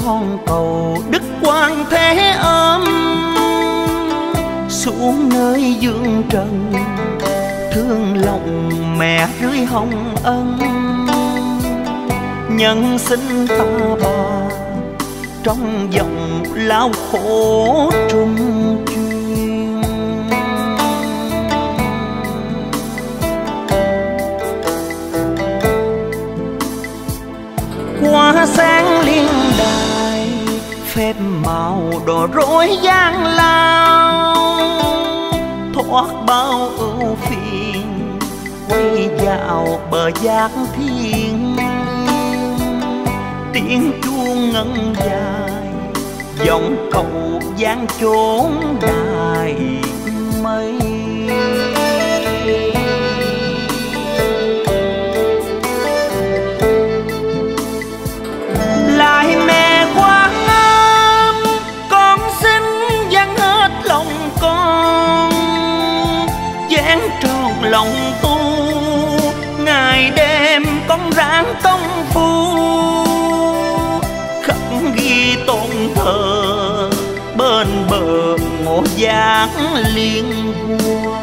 con cầu đức quan thế âm xuống nơi dương trần, thương lòng mẹ rưới hồng ân. Nhân sinh ta bà trong dòng lao khổ trung chuyên. Hoa sáng liên đài phép màu đỏ rối gian lao, thoát bao ưu phiền quay vào bờ giác thiên. Tiếng chuông ngân dài giọng cầu vang chốn đài mây. Lại mẹ Quan Âm, con xin dâng hết lòng con, dáng tròn lòng tu ngày đêm con ráng công phu. Khắc ghi tôn thờ bên bờ Ngộ Giác Liên Hoa.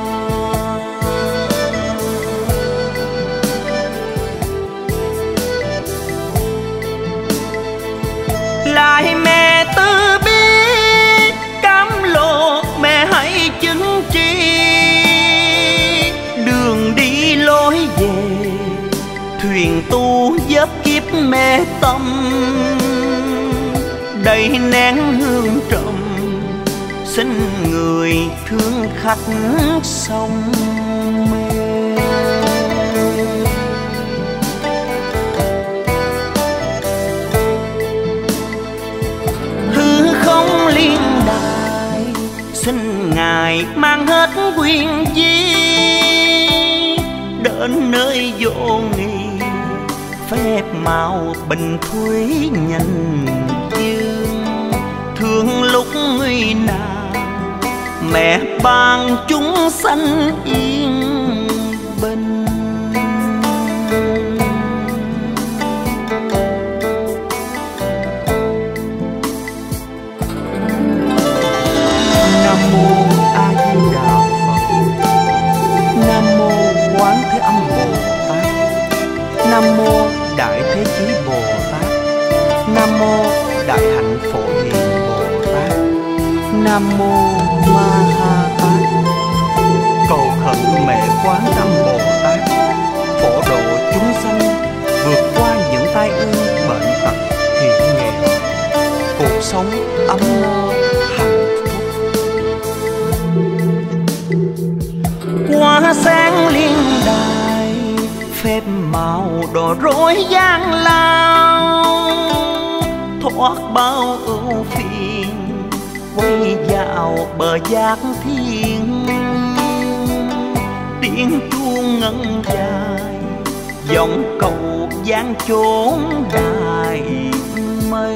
Lại mẹ từ bi cam lộ mẹ hãy chứng tri, đường đi lối về thuyền tu vớt kiếp mẹ tâm. Đầy nén hương trầm xin người thương khách sông mê. Hư không liên đài xin ngài mang hết quyền di, đến nơi vô nghi phép màu bình thủy nhanh dương. Thương lúc nguy nạn mẹ ban chúng sanh yên bình. Nam mô A Di Đà Phật. Nam mô Quán Thế Âm Bồ Tát. Nam mô Đại Thế Chí Bồ Tát. Nam mô Đại Hạnh Phổ Hiền Bồ Tát. Nam mô Ma Ha Tát. Cầu khẩn mẹ Quán Âm Bồ Tát phổ độ chúng sanh vượt qua những tai ương bệnh tật hiểm nghèo, cuộc sống ấm no hạnh phúc. Hoa sáng liên đài phép màu đỏ rối gian lao, thoát bao ưu phiền quay vào bờ giác thiên. Tiếng chuông ngân dài giọng cầu vang chốn đài mây.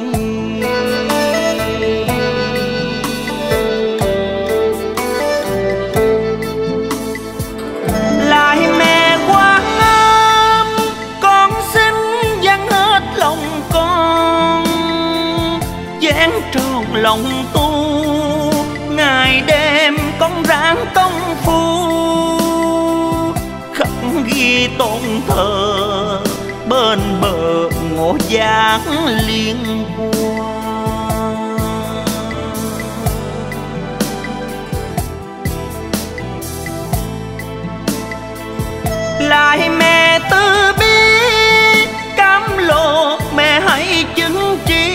Lại mẹ Quan Âm, con xin dâng hết lòng con, dáng tròn lòng tu ngày đêm con ráng công phu. Khắc ghi tôn thờ bên bờ Ngộ Giác Liên Hoa. Lại mẹ từ bi cam lộ mẹ hãy chứng tri,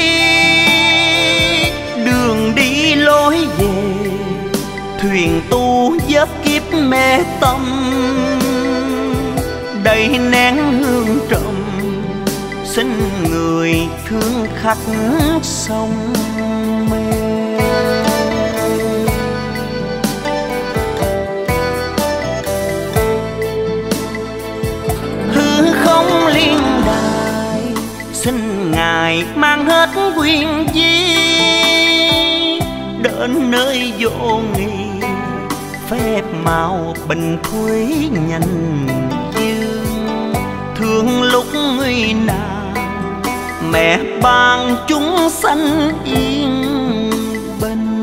đường đi lối về thuyền tu vớt kiếp mẹ tâm. Đầy nén hương trầm xin người thương khách sông mê. Hư không liên đài xin ngài mang hết quyền di, đến nơi vô nghi phép màu bình thủy nhanh dương. Thương lúc nguy nạn mẹ ban chúng sanh yên bình.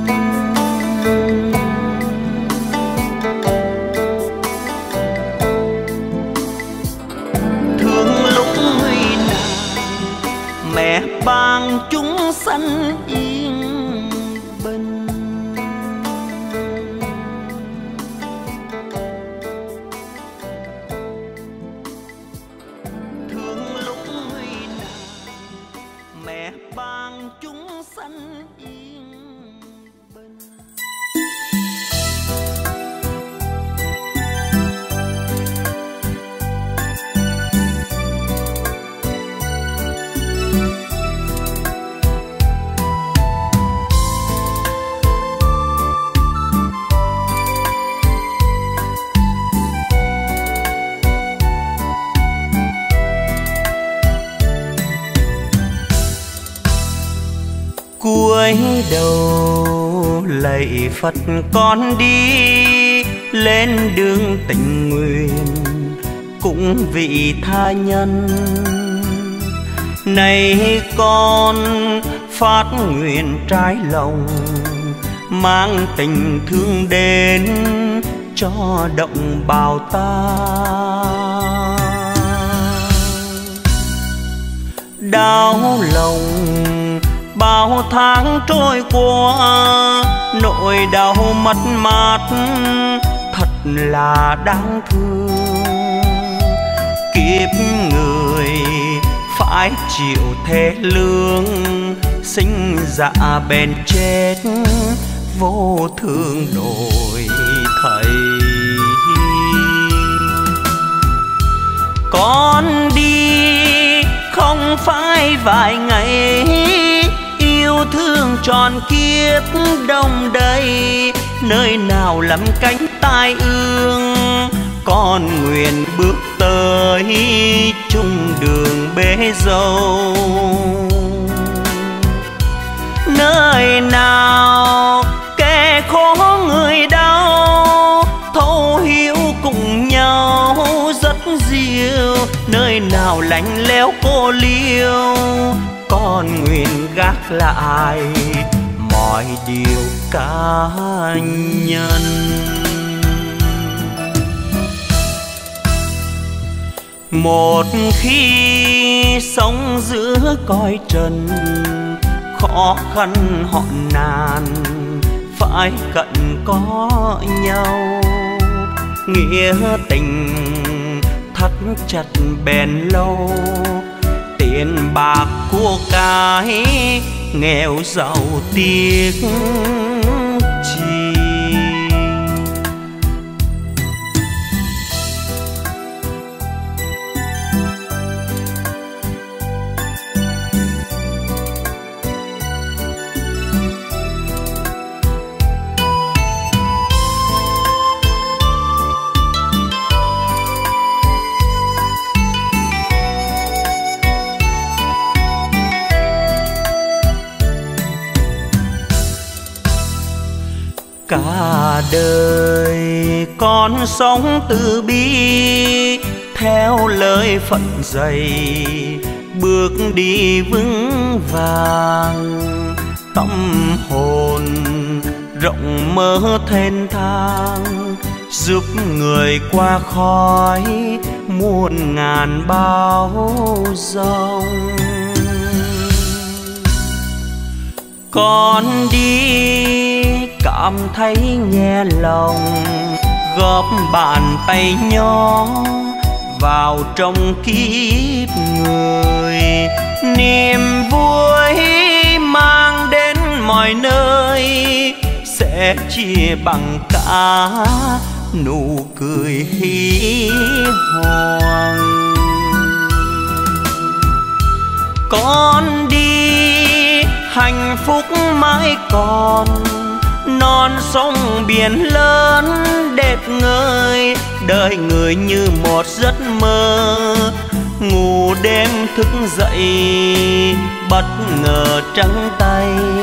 Thương lúc nguy nạn mẹ ban chúng sanh yên bình. Thương lúc nguy nạn mẹ ban chúng sanh yên bình. Cuối đầu lạy Phật con đi lên đường tình nguyện cũng vì tha nhân. Này con phát nguyện trái lòng mang tình thương đến cho đồng bào ta. Đau lòng bao tháng trôi qua, nỗi đau mất mát thật là đáng thương. Kiếp người phải chịu thế lương, sinh dạ bền chết vô thường đổi thầy. Con đi không phải vài ngày, yêu thương tròn kiếp đông đầy. Nơi nào lắm cánh tai ương, con nguyện bước tới chung đường bế dâu. Nơi nào kẻ khổ người đau, thấu hiểu cùng nhau rất dịu. Nơi nào lạnh lẽo cô liêu, con nguyện gác lại mọi điều cá nhân. Một khi sống giữa cõi trần, khó khăn hoạn nạn phải cận có nhau. Nghĩa tình thắt chặt bền lâu, tiền bạc của cái nghèo giàu tiếc chi. Cả đời con sống từ bi, theo lời Phật dạy bước đi vững vàng. Tâm hồn rộng mơ thênh thang, giúp người qua khói muôn ngàn bão giông. Con đi cảm thấy nhẹ lòng, góp bàn tay nhỏ vào trong kiếp người. Niềm vui mang đến mọi nơi, sẽ chia bằng cả nụ cười hí hoang. Con đi hạnh phúc mãi còn, non sông biển lớn đẹp ngời. Đời người như một giấc mơ, ngủ đêm thức dậy bất ngờ trắng tay.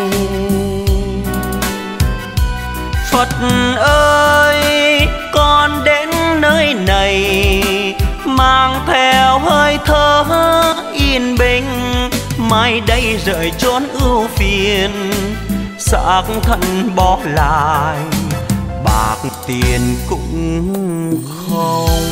Phật ơi, con đến nơi này mang theo hơi thở yên bình, mai đây rời chốn ưu phiền, xác thân bỏ lại bạc tiền cũng không.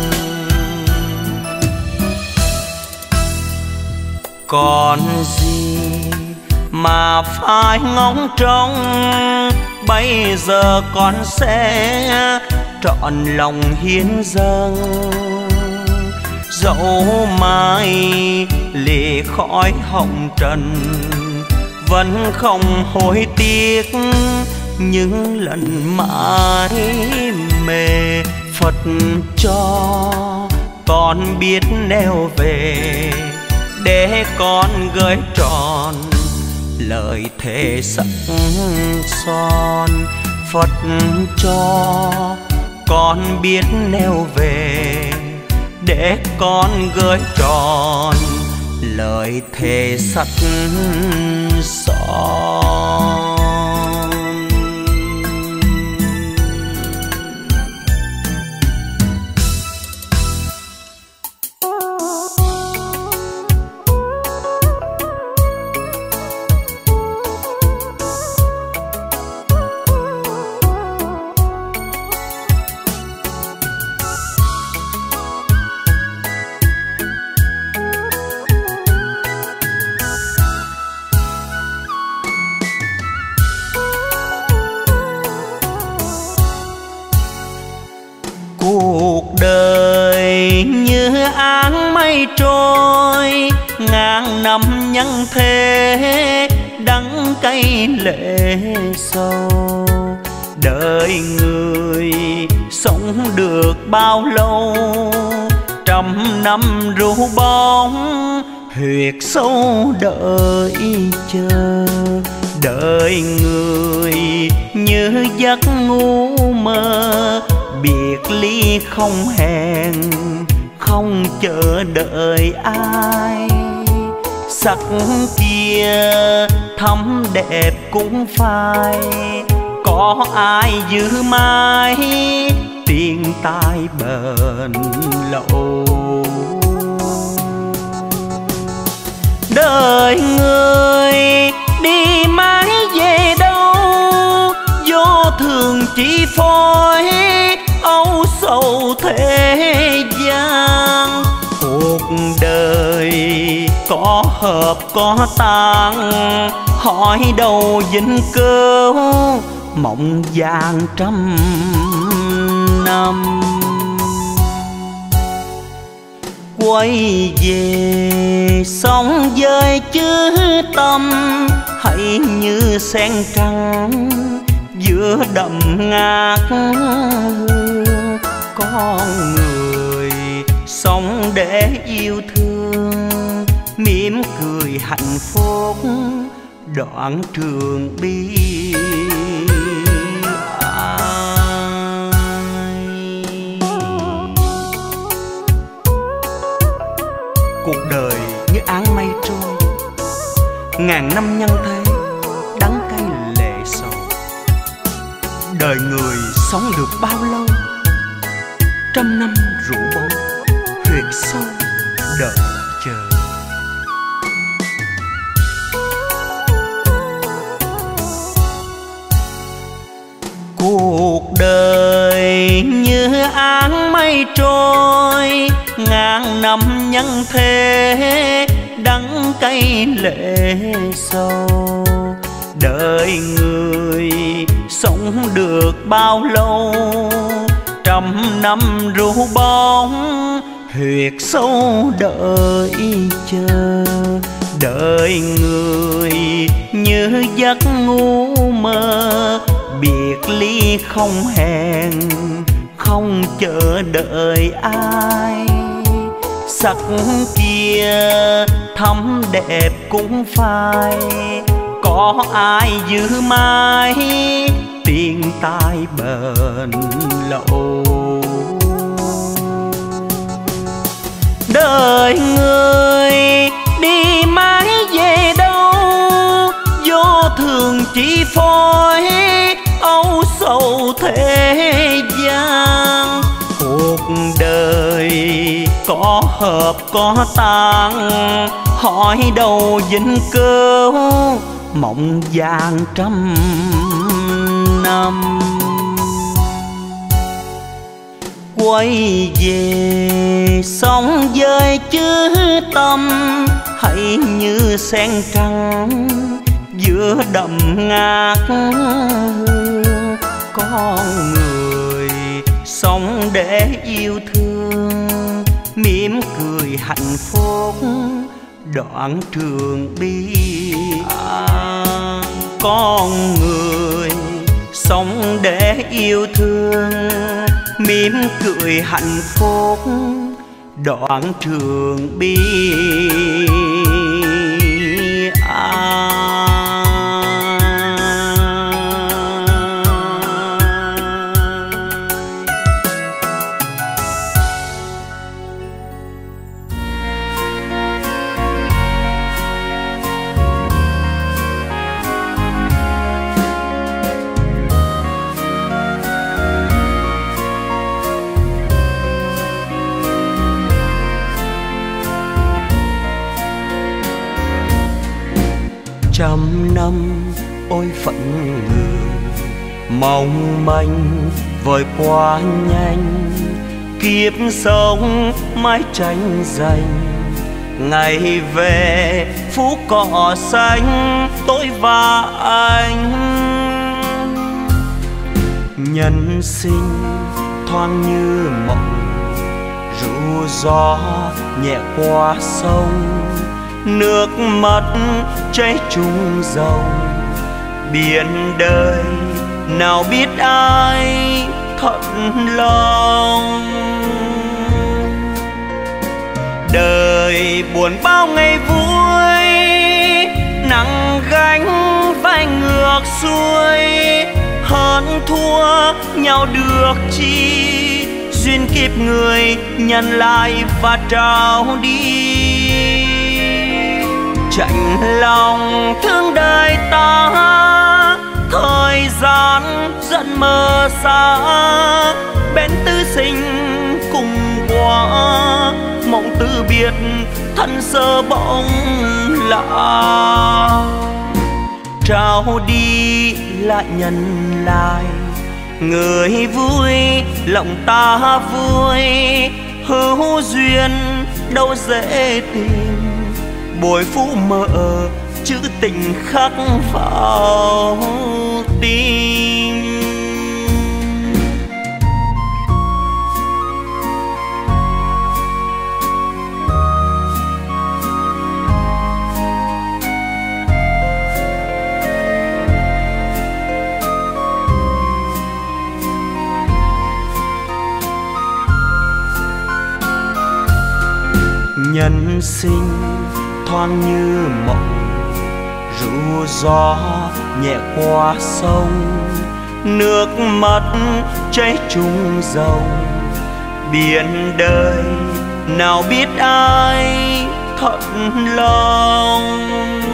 Còn gì mà phải ngóng trông, bây giờ con sẽ trọn lòng hiến dâng. Dẫu mai lìa khói hồng trần, vẫn không hối tiếc những lần mãi mê. Phật cho con biết neo về, để con gửi tròn lời thề sắc son. Phật cho con biết neo về, để con gửi tròn lời thề sắt son. Cuộc đời như áng mây trôi, ngàn năm nhân thế đắng cay lệ sâu. Đời người sống được bao lâu, trăm năm ru bóng huyệt sâu đợi chờ. Đời người như giấc ngu mơ, biệt ly không hẹn, không chờ đợi ai. Sắc kia thắm đẹp cũng phai, có ai giữ mãi tiền tài bền lâu. Đời người đi mãi về đâu, vô thường chi phối âu sầu thế gian. Cuộc đời có hợp có tan, hỏi đâu vĩnh cửu mộng vàng trăm năm. Quay về sống với chữ tâm, hãy như sen trắng giữa đậm ngát hương. Con người sống để yêu thương, mỉm cười hạnh phúc đoạn trường bi ai. Cuộc đời như áng mây trôi, ngàn năm nhân thế đắng cay lệ sầu. Đời người sống được bao lâu, trăm năm rũ bóng huyệt sâu đợi chờ. Cuộc đời như áng mây trôi, ngàn năm nhân thế đắng cay lệ sâu. Đời người sống được bao lâu, trăm năm ru bóng huyệt sâu đợi chờ. Đời người như giấc ngu mơ, biệt ly không hẹn, không chờ đợi ai. Sắc kia thắm đẹp cũng phai, có ai giữ mãi tiền tài bền lâu. Đời người đi mãi về đâu, vô thường chi phối âu sầu thế gian. Cuộc đời có hợp có tan, hỏi đầu dinh cơ mộng vàng trăm năm. Quay về sống với chữ tâm, hãy như sen trắng giữa đầm ngát hương. Con người sống để yêu thương, mỉm cười hạnh phúc đoạn trường bi. Con người sống để yêu thương, mỉm cười hạnh phúc đoạn trường bi. Trăm năm ôi phận người mong manh vội quá nhanh, kiếp sống mãi tranh giành. Ngày về phố cỏ xanh tôi và anh, nhân sinh thoáng như mộng, ru gió nhẹ qua sông. Nước mắt cháy trung dòng, biển đời nào biết ai thật lòng. Đời buồn bao ngày vui, nặng gánh vai ngược xuôi. Hơn thua nhau được chi, duyên kiếp người nhận lại và trao đi. Chạnh lòng thương đời ta, thời gian dẫn mơ xa. Bên tư sinh cùng qua, mộng từ biệt thân sơ bóng lạ. Trao đi lại nhân lại, người vui lòng ta vui. Hữu duyên đâu dễ tìm, bồi phú mờ chữ tình khắc vào tim. Nhân sinh thoáng như mộng, ru gió nhẹ qua sông. Nước mắt cháy trung dòng, biển đời nào biết ai thật lòng.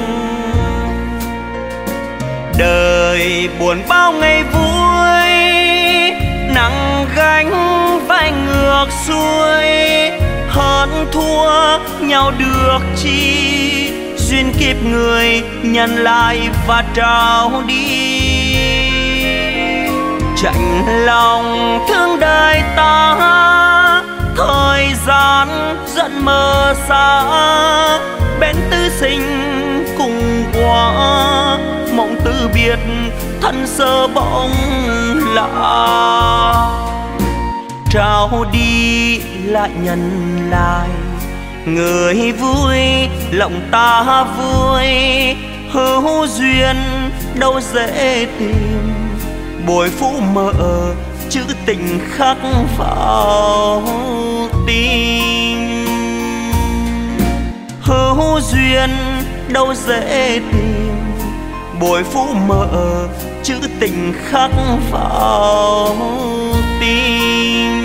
Đời buồn bao ngày vui, nặng gánh vai ngược xuôi. Hơn thua nhau được chi, duyên kiếp người nhận lại và trao đi. Chạnh lòng thương đời ta, thời gian dẫn mơ xa. Bên tư sinh cùng qua, mộng từ biệt thân sơ bóng lạ. Trao đi lại nhân lại, người vui lòng ta vui. Hữu duyên đâu dễ tìm, bồi phú mờ chữ tình khắc vào tim. Hữu duyên đâu dễ tìm, bồi phú mờ chữ tình khắc vào tim.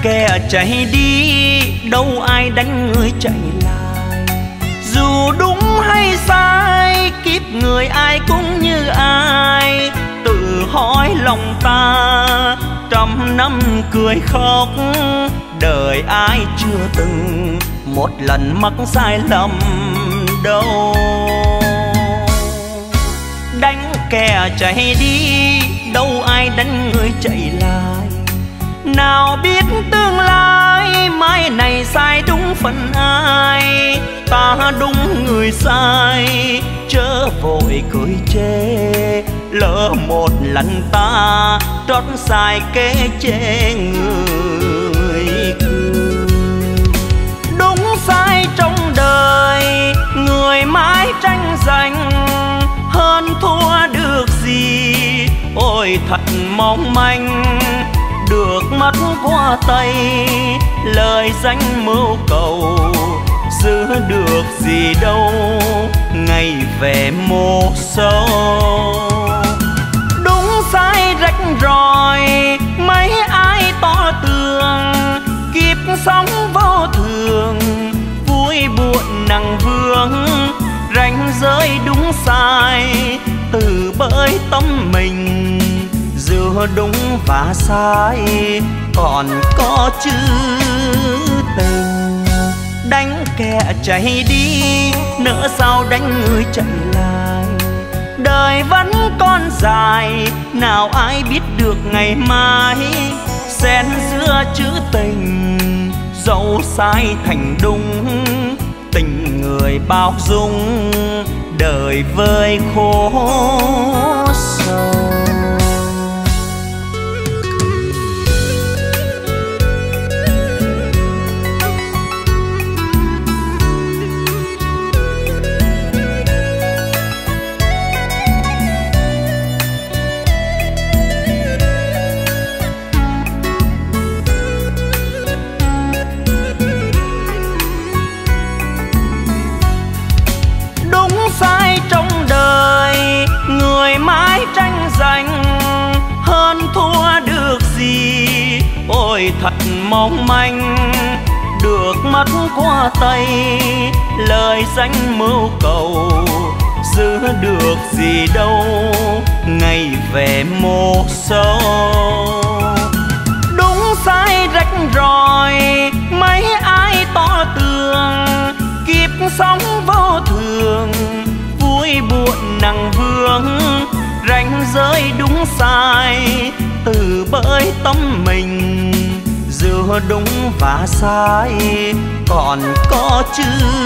kẻ chạy đi, đâu ai đánh người chạy lại. Dù đúng hay sai, kiếp người ai cũng như ai. Tự hỏi lòng ta, trăm năm cười khóc, đời ai chưa từng một lần mắc sai lầm đâu. Đánh kẻ chạy đi, đâu ai đánh người chạy lại. Nào biết tương lai, mai này sai đúng phần ai. Ta đúng người sai, chớ vội cười chê. Lỡ một lần ta trót sai kế chê người cười. Đúng sai trong đời, người mãi tranh giành, hơn thua được gì. Ôi thật mong manh, được mất qua tay. Lời danh mưu cầu, giữ được gì đâu, ngày về mồ sâu. Đúng sai rạch ròi, mấy ai tỏ tường. Kiếp sống vô thường, vui buồn nặng vương. Ranh giới đúng sai, từ bởi tâm mình. Giữa đúng và sai, còn có chữ tình. Đánh kẻ chạy đi, nỡ sao đánh người chạy lại. Đời vẫn còn dài, nào ai biết được ngày mai. Xen giữa chữ tình, dẫu sai thành đúng. Tình người bao dung, đời vơi khổ sầu. Tranh giành, hơn thua được gì. Ôi thật mong manh, được mất qua tay. Lời danh mưu cầu, giữ được gì đâu, ngày về mồ sâu. Đúng sai rạch ròi, mấy ai tỏ tường. Kiếp sống vô thường, vui buồn nặng vương. Ranh giới đúng sai, từ bởi tâm mình. Giữa đúng và sai, còn có chữ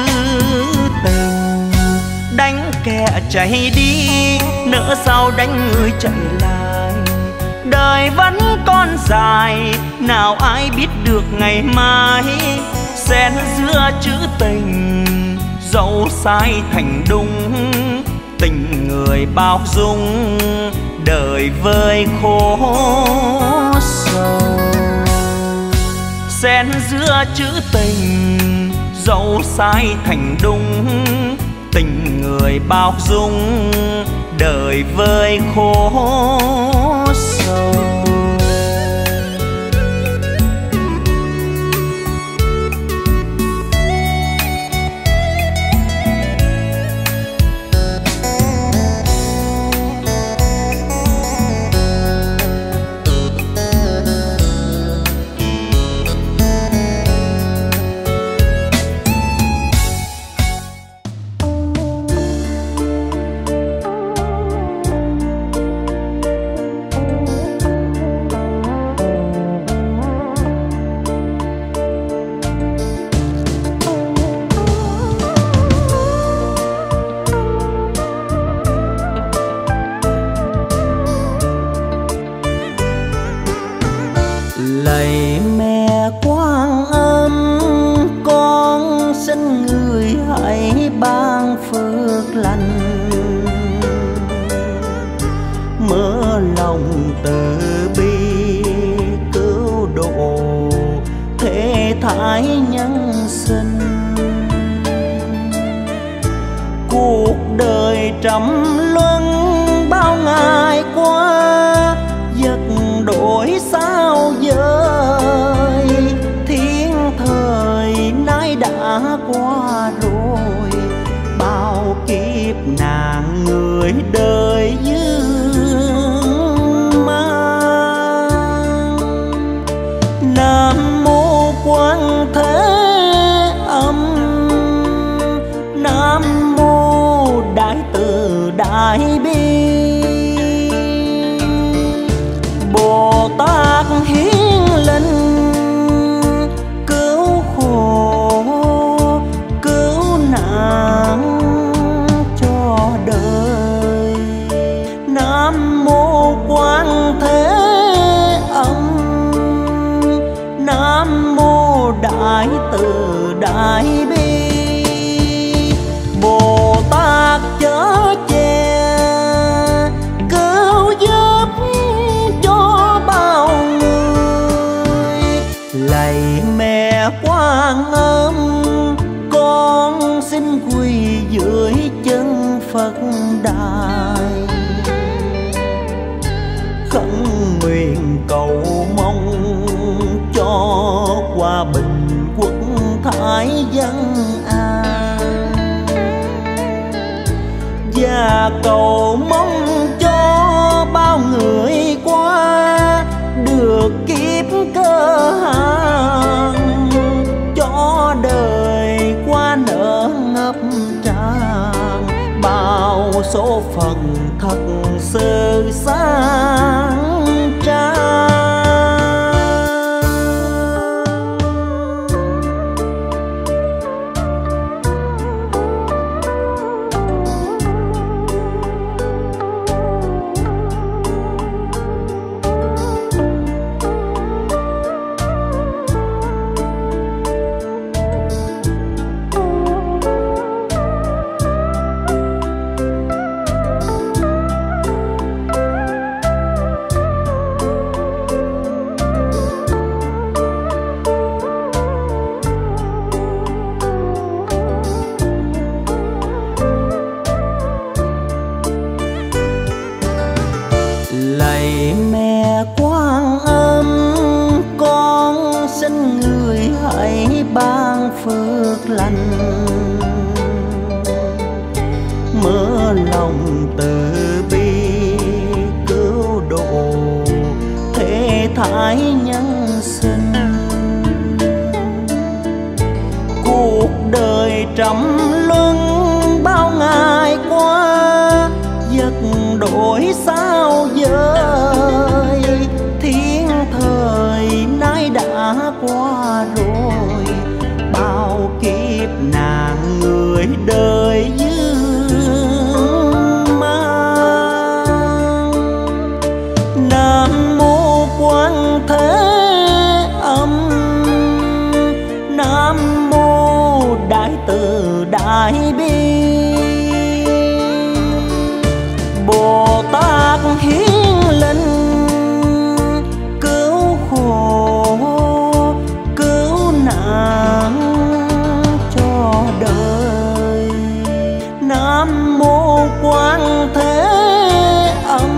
tình. Đánh kẻ chạy đi, nỡ sao đánh người chạy lại. Đời vẫn còn dài, nào ai biết được ngày mai. Xen giữa chữ tình, dẫu sai thành đúng. Tình người bao dung, đời vơi khổ sầu. Xen giữa chữ tình, dẫu sai thành đúng. Tình người bao dung, đời vơi khổ sầu. Lạy mẹ Quan Âm, con xin người hãy ban phước lành. Mở lòng từ bi cứu độ thế thái nhân sinh. Cuộc đời trầm luân bao ngày qua, giật đổi sao dời. nạn người đời dương mang. Nam mô Quan Thế Âm, Nam mô Đại Từ Đại Bi. Bồ Tát hiến linh cứu khổ cứu nạn cho đời. Nam mô Quan Thế Âm, Nam mô Đại Từ Đại Bi. Bồ Tát chở che cứu giúp cho bao người. Lạy mẹ Quan Âm, con xin quỳ dưới chân Phật đài, khấn nguyện cầu mong cho hòa bình quốc thái dân an, và cầu mong cho bao người qua được kiếp cơ hàng, cho đời qua nở ngập tràn bao số phận thật sự sáng trang. Lạy mẹ Quan Âm, con xin người hãy ban phước lành, mở lòng từ bi cứu độ thế thái nhân sinh. Cuộc đời trầm luân bao ngày qua, giật đổi sao dời. Thiên thời nay đã qua rồi, bao kiếp nạn người đời dương mang. Nam mô Quan Thế Âm, Nam mô Đại Từ Đại Bi. Bồ Tát hiến linh cứu khổ cứu nạn cho đời. Nam mô Quan Thế Âm,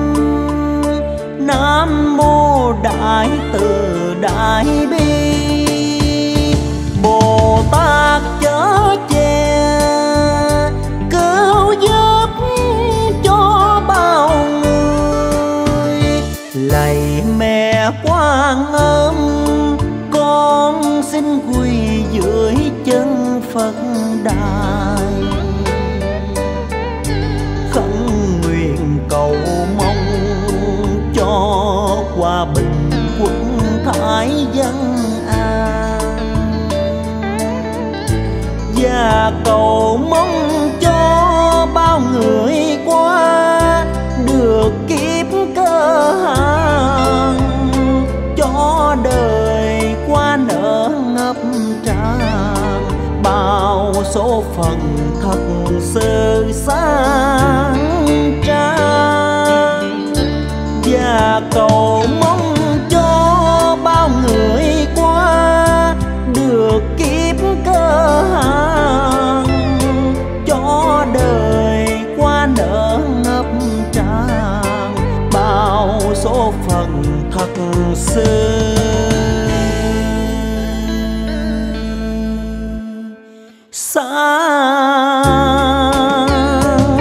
Nam mô Đại Từ Đại Bi. Bồ Tát chở che cứu giúp cho bao người. Lạy mẹ Quan Âm, con xin quỳ dưới chân Phật đài, khấn nguyện cầu mong cho hòa bình quốc thái dân an, và cầu mong cho bao người qua được kiếp cơ hàng, cho đời qua nở ngập tràn bao số phận thật sự sáng trang. Và cầu mong cho bao người qua được kiếp cơ hàng, cho đời qua nở ngập tràn bao số phận thật sự sáng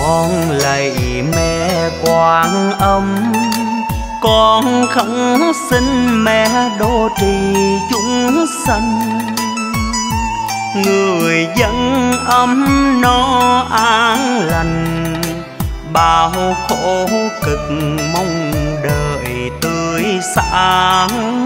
Con lạy mẹ Quan Âm, con khẩn xin mẹ độ trì chúng sanh. Người dân ấm no an lành, bao khổ cực mong đời tươi sáng.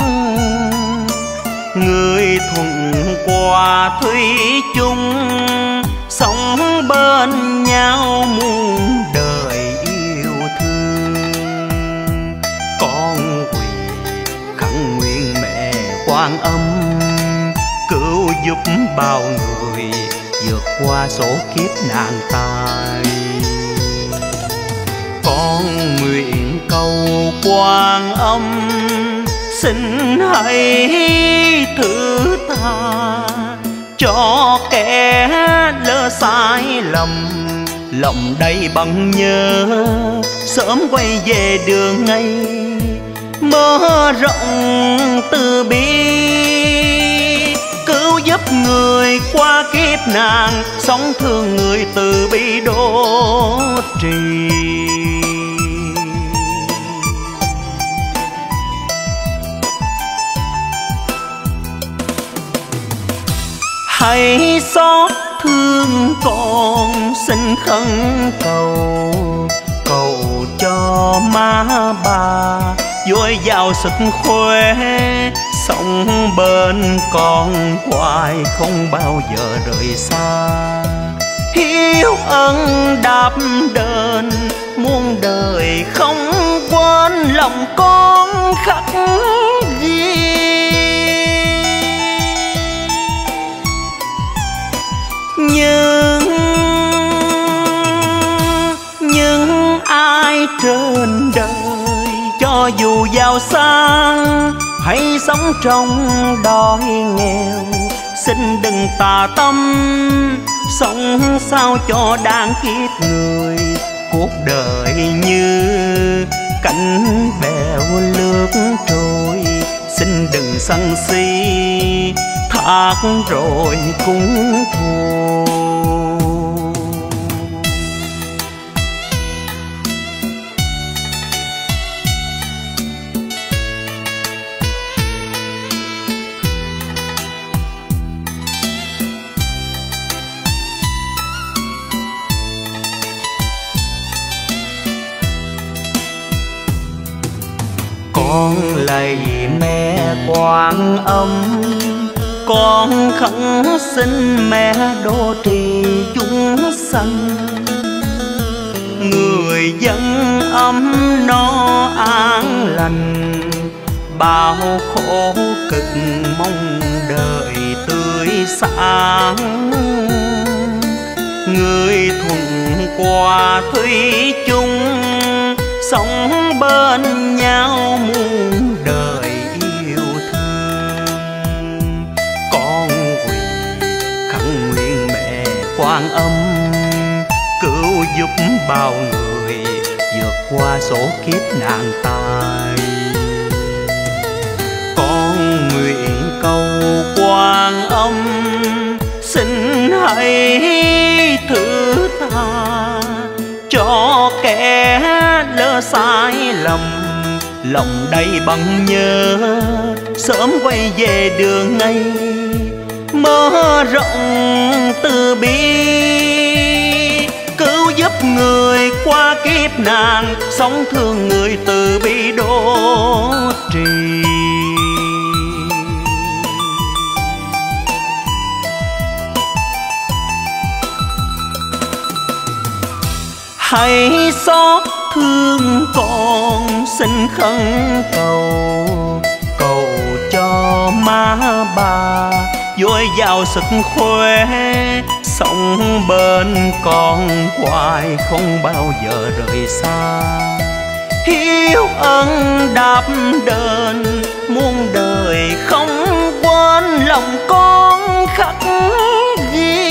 Người thuận qua thủy chung, sống bên nhau muôn đời yêu thương. Con quỳ khẩn nguyện mẹ Quan Âm, cứu giúp bao người vượt qua số kiếp nạn tai. Con nguyện cầu Quan Âm, xin hãy thứ tha cho kẻ lỡ sai lầm. Lòng đầy bằng nhớ sớm quay về đường ngay, mở rộng từ bi cứu giúp người qua kiếp nạn, sống thương người từ bi độ trì. Hãy xót thương con xin khẩn cầu, cầu cho má bà dồi dào sức khỏe, sống bên con hoài không bao giờ rời xa. Hiếu ân đáp đền muôn đời không quên, lòng con khắc ghi. Nhưng ai trên đời cho dù giàu sang hay sống trong đói nghèo, xin đừng tà tâm sống sao cho đáng kiếp người. Cuộc đời như cánh bèo lướt trôi, xin đừng sân si thác rồi cũng thua. Con lạy mẹ Quan Âm, con khẩn xin mẹ độ trì chúng sanh. Người dân ấm no an lành, bao khổ cực mong đời tươi sáng. Người thuận qua thủy chung, sống bên nhau muôn đời yêu thương. Con quỳ khẩn nguyện mẹ Quan Âm, cứu giúp bao người vượt qua số kiếp nạn tai. Con nguyện cầu Quan Âm, xin hãy thứ tha cho kẻ lỡ sai lầm. Lòng đầy bằng nhớ sớm quay về đường ngay, mở rộng từ bi cứu giúp người qua kiếp nạn, sống thương người từ bi độ trì. Hãy xót thương con xin khẩn cầu, cầu cho má bà dồi dào sức khỏe, sống bên con hoài không bao giờ rời xa. Hiếu ân đáp đền muôn đời không quên, lòng con khắc ghi.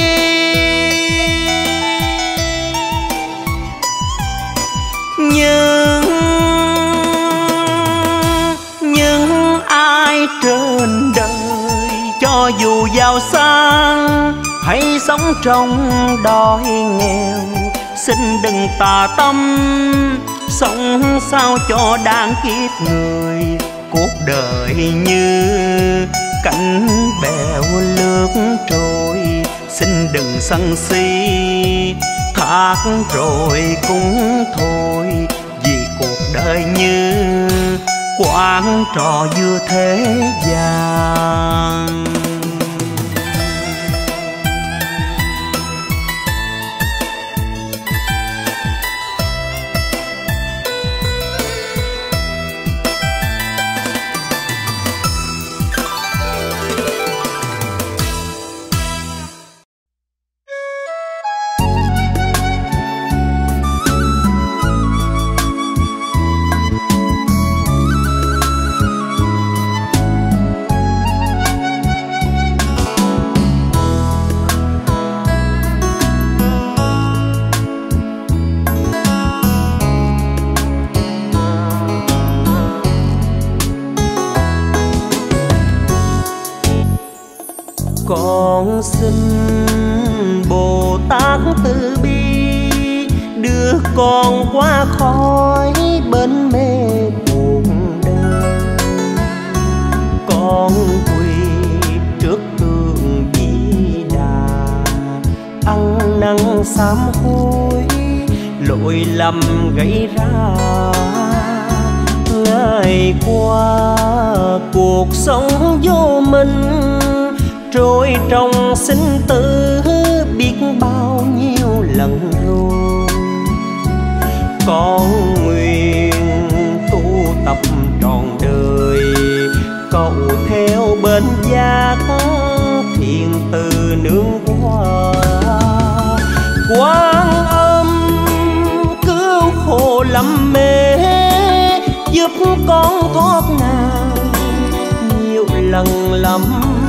Nhưng ai trên đời cho dù giàu sang hay sống trong đói nghèo, xin đừng tà tâm, sống sao cho đáng kiếp người. Cuộc đời như cánh bèo lướt trôi, xin đừng sân si, thác rồi cũng thôi. Vì cuộc đời như quán trò vừa thế gian. Con xin Bồ Tát từ bi đưa con qua khỏi bến mê cuộc đời. Con quỳ trước tượng Di Đà, ăn năn sám hối lỗi lầm gây ra. Ngày qua cuộc sống vô minh, trôi trong sinh tử biết bao nhiêu lần rồi. Con nguyện tu tập trọn đời, cầu theo bên giác thiện từ nương hoa. Quan Âm cứu khổ lắm mê, giúp con thoát nạn nhiều lần lắm.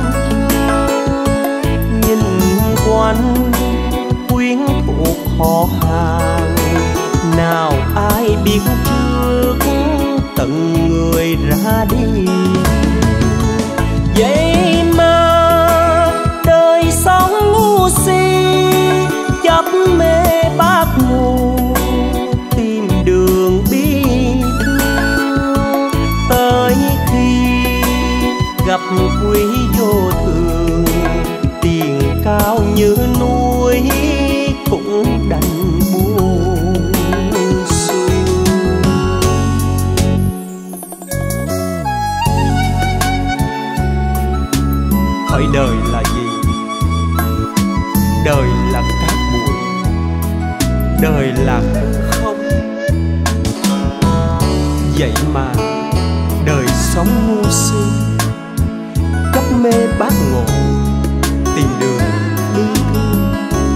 Nhìn quanh quyến thuộc họ hàng, nào ai biết trước tận người ra đi. Vậy mà đời sống ngu si, chấp mê bát ngô tìm đường bi thương. Tới khi gặp quý vô thường, tiền cao như núi cũng đành buông xuôi. Hỡi đời là gì? Đời là cát bụi, đời là không. Vậy mà đời sống ngu si, chấp mê bát ngộ tìm đường bi thương.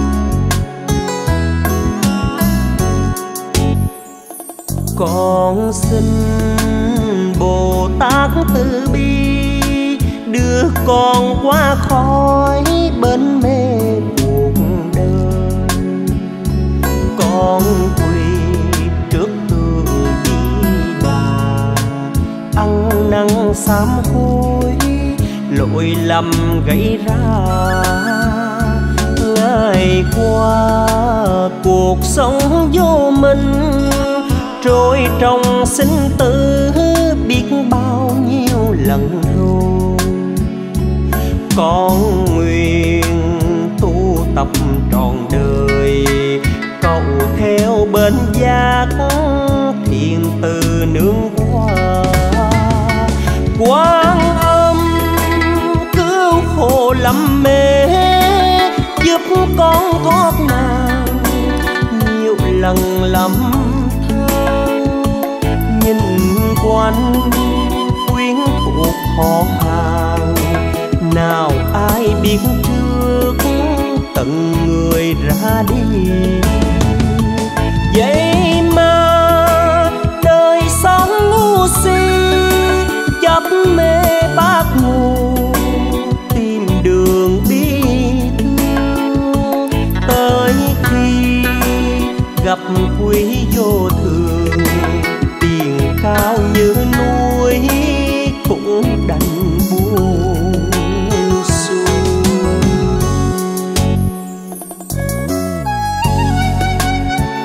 Con xin Bồ Tát từ bi đưa con qua khỏi bến mê cuộc đời. Con quỳ trước tượng Di Đà, ăn năn sám hối lỗi lầm gây ra. Ngày qua cuộc sống vô minh, trôi trong sinh tử biết bao nhiêu lần rồi. Con nguyện tu tập trọn đời, cầu theo bên giác thiện từ nương hoa. Quan Âm cứu khổ lắm mê, giúp con thoát nạn nhiều lần lắm than. Nhìn quanh quyến thuộc họ hàng, nào ai biết trước tận người ra đi. Vậy mà đời sống ngu si, chấp mê bát ngô tìm đường bi thương. Tới khi gặp quý vô thường, tiền cao như núi cũng đành buông xuôi.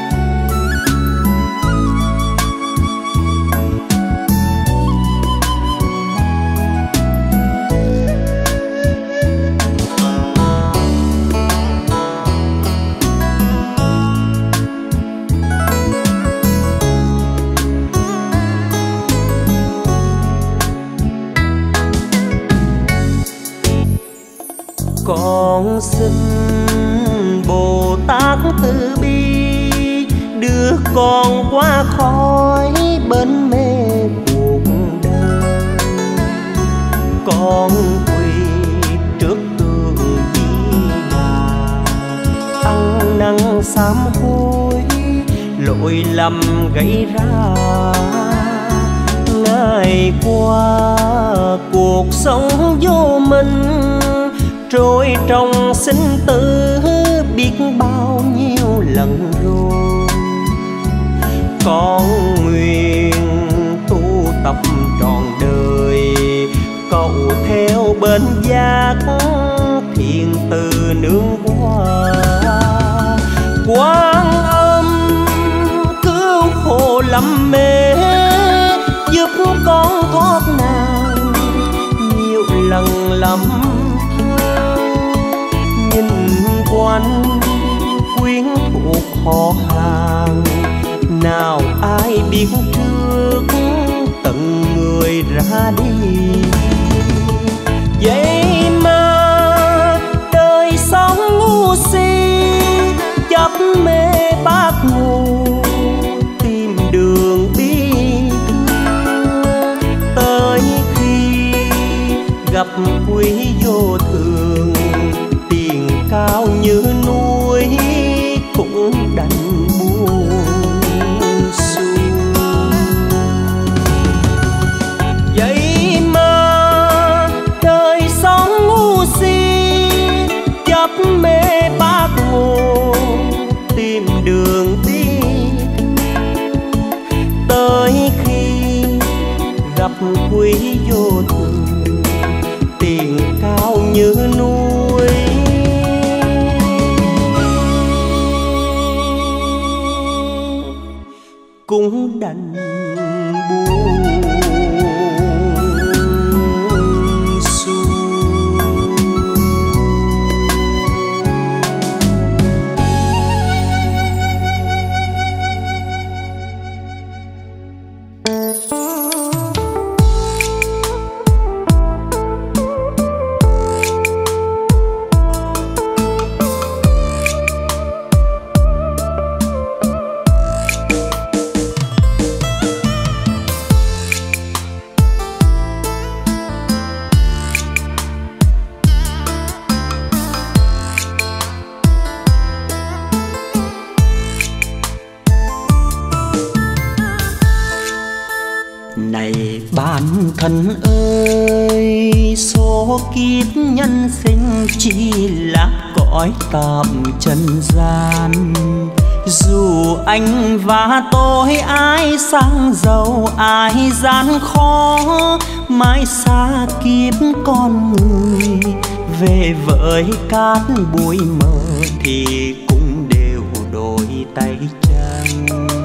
còn qua khói bên mê cuộc đời. Con quỳ trước tường di đà, ăn năn sám hối lỗi lầm gây ra. Ngày qua cuộc sống vô minh, trôi trong sinh tử biết bao nhiêu lần rồi. Con nguyện tu tập trọn đời, cầu theo bên giác thiện từ nương hoa. Quan Âm cứu khổ lắm mê, giúp con thoát nạn nhiều lần lắm than. Nhìn quanh quyến thuộc họ hàng, nào ai biết trước tận người ra đi. Vậy mà đời sống ngu si, chấp mê bát ngô tìm đường bi thương. Tới khi gặp quý vô thường, tiền cao như núi cũng đành buông xuôi. Vậy mà đời sống ngu si, chấp mê bát ngô tìm đường đi. Tới khi gặp quý vô thường, tiền cao như núi cũng đành buông xuôi. Này bản thân ơi, số kiếp nhân sinh chỉ là cõi tạm trần gian. Dù anh và tôi ai sang giàu ai gian khó, mãi xa kiếp con người. Về với cát bụi mờ thì cũng đều đôi tay trắng.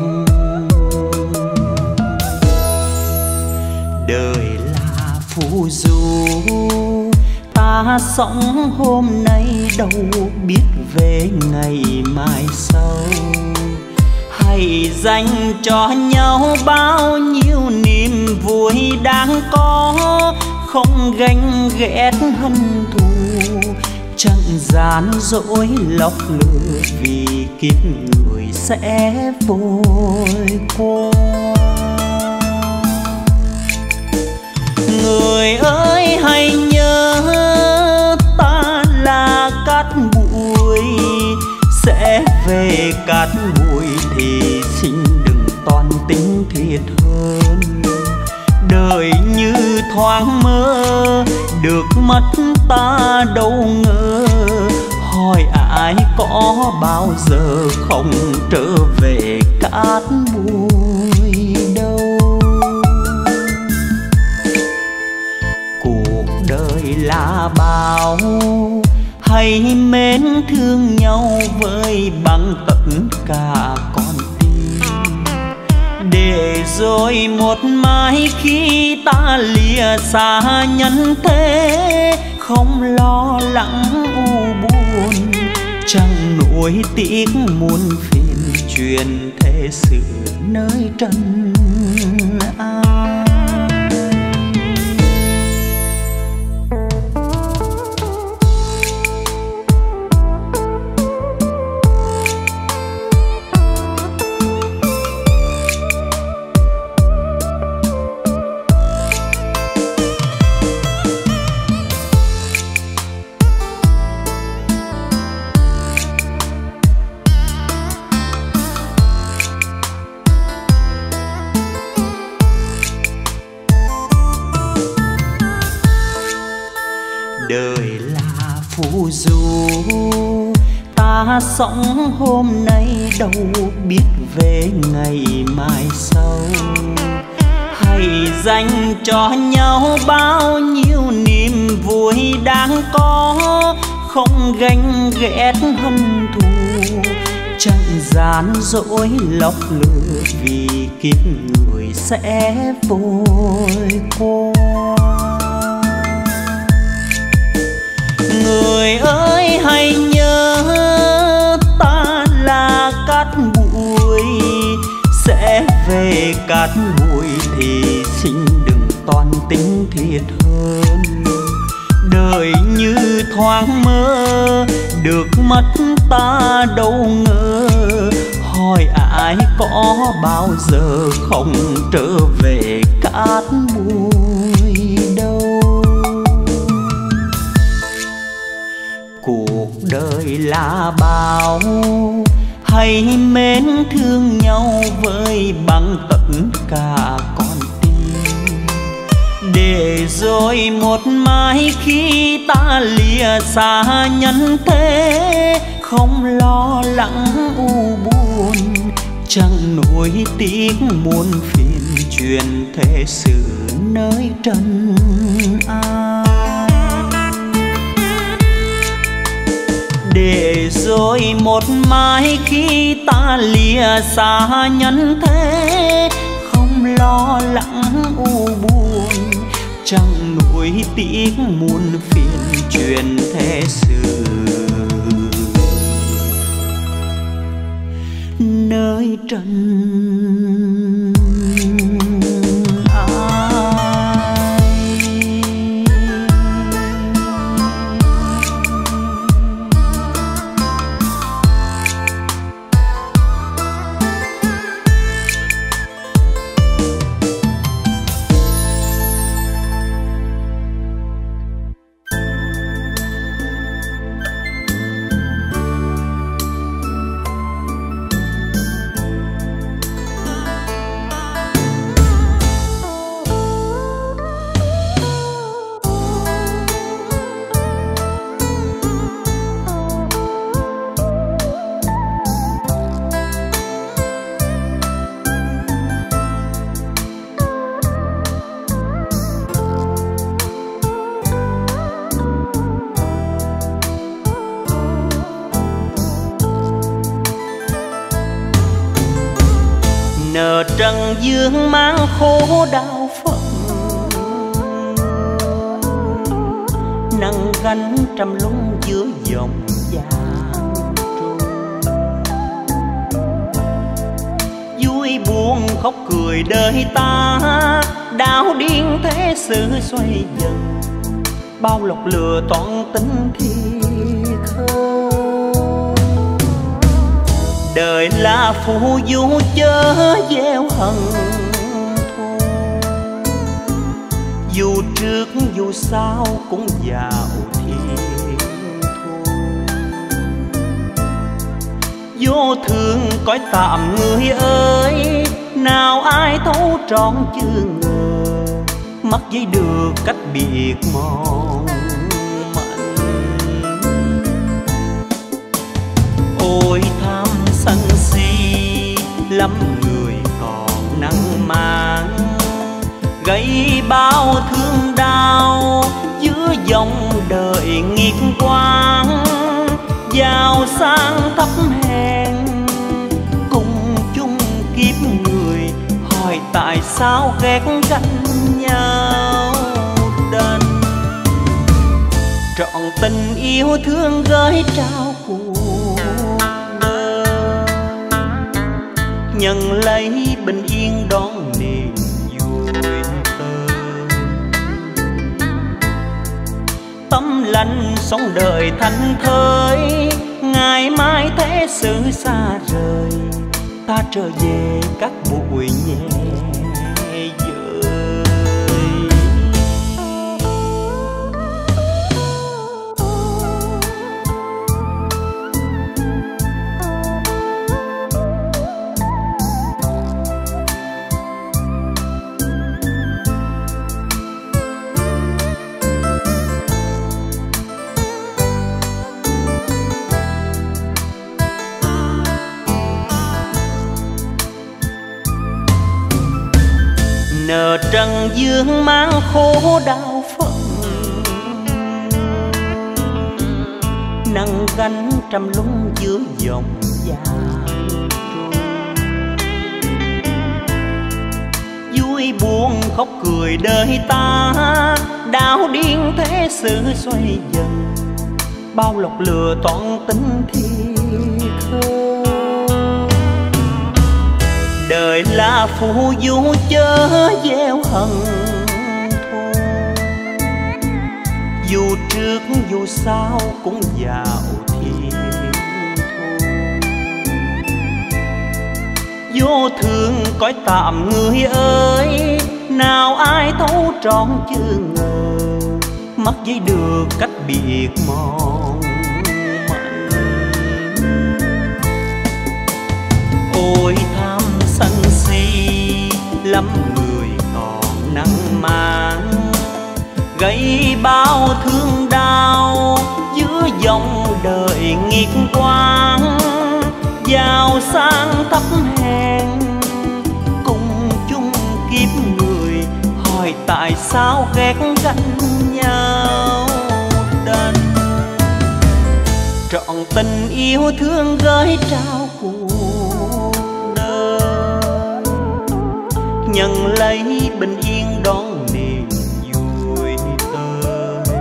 Đời là phù du, ta sống hôm nay đâu biết về ngày mai sau. Hãy dành cho nhau bao nhiêu niềm vui đáng có, không ganh ghét hận thù, chẳng gian dối lọc lừa, vì kiếp người sẽ vội qua. Người ơi hãy nhớ ta là cát bụi, sẽ về cát bụi thì xin đừng toan tính thiệt hơn. Đời như thoáng mơ, được mất ta đâu ngờ. Hỏi ai có bao giờ không trở về cát bụi đâu. Đời là bao, hãy mến thương nhau với bằng tất cả con tim. Để rồi một mai khi ta lìa xa nhân thế, không lo lắng u buồn, chẳng nuối tiếc muôn phiền. Chuyện thế sự nơi trần ai. dù ta sống hôm nay đâu biết về ngày mai sau. Hãy dành cho nhau bao nhiêu niềm vui đáng có, không ganh ghét hận thù, chẳng gian dối lọc lừa, vì kiếp người sẽ vội qua. Người ơi hãy nhớ ta là cát bụi, sẽ về cát bụi thì xin đừng toan tính thiệt hơn. Đời như thoáng mơ, được mất ta đâu ngờ, hỏi ai có bao giờ không trở về cát bụi đâu. Cuộc đời là bao, hãy mến thương nhau với bằng tất cả con tim, để rồi một mai khi ta lìa xa nhân thế, không lo lắng u buồn, chẳng nuối tiếc muôn phiền, truyền thế sự nơi trần ai. Để rồi một mai khi ta lìa xa nhân thế, không lo lắng u buồn, chẳng nuối tiếc muôn phiền, truyền thế sự nơi trần nợ trần dương mang khổ đau phận, nặng gánh trăm lung giữa dòng vàng trôi. Vui buồn khóc cười đời ta, đảo điên thế sự xoay dần, bao lọc lừa toan tính thiệt hơn. Đời là phù du chớ gieo hận thù, dù trước dù sau cũng vào thiên thu. Vô thường cõi tạm người ơi, nào ai thấu trọn chưa ngờ, mắt dây được cách biệt mòn manh. Ôi tham sân si lắm người còn năng mang, gây bao thương đau giữa dòng đời nghiệt quang. Giàu sang thấp hèn cùng chung kiếp người, hỏi tại sao ghét ganh nhau đành. Trọn tình yêu thương gửi trao cuộc đời, nhận lấy bình yên đón niềm vui tươi. Tâm lành sống đời thanh thơi, ngày mai thế sự xa rời, ta trở về các bụi nhẹ vơi. nợ trần dương mang khổ đau phận, nặng gánh trăm lung giữa dòng dài trôi. Vui buồn khóc cười đời ta, đảo điên thế sự xoay dần, bao lọc lừa toan tính thiệt hơn. Đời là phù du chớ gieo hận thôi, dù trước dù sau cũng vào thiên thôi. Vô thường cõi tạm người ơi, nào ai thấu trọn chưa ngờ, mất giấy được cách biệt mòn manh. Ôi tham sân si lắm người còn năng mang, gây bao thương đau giữa dòng đời nghiệt quang. Giàu sang thấp hèn cùng chung kiếp người, hỏi tại sao ghét ganh nhau đành. Trọn tình yêu thương gửi trao cuộc đời, nhận lấy bình yên đón niềm vui tới.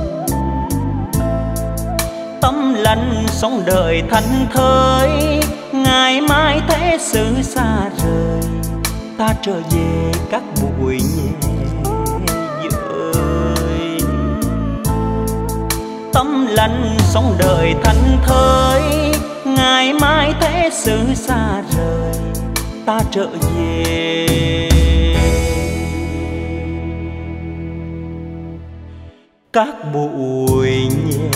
Tâm lành sống đời thanh thơi, ngày mai thế sự xa rời, ta trở về các bụi nhẹ vơi. Tâm lành sống đời thanh thơi, ngày mai thế sự xa rời, ta trở về các bụi nhẹ.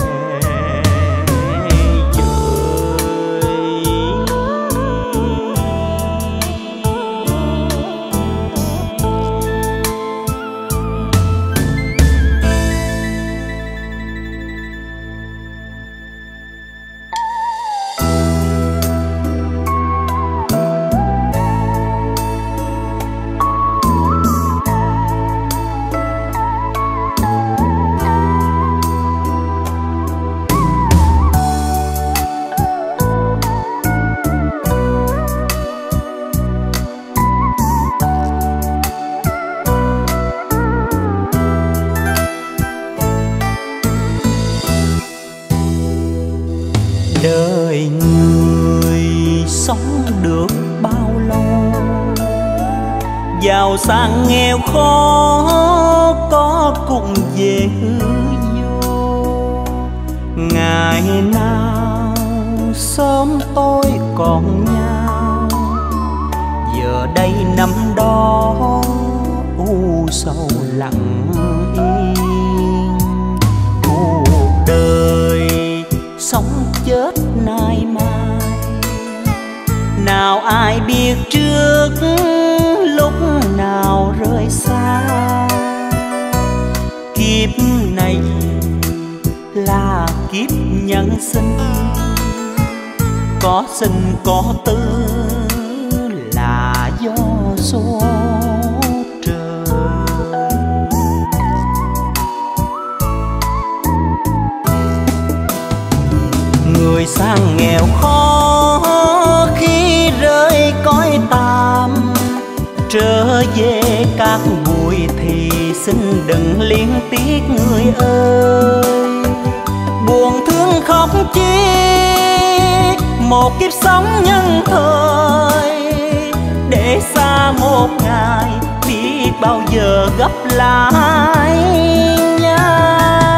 Đời người sống được bao lâu, giàu sang nghèo khó có cùng về hư vô. Ngày nào sớm tối còn nhau, giờ đây năm đó u sầu lặng yên. Cuộc đời sống chết nay mai, nào ai biết trước lúc nào rời xa. Kiếp này là kiếp nhân sinh, có sinh có tử là do số trời. Người sang nghèo khó khi rơi cõi tạm, trở về các bụi thì xin đừng liên tiếc người ơi. Buồn thương khóc chi một kiếp sống nhân thời, để xa một ngày biết bao giờ gặp lại nhau.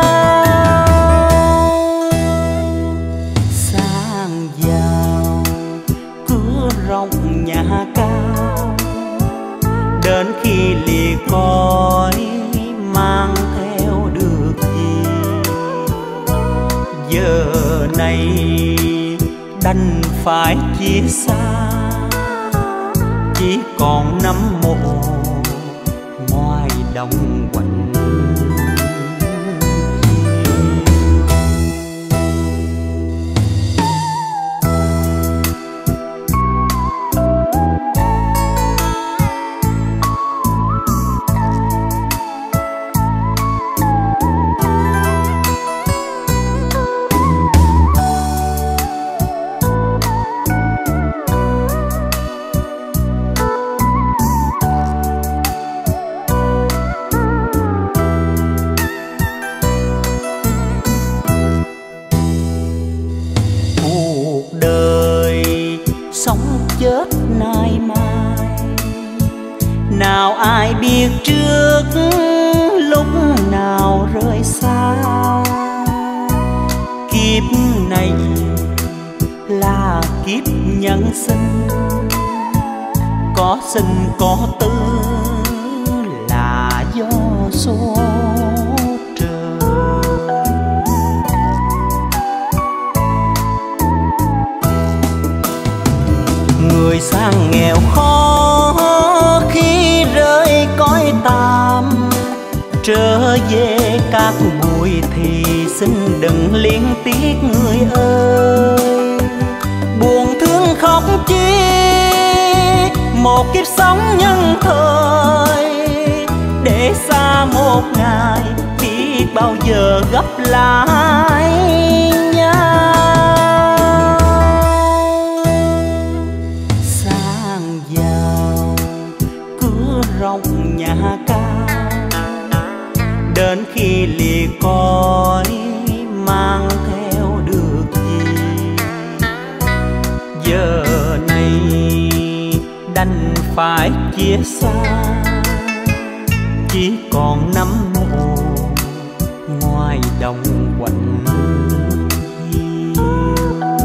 Sang giàu cửa rộng nhà cao, đến khi lìa cõi mang theo được gì. Giờ này đành phải chia xa, chỉ còn nắm mộ ngoài đồng quạnh. chết nay mai. Nào ai biết trước lúc nào rời xa. Kiếp này là kiếp nhân sinh, có sinh có tử là do số trời. Người sang nghèo khó khi rơi cõi tạm, trở về các bụi thì xin đừng liên tiếc người ơi. Buồn thương khóc chi một kiếp sống nhân thời, để xa một ngày biết bao giờ gặp lại nhau. Sang giàu cửa rộng nhà cao, đến khi lìa cõi mang theo được gì. Giờ này đành phải chia xa, chỉ còn nắm mồ ngoài đồng quạnh hiu.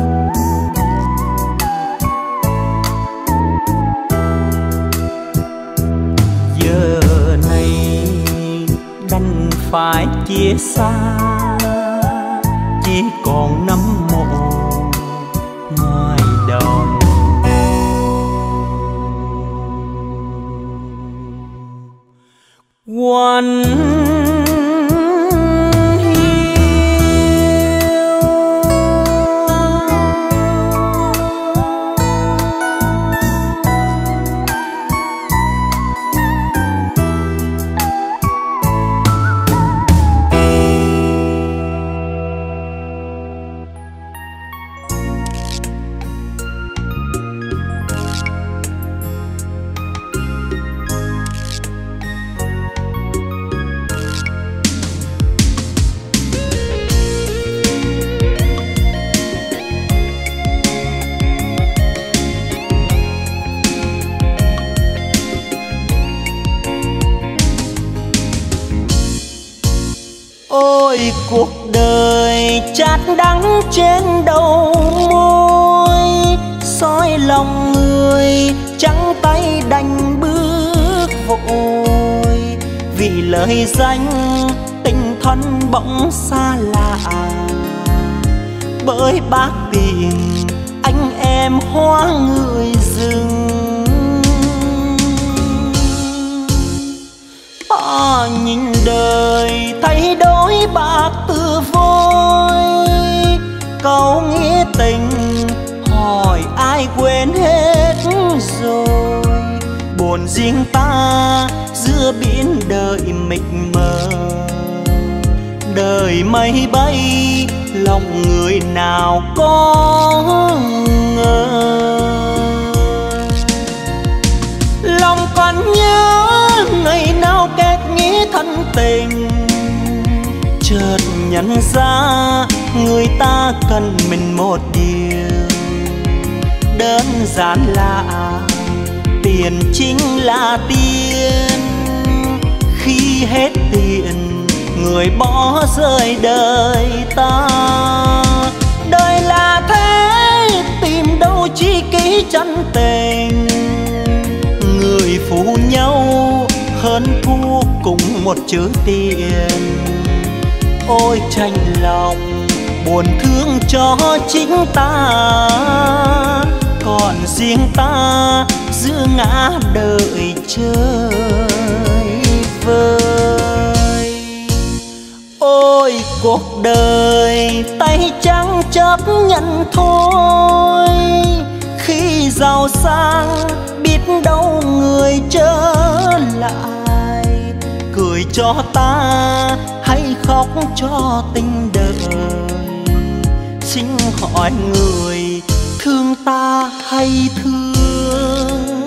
Giờ này đành phải chia xa, chỉ còn nắm mồ ngoài đồng. Quạnh ôi cuộc đời chát đắng trên đầu môi, soi lòng người trắng tay đành bước vội. Vì lời danh tình thân bỗng xa lạ, bởi bác tiền anh em hóa người rừng. Nhìn đời thấy đôi bạc từ vôi, câu nghĩa tình hỏi ai quên hết rồi. Buồn riêng ta giữa biển đời mịt mờ, đời mây bay lòng người nào có ngờ. Lòng còn nhớ ngày nào kết nghĩa thân tình, chợt nhận ra người ta cần mình một điều đơn giản là tiền chính là tiền. Khi hết tiền người bỏ rơi đời ta. Đời là thế tìm đâu chi kỷ chân tình, người phụ nhau hơn thua cùng một chữ tiền. Ôi chạnh lòng buồn thương cho chính ta, còn riêng ta giữa ngã đời chơi vơi. Ôi cuộc đời tay trắng chấp nhận thôi, khi giàu sang biết đâu người trở lại. Cười cho ta hay khóc cho tình đời, xin hỏi người thương ta hay thương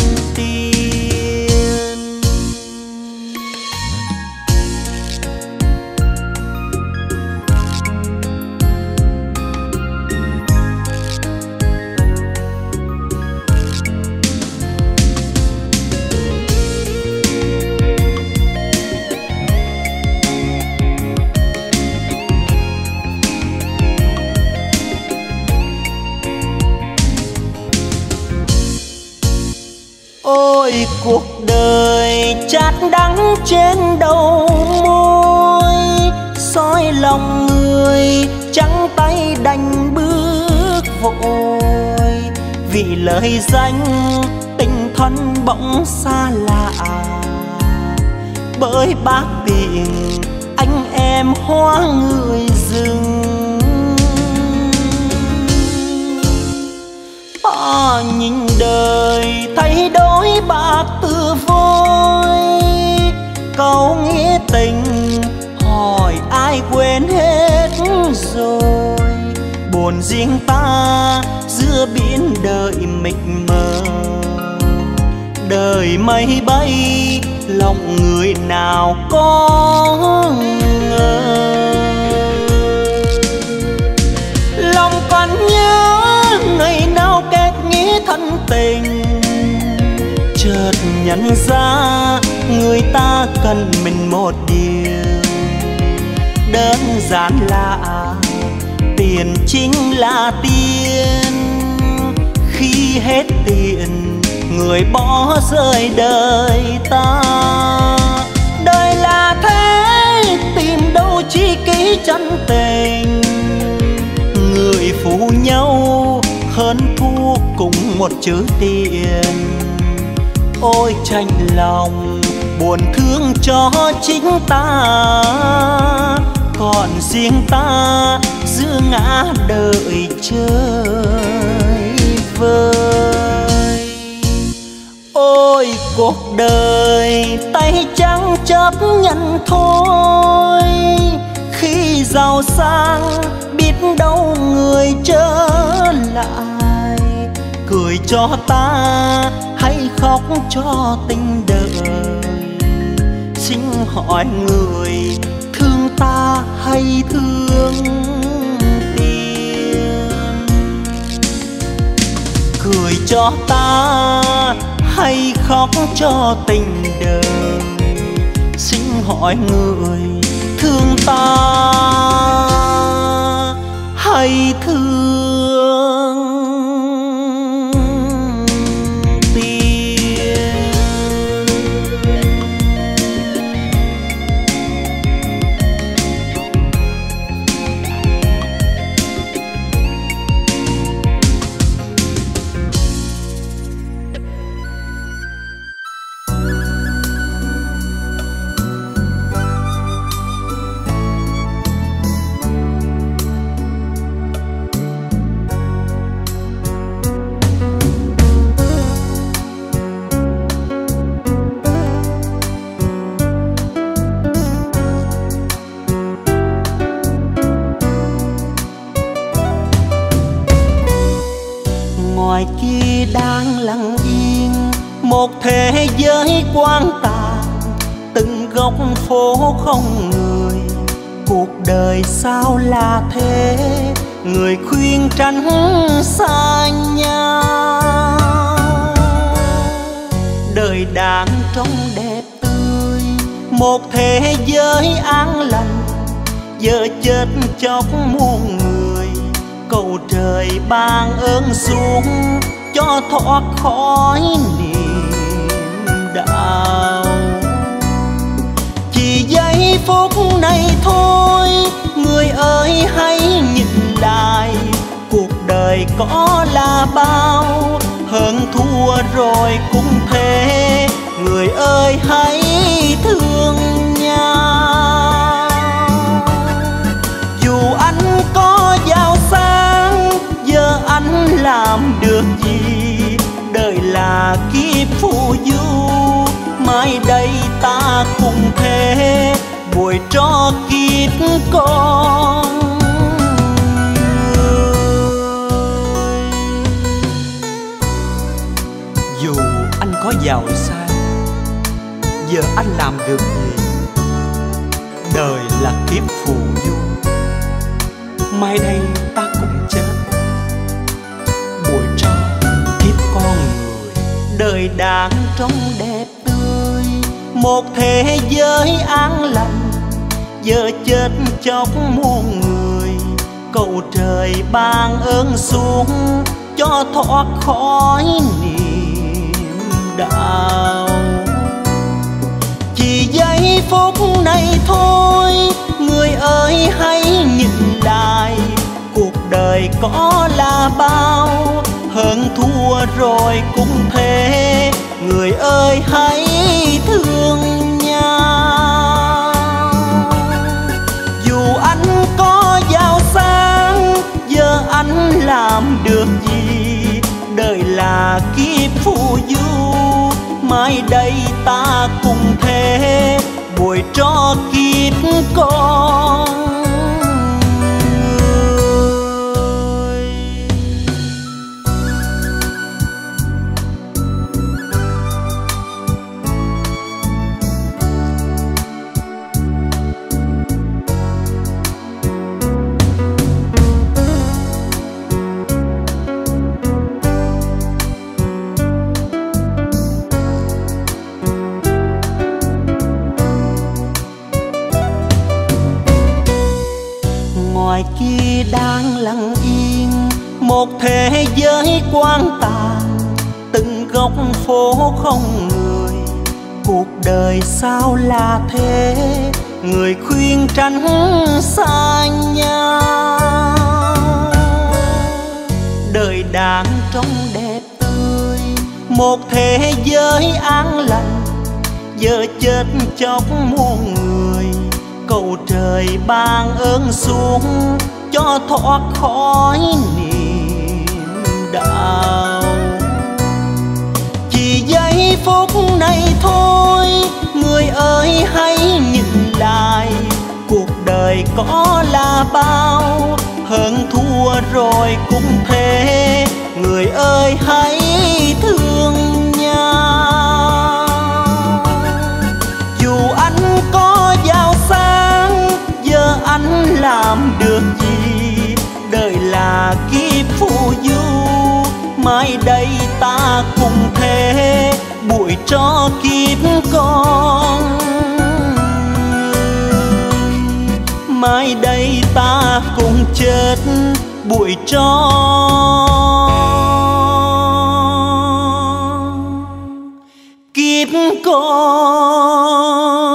tiền. Ôi cuộc đời chát đắng trên đầu môi, soi lòng người trắng tay đành bước vội. Vì lời danh tình thân bỗng xa lạ, bởi bác tiền anh em hóa người rừng. Ta nhìn đời thấy đôi bạc từ vôi, câu nghĩa tình hỏi ai quên hết rồi. Buồn riêng ta giữa biển đời mịt mờ, đời mây bay lòng người nào có ngờ. Lòng còn nhớ ngày nào kết nghĩa thân tình, chợt nhận ra người ta cần mình một điều đơn giản là tiền chính là tiền. Khi hết tiền người bỏ rơi đời ta. Đời là thế tìm đâu chi kỷ chân tình, người phụ nhau hơn thua cùng một chữ tiền. Ôi chạnh lòng buồn thương cho chính ta, còn riêng ta giữa ngã đợi chơi vơi. Ôi cuộc đời tay trắng chấp nhận thôi, khi giàu sang biết đâu người trở lại. Cười cho ta hay khóc cho tình đời, xin hỏi người thương ta hay thương tiền. Cười cho ta hay khóc cho tình đời, xin hỏi người thương ta hay thương tiền. Ngoài kia đang lặng yên một thế giới quang tàn, từng góc phố không người. Cuộc đời sao là thế, người khuyên tránh xa nhau. Đời đang trong đẹp tươi, một thế giới an lành, giờ chết chóc muôn người. Cầu trời ban ơn xuống cho thoát khỏi niềm đau. Chỉ giây phút này thôi, người ơi hãy nhìn lại. Cuộc đời có là bao, hơn thua rồi cũng thế. Người ơi hãy thương nhau. Dù anh có giàu sang, giờ anh làm được gì? Đời là kiếp phù du, mai đây ta cùng thế bồi cho kiếp con người. Dù anh có giàu sang, giờ anh làm được gì? Đời là kiếp phù du, mai đây ta cùng chết bồi cho kiếp con người. Đời đang trong đẹp tươi, một thế giới an lành, giờ chết chóc muôn người. Cầu trời ban ơn xuống cho thoát khỏi niềm đau. có là bao, hơn thua rồi cũng thế, người ơi hãy thương nhau. Dù anh có giàu sang, giờ anh làm được gì, đời là kiếp phù du, mai đây ta cùng thế bồi cho kiếp con. Ngoài kia đang lặng yên một thế giới quang tàn, từng góc phố không người, cuộc đời sao là thế, người khuyên tránh xa nhau. Đời đang trong đẹp tươi, một thế giới an lành, giờ chết chóc muôn người, cầu trời ban ơn xuống cho thoát khỏi niềm đau. Chỉ giây phút này thôi, người ơi hãy nhìn lại, cuộc đời có là bao, hơn thua rồi cũng thế, người ơi hãy thương nhau. Dù anh có giàu sang, giờ anh làm được gì, đời là kiếp phù du, mai đây ta cùng thế bụi cho kiếp con. Mai đây ta cùng chết bụi cho kiếp con.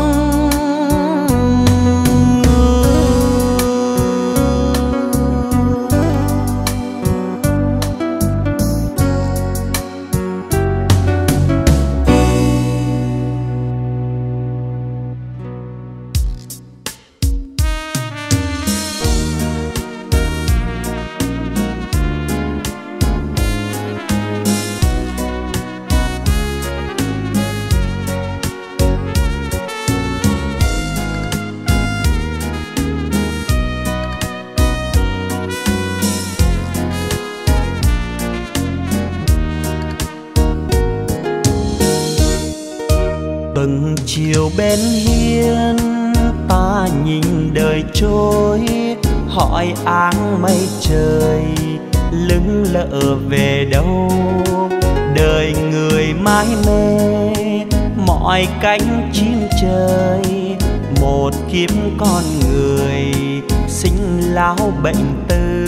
Từng chiều bên hiên ta nhìn đời trôi, hỏi áng mây trời lững lờ về đâu. Đời người mãi mê mọi cánh chim trời, một kiếp con người sinh lão bệnh tử.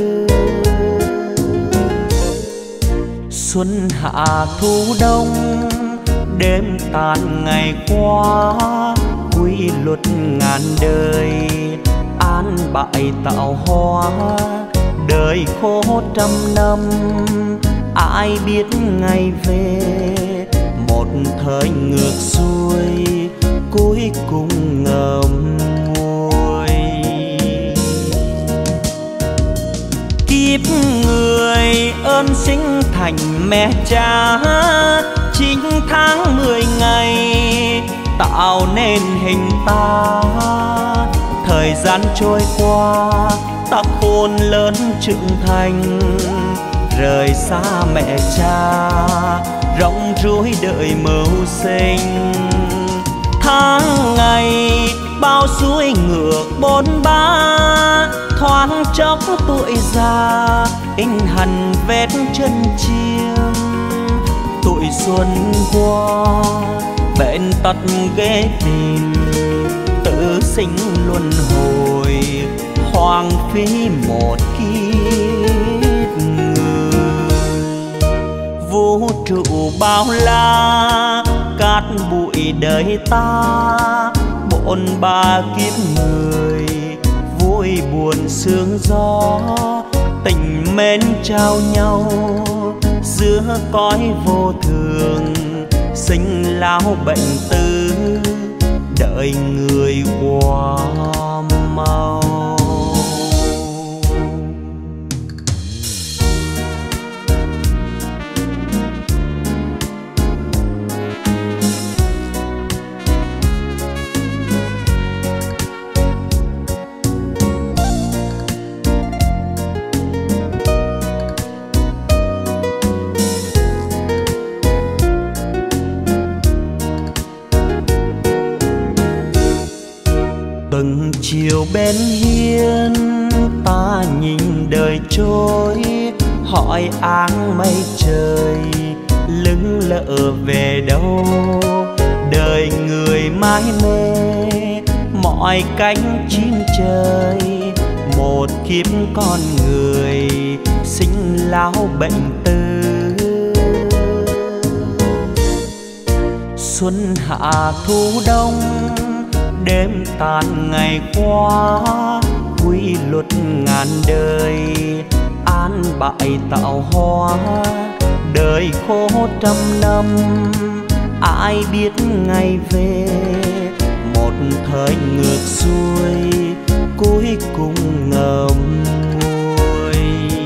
Xuân hạ thu đông đêm tàn ngày qua, quy luật ngàn đời an bại tạo hóa. Đời khô trăm năm ai biết ngày về, một thời ngược xuôi cuối cùng ngậm ngùi. Kiếp người ơn sinh thành mẹ cha, 9 tháng 10 ngày tạo nên hình ta. Thời gian trôi qua ta khôn lớn trưởng thành, rời xa mẹ cha rong ruổi đời mưu sinh. Tháng ngày bao suối ngược bôn ba, thoáng chốc tuổi già in hằn vết chân chiêm. Tuổi xuân qua bệnh tật ghê tìm, tự sinh luân hồi hoang phí một kiếp người. Vũ trụ bao la cát bụi đời ta, bộn ba kiếp người vui buồn sương gió tình mến trao nhau giữa cõi vô thường, sinh lão bệnh tử đợi người qua mau. Từng chiều bên hiên ta nhìn đời trôi, hỏi áng mây trời lững lờ về đâu. Đời người mãi mê mọi cánh chim trời, một kiếp con người sinh lão bệnh tử. Xuân hạ thu đông đêm tàn ngày qua, quy luật ngàn đời an bại tạo hóa. Đời khổ trăm năm ai biết ngày về, một thời ngược xuôi cuối cùng ngậm ngùi.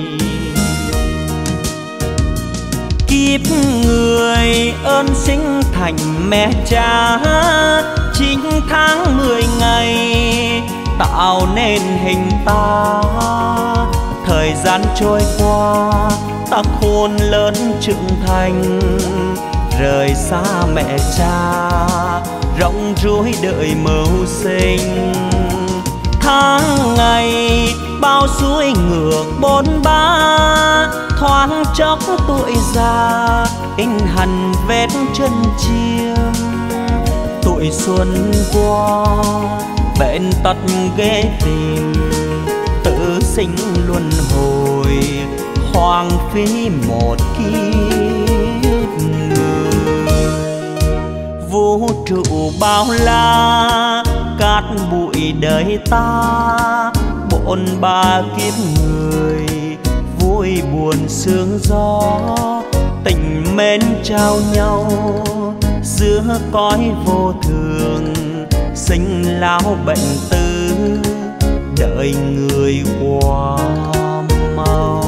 Kiếp người ơn sinh thành mẹ cha, 9 tháng 10 ngày tạo nên hình ta. Thời gian trôi qua ta khôn lớn trưởng thành, rời xa mẹ cha rộng rối đợi mưu sinh. Tháng ngày bao suối ngược bôn ba, thoáng chốc tuổi già in hằn vết chân chim. Tuổi xuân qua bệnh tật ghê tìm, tự sinh luân hồi hoang phí một kiếp người. Vũ trụ bao la cát bụi đời ta, bộn ba kiếp người vui buồn sương gió. Tình mến trao nhau giữa cõi vô thường, sinh lão bệnh tử đợi người qua mau.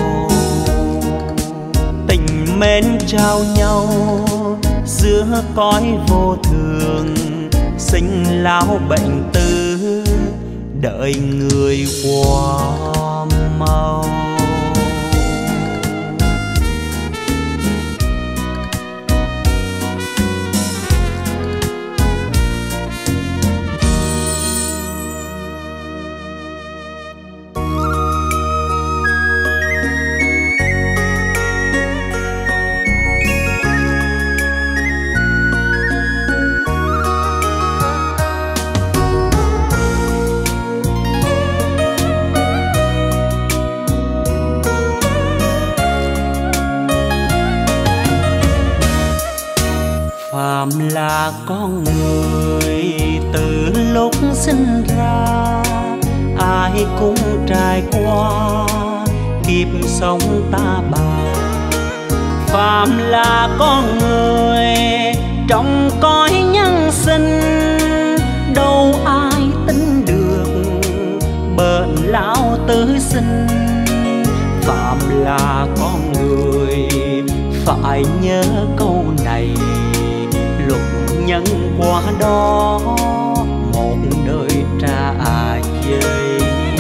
Tình mến trao nhau giữa cõi vô thường, sinh lão bệnh tử đợi người qua mau. Phàm là con người từ lúc sinh ra, ai cũng trải qua kiếp sống ta bà. Phàm là con người trong cõi nhân sinh, đâu ai tính được bệnh lão tử sinh. Phàm là con người phải nhớ câu này, luật nhân qua đó một đời trả dây.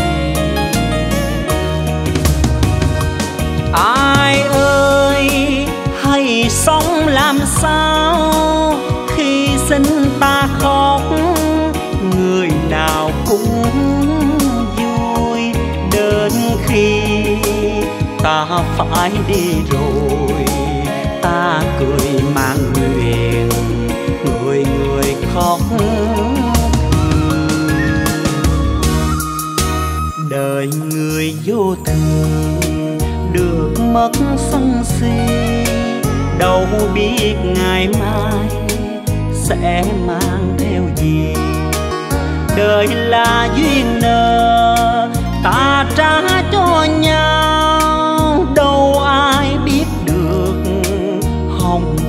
Ai ơi hãy sống làm sao khi sinh ta khóc, người nào cũng vui. Đến khi ta phải đi rồi ta cười mang nguyện, người người khóc. Đời người vô thường được mất sân si, đâu biết ngày mai sẽ mang theo gì. Đời là duyên nợ ta trả cho nhau,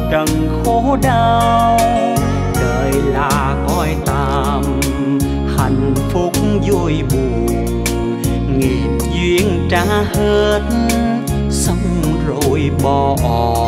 trần khổ đau. Đời là cõi tạm, hạnh phúc vui buồn, nghiệp duyên trả hết, xong rồi bỏ buông.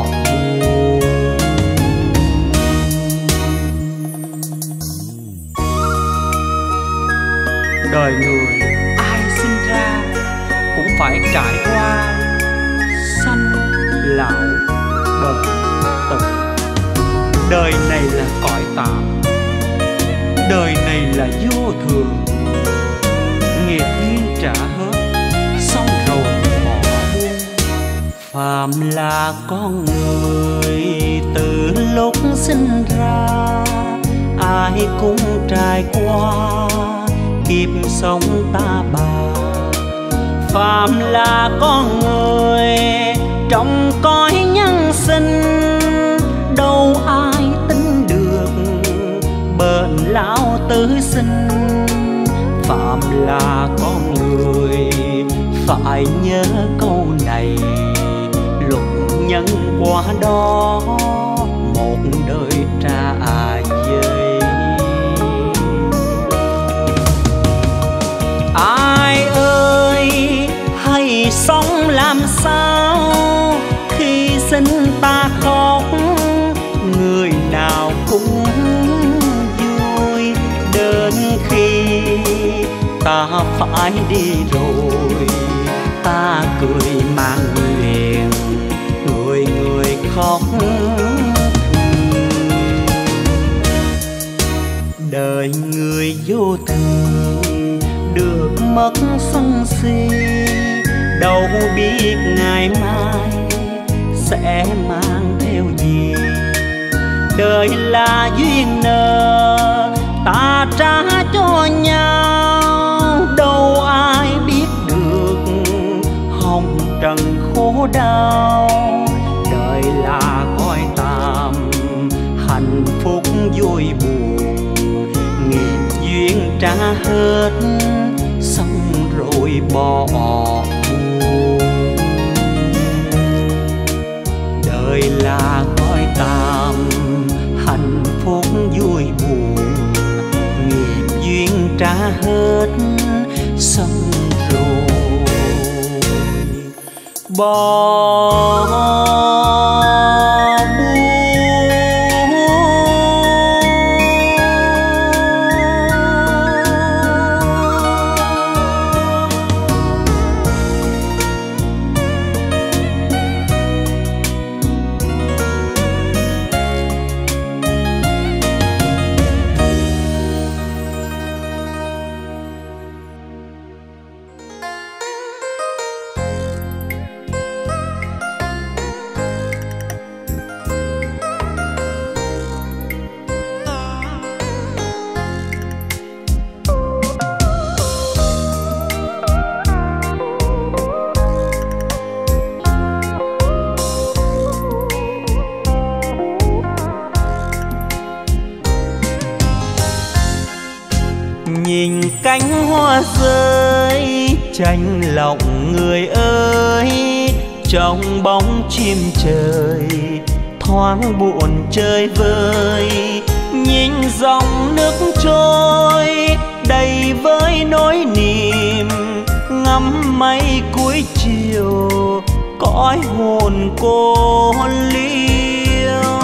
Đời người ai sinh ra cũng phải trải qua sanh lão bệnh tật. Đời này là cõi tạm, đời này là vô thường, nghiệp duyên trả hết, xong rồi bỏ buông. Phàm là con người từ lúc sinh ra, ai cũng trải qua kiếp sống ta bà. Phàm là con người trong cõi nhân sinh, đâu ai tính được bệnh lão tử sinh. Phàm là con người phải nhớ câu này, luật nhân quả đó một đời trả dây. Ai ơi hãy sống làm sao khi sinh ta khóc, người nào cũng vui. Đến khi ta phải đi rồi, ta cười mang nguyện, người người khóc. Đời người vô thường được mất sân si, đâu biết ngày mai sẽ mang theo gì. Đời là duyên nợ ta trả cho nhau, đâu ai biết được hồng trần khổ đau. Đời là cõi tạm, hạnh phúc vui buồn, nghiệp duyên trả hết, xong rồi bỏ buông. Đời là cõi tạm, hạnh phúc vui buồn, nghiệp duyên trả hết, xong rồi bỏ buông. Nhìn cánh hoa rơi chạnh lòng người ơi, trong bóng chim trời thoáng buồn chơi vơi. Nhìn dòng nước trôi đầy với nỗi niềm, ngắm mây cuối chiều cõi hồn cô liêu.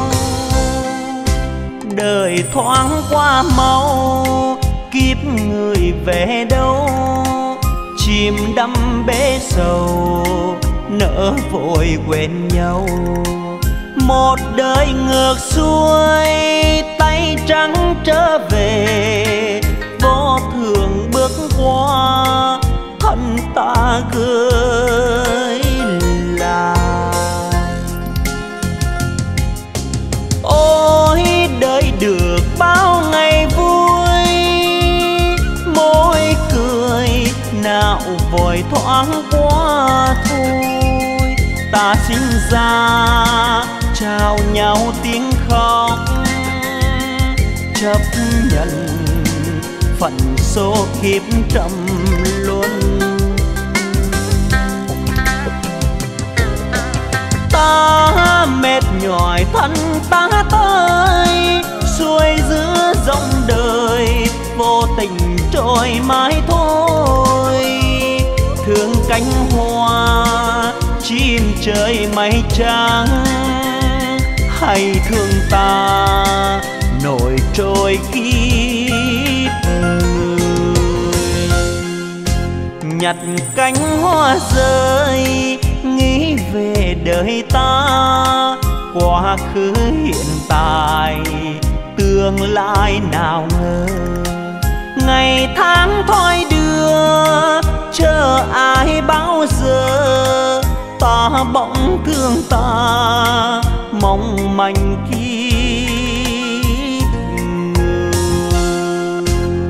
Đời thoáng qua mau, kiếp người về đâu, chim đắm bể sầu nỡ vội quên nhau. Một đời ngược xuôi tay trắng trở về, vô thường bước qua thân ta gửi lại. Ôi đời được bao ngày vui, môi cười nào vội thoáng qua thôi. Ta sinh ra trao nhau tiếng khóc, chấp nhận phận số kiếp trầm luân. Ta mệt nhòi thân ta tới, xuôi giữa dòng đời vô tình trôi mãi thôi. Thương cánh hoa chim trời mây trắng, hay thương ta nổi trôi kiếp người. Nhặt cánh hoa rơi nghĩ về đời ta, quá khứ hiện tại tương lai nào ngờ. Ngày tháng thoi đưa chờ ai bao giờ, ta bỗng thương ta mong manh kiếp người.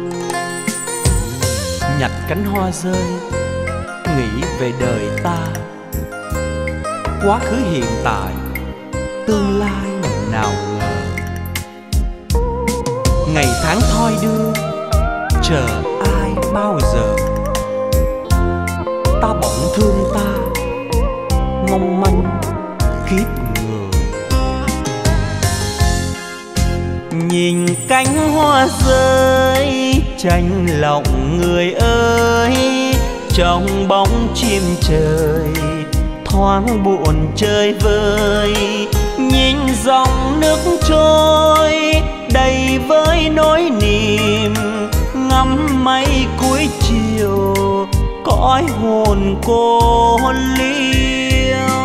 Nhặt cánh hoa rơi nghĩ về đời ta, quá khứ hiện tại tương lai nào ngờ. Ngày tháng thoi đưa chờ ai bao giờ, ta bỗng thương ta mong manh kiếp người. Nhìn cánh hoa rơi chạnh lòng người ơi, trong bóng chim trời thoáng buồn chơi vơi. Nhìn dòng nước trôi đầy với nỗi niềm, ngắm mây cuối chiều cõi hồn cô liêu.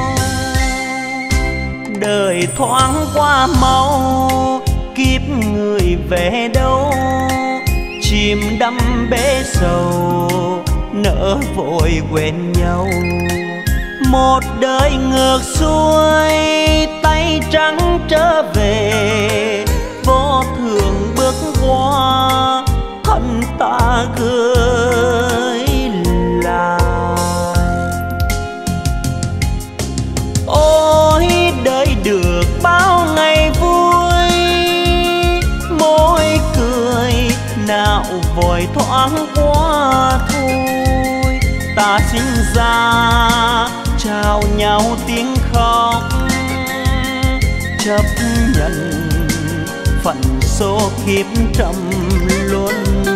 Đời thoáng qua mau kiếp người về đâu, chim đắm bể sầu nỡ vội quên nhau. Một đời ngược xuôi tay trắng trở về, vô thường bước qua thân ta gửi lại. Ôi đời được bao ngày vui, môi cười nào vội thoáng qua thôi. Ta sinh ra trao nhau tiếng khóc, chấp nhận phận số kiếp trầm luân.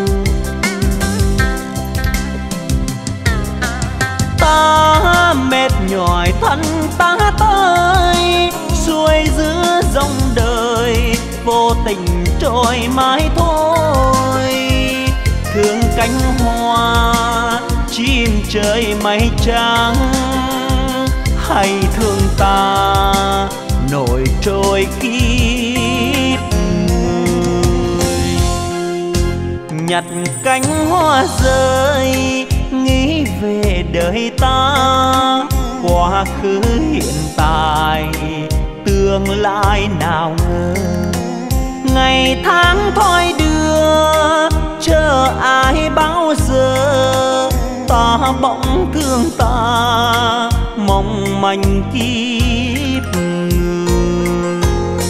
Ta mệt nhòi thân ta tới, xuôi giữa dòng đời vô tình trôi mãi thôi. Thương cánh hoa chim trời mây trắng, hay thương ta nổi trôi kiếp người. Nhặt cánh hoa rơi nghĩ về đời ta, quá khứ hiện tại tương lai nào ngờ. Ngày tháng thoi đưa chờ ai bao giờ, ta bỗng thương ta mong manh kiếp người.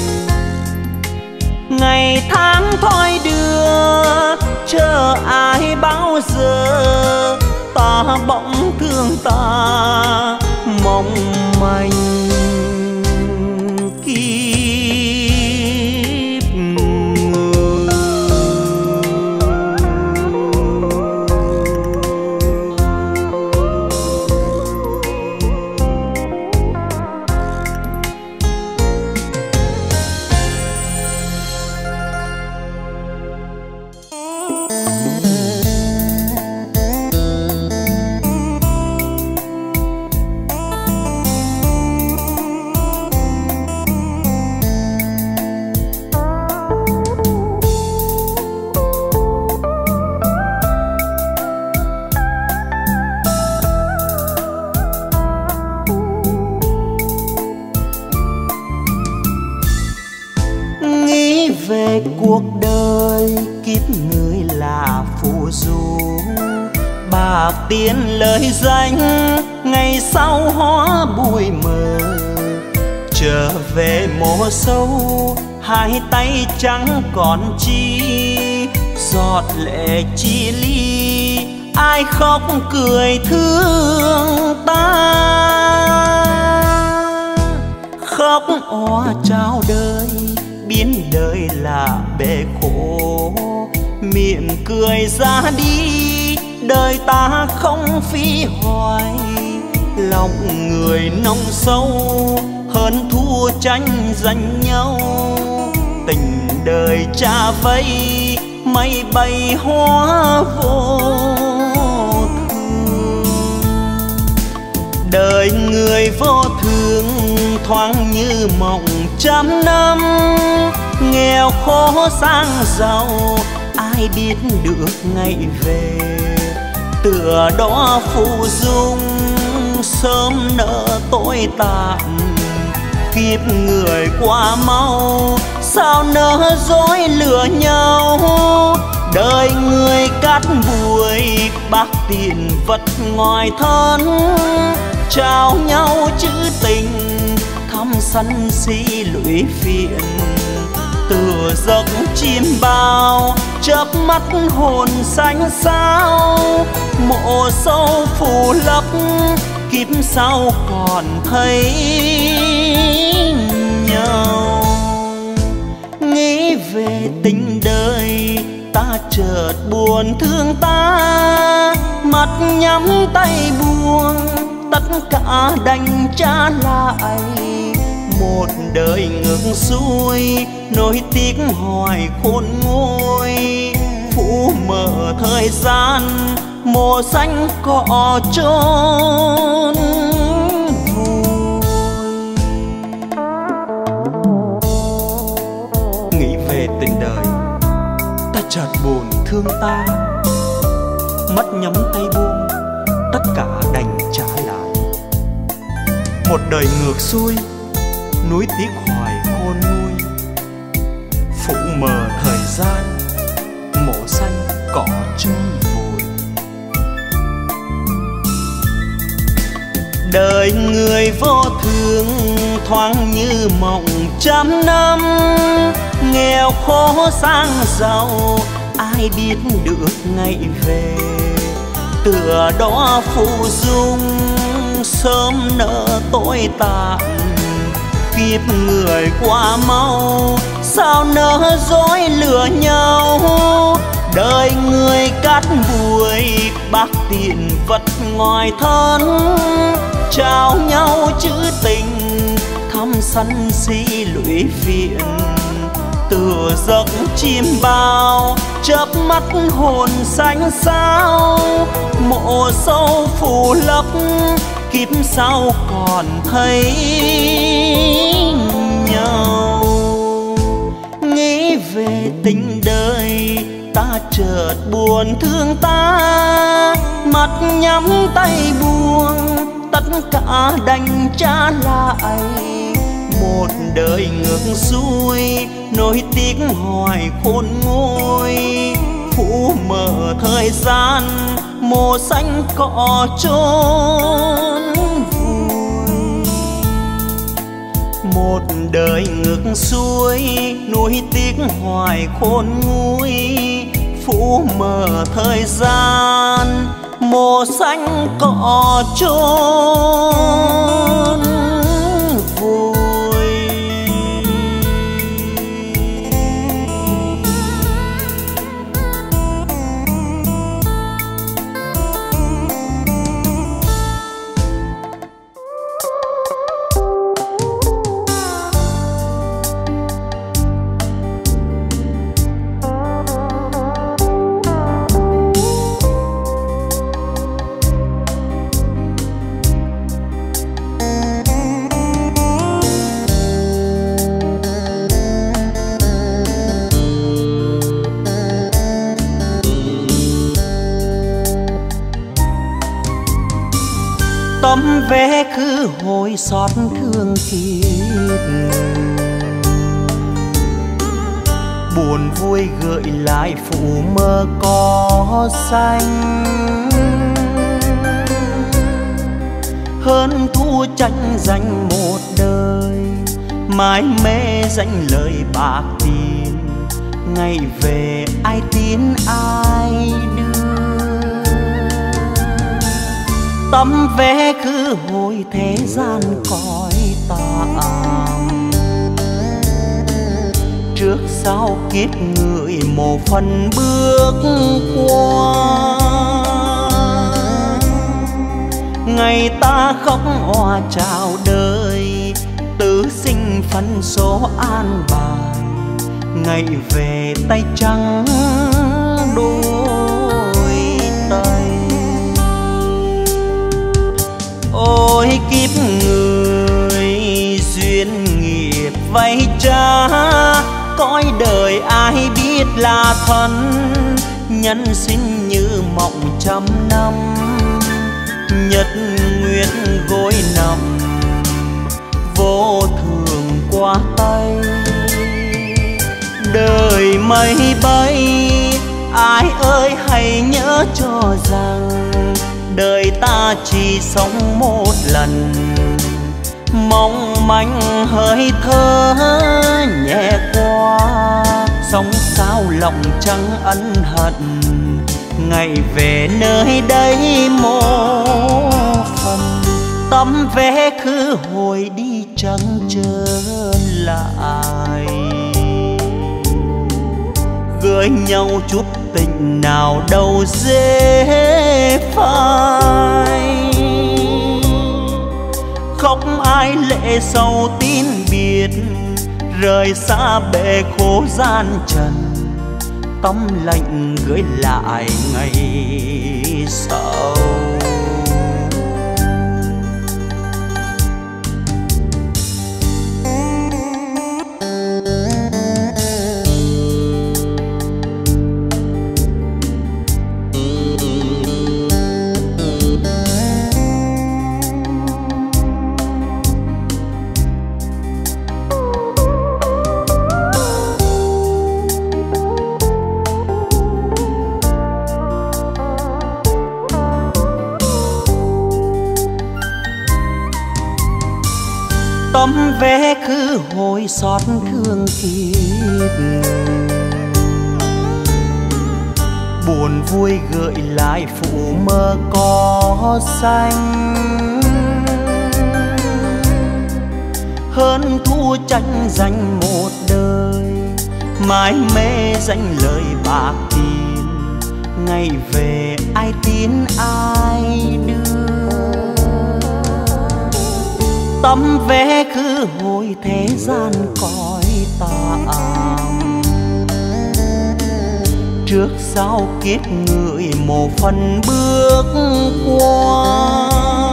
Ngày tháng thoi đưa chờ ai bao giờ, ta bỗng thương ta mong manh kiếp về cuộc đời kiếp người là phù du. Bạc tiên lời danh ngày sau hóa bụi mờ, trở về mùa sâu hai tay trắng còn chi, giọt lệ chia ly ai khóc cười thương ta. khóc oa trao đời, biến đời là bể khổ. Miệng cười ra đi, đời ta không phí hoài. Lòng người nông sâu, hơn thua tranh giành nhau. Tình đời cha vây, mây bay hóa vô thường. Đời người vô thường, thoáng như mộng trăm năm. Nghèo khó sang giàu, ai biết được ngày về. Tựa đó phù dung, sớm nỡ tối tàn. Kiếp người qua mau, sao nỡ dối lừa nhau. Đời người cát bụi, bạc tiền vật ngoài thân. Trao nhau chữ tình, thăm sân si lụy phiền. Từ giấc chim bao, chớp mắt hồn xanh xao. Mộ sâu phủ lấp, kiếp sau còn thấy nhau. Nghĩ về tình đời, ta chợt buồn thương ta. Mắt nhắm tay buông, tất cả đành trả lại. Một đời ngược xuôi, nỗi tiếc hoài khôn nguôi. Phủ mờ thời gian, mùa xanh cỏ trốn vui. Nghĩ về tình đời, ta chợt buồn thương ta. Mắt nhắm tay buông, tất cả đành trả lại. Một đời ngược xuôi, núi tiếc hoài khôn nguôi. Phủ mờ thời gian, mộ xanh cỏ trôi vùi. Đời người vô thường, thoáng như mộng trăm năm. Nghèo khó sang giàu, ai biết được ngày về. Tựa đó phù dung, sớm nỡ tối tàn. Kiếp người qua mau, sao nỡ dối lừa nhau. Đời người cát bụi, bạc tiền vật ngoài thân. Trao nhau chữ tình, thăm sân si lụy phiền. Từ giấc chim bao, chớp mắt hồn xanh xao. Mộ sâu phủ lấp, kiếp sau còn thấy nhau. Nghĩ về tình đời, ta chợt buồn thương ta. Mắt nhắm tay buông, tất cả đành trả lại. Một đời ngược xuôi, nỗi tiếc hoài khôn nguôi. Phủ mờ thời gian, mùa xanh cỏ trốn vui. Một đời ngược xuôi, nuối tiếc hoài khôn nguôi. Phủ mờ thời gian, mùa xanh cỏ trốn vui. Tấm vé cứ hồi xót thương kiếp. Buồn vui gợi lại phủ mơ có xanh. Hơn thua tranh giành một đời, mãi mê danh lời bạc tiền. Ngày về ai tiến ai đưa, tấm vé cứ hồi thế gian cõi tạm. sao kiếp người một phần bước qua. Ngày ta khóc òa chào đời, tử sinh phân số an bài. Ngày về tay trắng đôi tay. Ôi kiếp người duyên nghiệp vay trả, cõi đời ai biết là thân. Nhân sinh như mộng trăm năm, nhật nguyệt gối nằm vô thường qua tay. Đời mây bay, ai ơi hãy nhớ cho rằng đời ta chỉ sống một lần. Mong manh hơi thở nhẹ qua, sóng sao lòng trắng ân hận. Ngày về nơi đây một phần, tấm vé khứ hồi đi chẳng trở lại. Gửi nhau chút tình nào đâu dễ phai. Khóc ai lệ sầu tin biệt, rời xa bể khổ gian trần. Tấm lạnh gửi lại ngày sau. Tấm vé khứ hồi xót thương kiếp người, buồn vui gợi lại phụ mơ có xanh. Hơn thua tranh giành một đời, mãi mê danh lời bạc tiền. Ngày về ai tin ai đưa, tấm vé khứ hồi thế gian cõi tạm. Trước sau kiếp người một phần bước qua.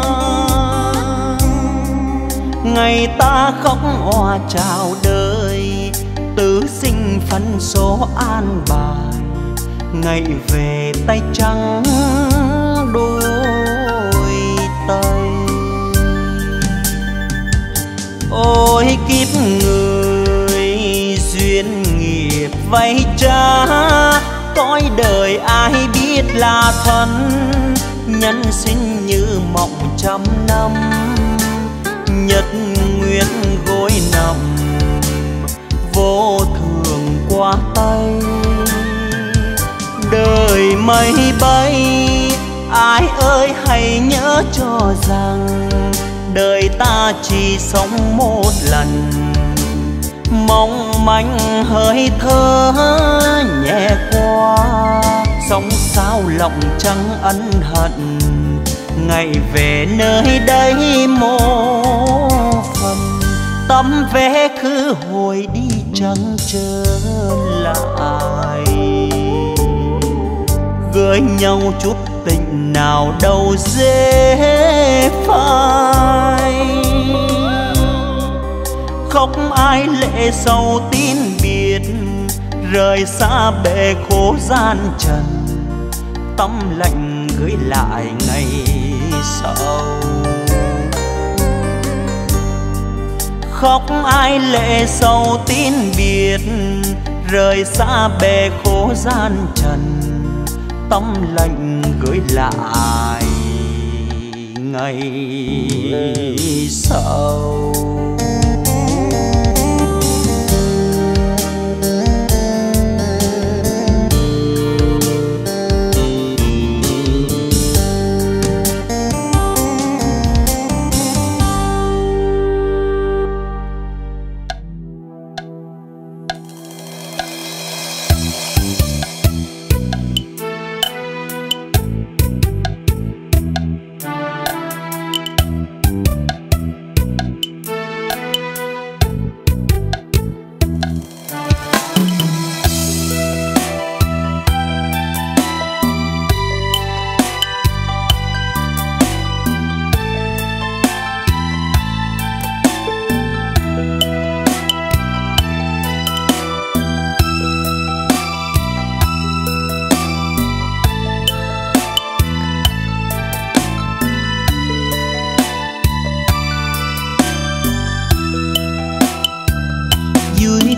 Ngày ta khóc òa chào đời, tử sinh phân số an bài. Ngày về tay trắng đôi tay. Ôi kiếp người duyên nghiệp vay trả, cõi đời ai biết là thân. Nhân sinh như mộng trăm năm, nhật nguyệt gối nằm vô thường qua tay. Đời mây bay, ai ơi hãy nhớ cho rằng đời ta chỉ sống một lần. Mong manh hơi thở nhẹ qua, sóng sao lòng trắng ân hận. Ngày về nơi đây một phần, tấm vé khứ hồi đi chẳng trở lại. Gửi nhau chút tình nào đâu dễ phai. Khóc ai lệ sầu tin biệt, rời xa bể khổ gian trần. Tấm lạnh gửi lại ngày sau. Khóc ai lệ sầu tin biệt, rời xa bể khổ gian trần. Tấm lạnh gửi lại ngày sau.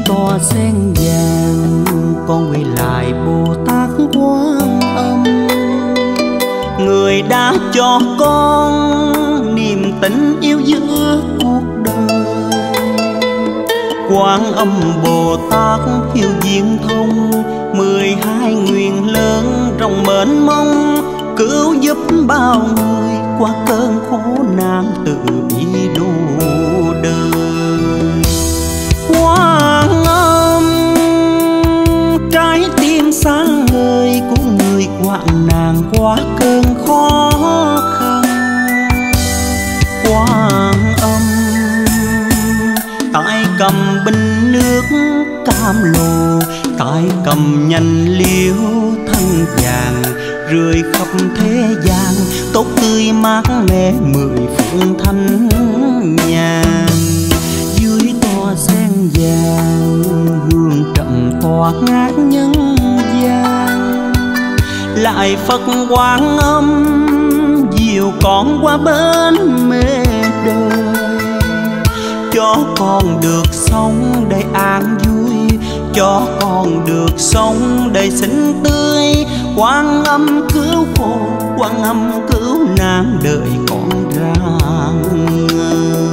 tòa sen vàng, con quay lại Bồ Tát Quan Âm. Người đã cho con niềm tình yêu giữa cuộc đời. Quan Âm Bồ Tát hiếu diễn thông, 12 nguyện lớn rộng mênh mông, cứu giúp bao người qua cơn khổ nạn từ bi độ đời. Quan Âm trái tim sáng ngời của người hoạn nạn qua cơn khó khăn. Quan Âm tay cầm bình nước cam lồ, tay cầm nhành liễu thân vàng, rơi khắp thế gian tốt tươi mát mẻ 10 phương thanh nhàn. Dưới tòa sen vàng hương trầm tỏa ngát nhân gian, lại Phật Quan Âm dìu con qua bên mê đời, cho con được sống đầy an vui, cho con được sống đầy xinh tươi. Quan Âm cứu khổ, Quan Âm cứu nạn đời con rạng ngời.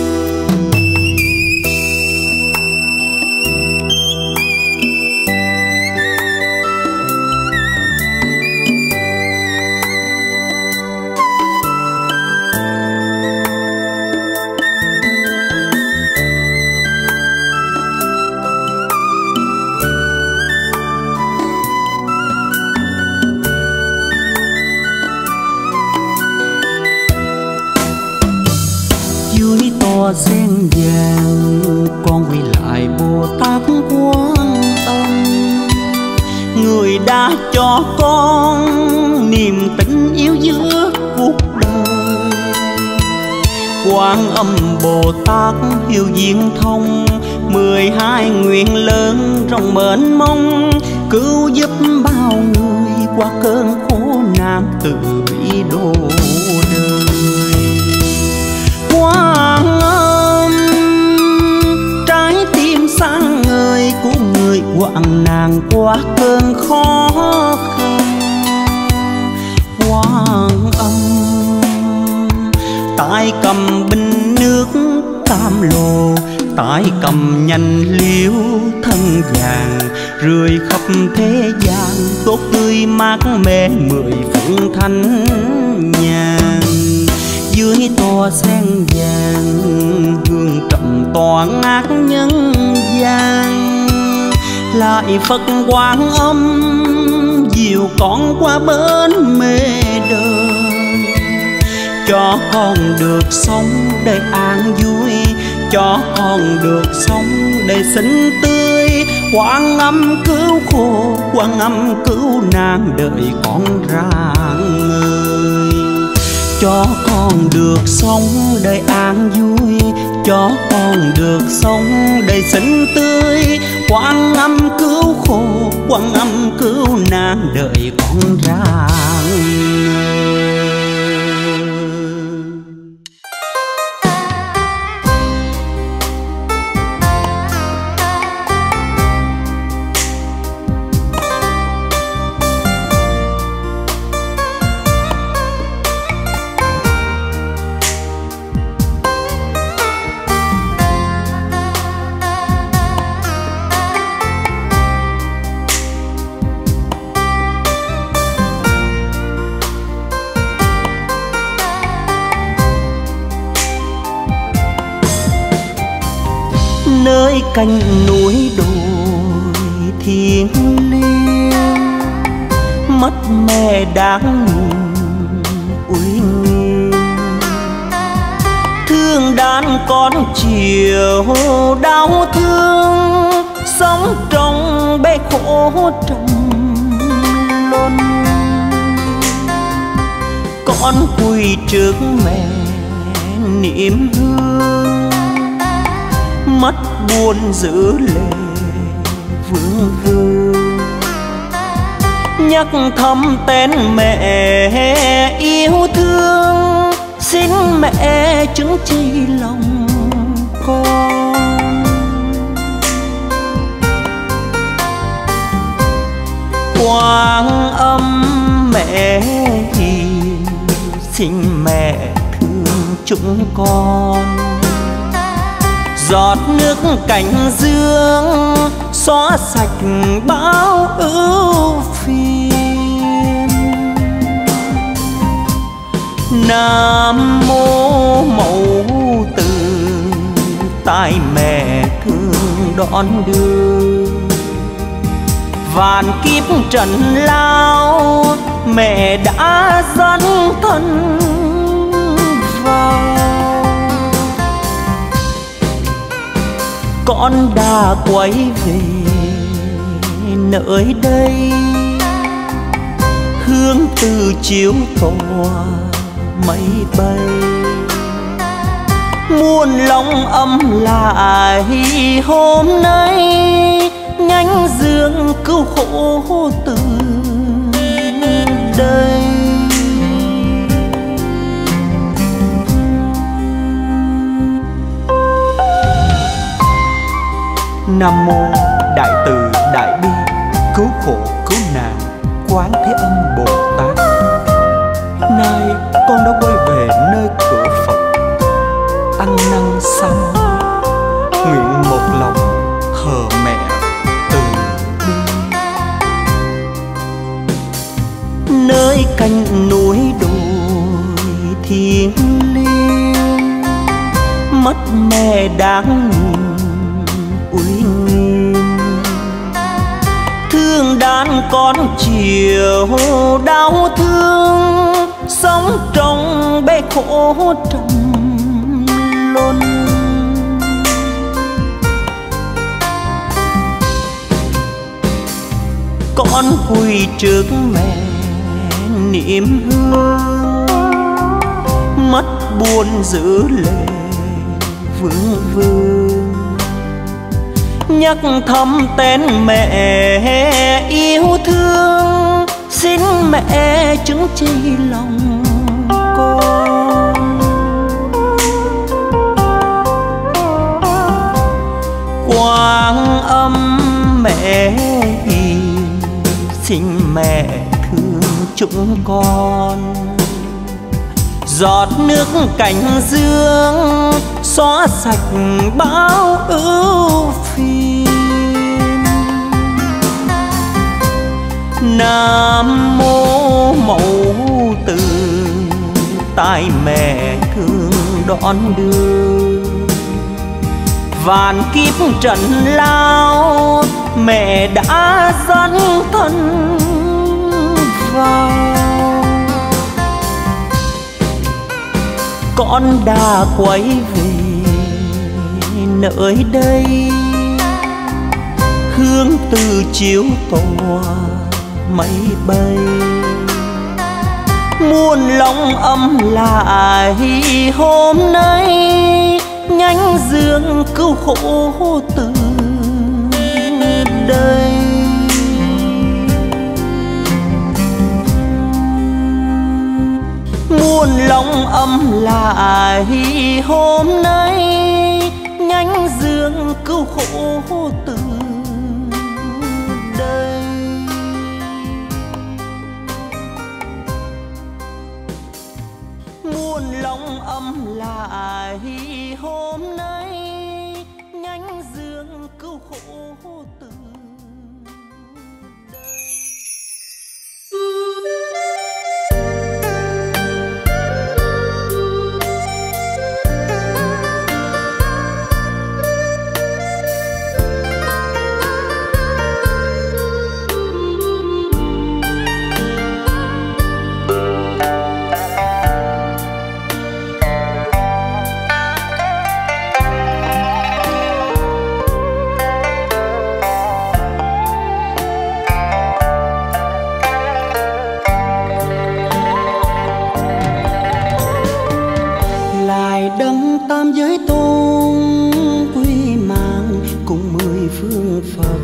Tòa sen vàng, con quay lại Bồ Tát Quan Âm. Người đã cho con niềm tình yêu giữa cuộc đời. Quan Âm Bồ Tát hiếu diễn thông, 12 nguyện lớn rộng mênh mông, cứu giúp bao người qua cơn khổ nạn từ bi độ đời. Quan Âm trái tim sáng ngời của người hoạn nạn qua cơn khó khăn. Quan Âm tay cầm bình nước cam lồ, tay cầm nhành liễu thân vàng, rơi khắp thế gian tốt tươi mát mẻ 10 phương thanh nhàn. Dưới tòa sen vàng hương trầm tỏa ngát nhân gian, lại Phật Quan Âm dìu con qua bên mê đời, cho con được sống đầy an vui, cho con được sống đầy xinh tươi. Quan Âm cứu khổ, Quan Âm cứu nạn đời con rạng ngời, cho con được sống đầy an vui, cho con được sống đầy xinh tươi. Quan Âm cứu khổ, Quan Âm cứu nạn đời con rạng ngời. Nơi cạnh núi đồi thiêng liêng, mất mẹ đáng uy nghiêm, thương đàn con chiều đau thương, sống trong bể khổ trầm luân. Con quỳ trước mẹ niệm hương, mắt buồn giữ lệ vương vương, nhắc thầm tên mẹ yêu thương, xin mẹ chứng chi lòng con. Quang Âm mẹ hiền, xin mẹ thương chúng con. Giọt nước cánh dương xóa sạch bao ưu phiền. Nam mô Mẫu Từ, tại mẹ thương đón đưa. Vạn kiếp trần lao mẹ đã dấn thân vào. Con đã quay về nơi đây, hướng từ chiếu tỏa mây bay. Muôn lòng ấm lại hôm nay, nhánh dương cứu khổ từ đây. Nam mô Đại Từ Đại Bi cứu khổ cứu nạn Quán Thế Âm Bồ Tát. Nay con đã quay về nơi cửa Phật, ăn năn sám hối, nguyện một lòng thờ mẹ từ bi. Nơi cạnh núi đồi thiêng liêng, mất mẹ đáng nhìn uy nghiêm. Thương đàn con chiều đau thương, sống trong bể khổ trầm luân. Con quỳ trước mẹ niệm hương, mắt buồn giữ lệ vương vương. Nhắc thầm tên mẹ yêu thương, xin mẹ chứng chi lòng con. Quang Âm mẹ hiền, xin mẹ thương chúng con. Giọt nước cánh dương xóa sạch bao ưu phiền. Nam mô Mẫu Từ, tại mẹ thương đón đưa. Vạn kiếp trần lao mẹ đã dấn thân vào. Con đã quay về nơi đây, hướng từ chiếu tỏa mây bay. Muôn lòng ấm lại hôm nay, nhánh dương cứu khổ từ đây. Muôn lòng ấm lại hôm nay, nhánh dương cứu khổ từ đây. Muôn lòng ấm lại hôm nay, nhánh dương cứu khổ từ đây. tam giới tôn quy mạng cùng 10 phương Phật.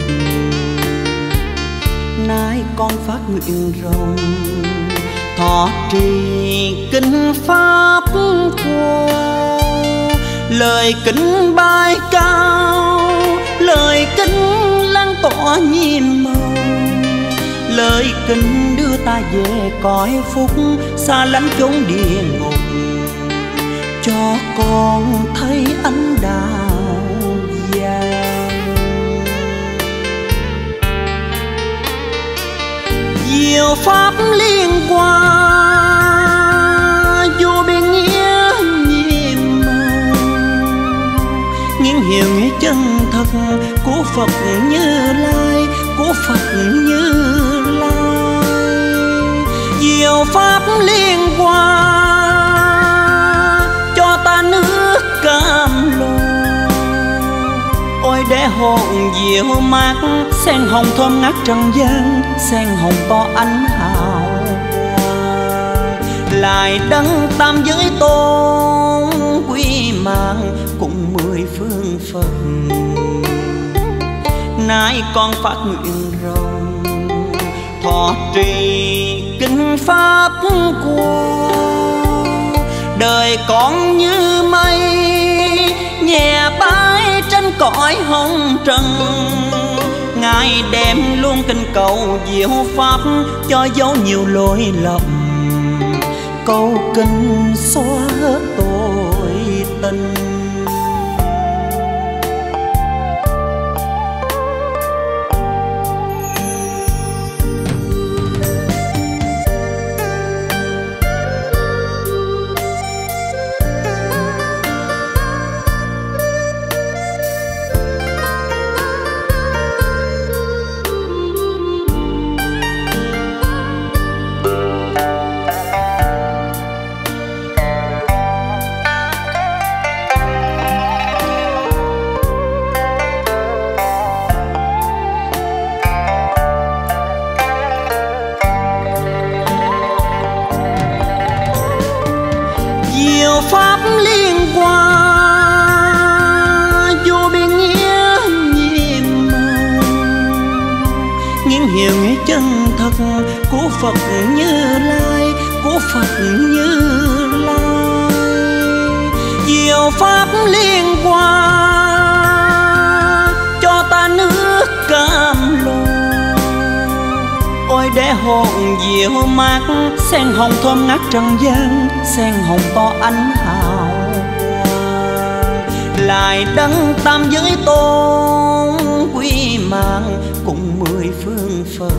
Nay con phát nguyện rộng thọ trì kinh pháp qua, lời kính bay cao, lời kính lan tỏa nhiệm màu, lời kinh đưa ta về cõi phúc, xa lánh chốn địa ngục, cho con thấy ánh đạo vàng. Diệu pháp liên hoa vô biên nghĩa nhiệm màu, những hiểu nghĩa chân thật của Phật Như Lai, của Phật Như Lai. Diệu pháp liên hoa cho ta nước cam lồ, ôi để hồn diệu mát, sen hồng thơm ngát trần gian, sen hồng to ánh hào quang. Lại đấng tam giới tôn quý mạng cùng 10 phương Phật, nay con phát nguyện rộng thọ trì kinh pháp qua. Đời con như mây nhẹ bái trên cõi hồng trần, ngài đem luôn kinh cầu diệu pháp cho dấu nhiều lỗi lầm, câu kinh xóa hết tội tình. Pháp liên hoa vô biên nghĩa nhiệm màu, những hiểu nghĩa chân thật của Phật Như Lai, của Phật Như Lai. Diệu pháp liên hoa cho ta nước cam lồ, ôi để hồn diệu mát, sen hồng thơm ngát trần gian, sen hồng to ánh hào quang. Lại đấng tam giới tôn quý mạng cùng 10 phương Phật,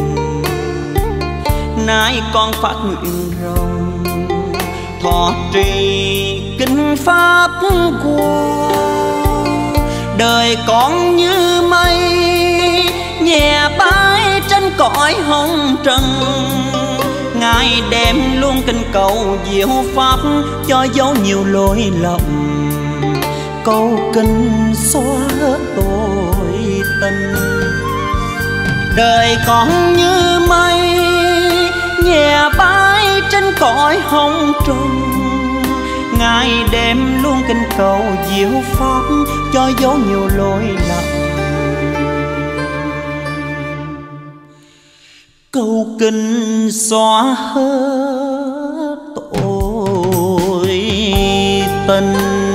nay con phát nguyện rộng thọ trì kinh pháp qua. Đời con như mây nhẹ bái trên cõi hồng trần, ngài đem luôn kinh cầu diệu pháp cho dấu nhiều lỗi lầm, câu kinh xóa hết tội tình. Đời con như mây nhẹ bái trên cõi hồng trần, ngài đem luôn kinh cầu diệu pháp cho dấu nhiều lỗi lầm, câu kinh xóa hết tội tình.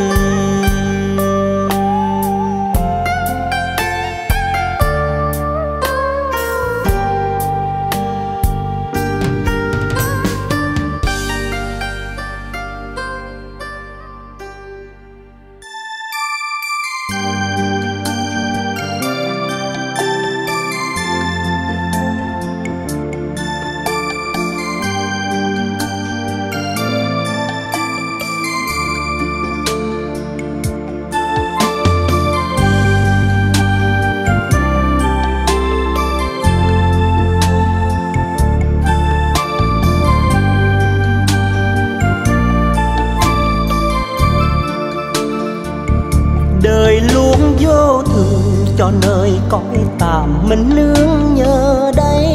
Đời luôn vô thường cho nơi cõi tạm mình nương nhờ đây,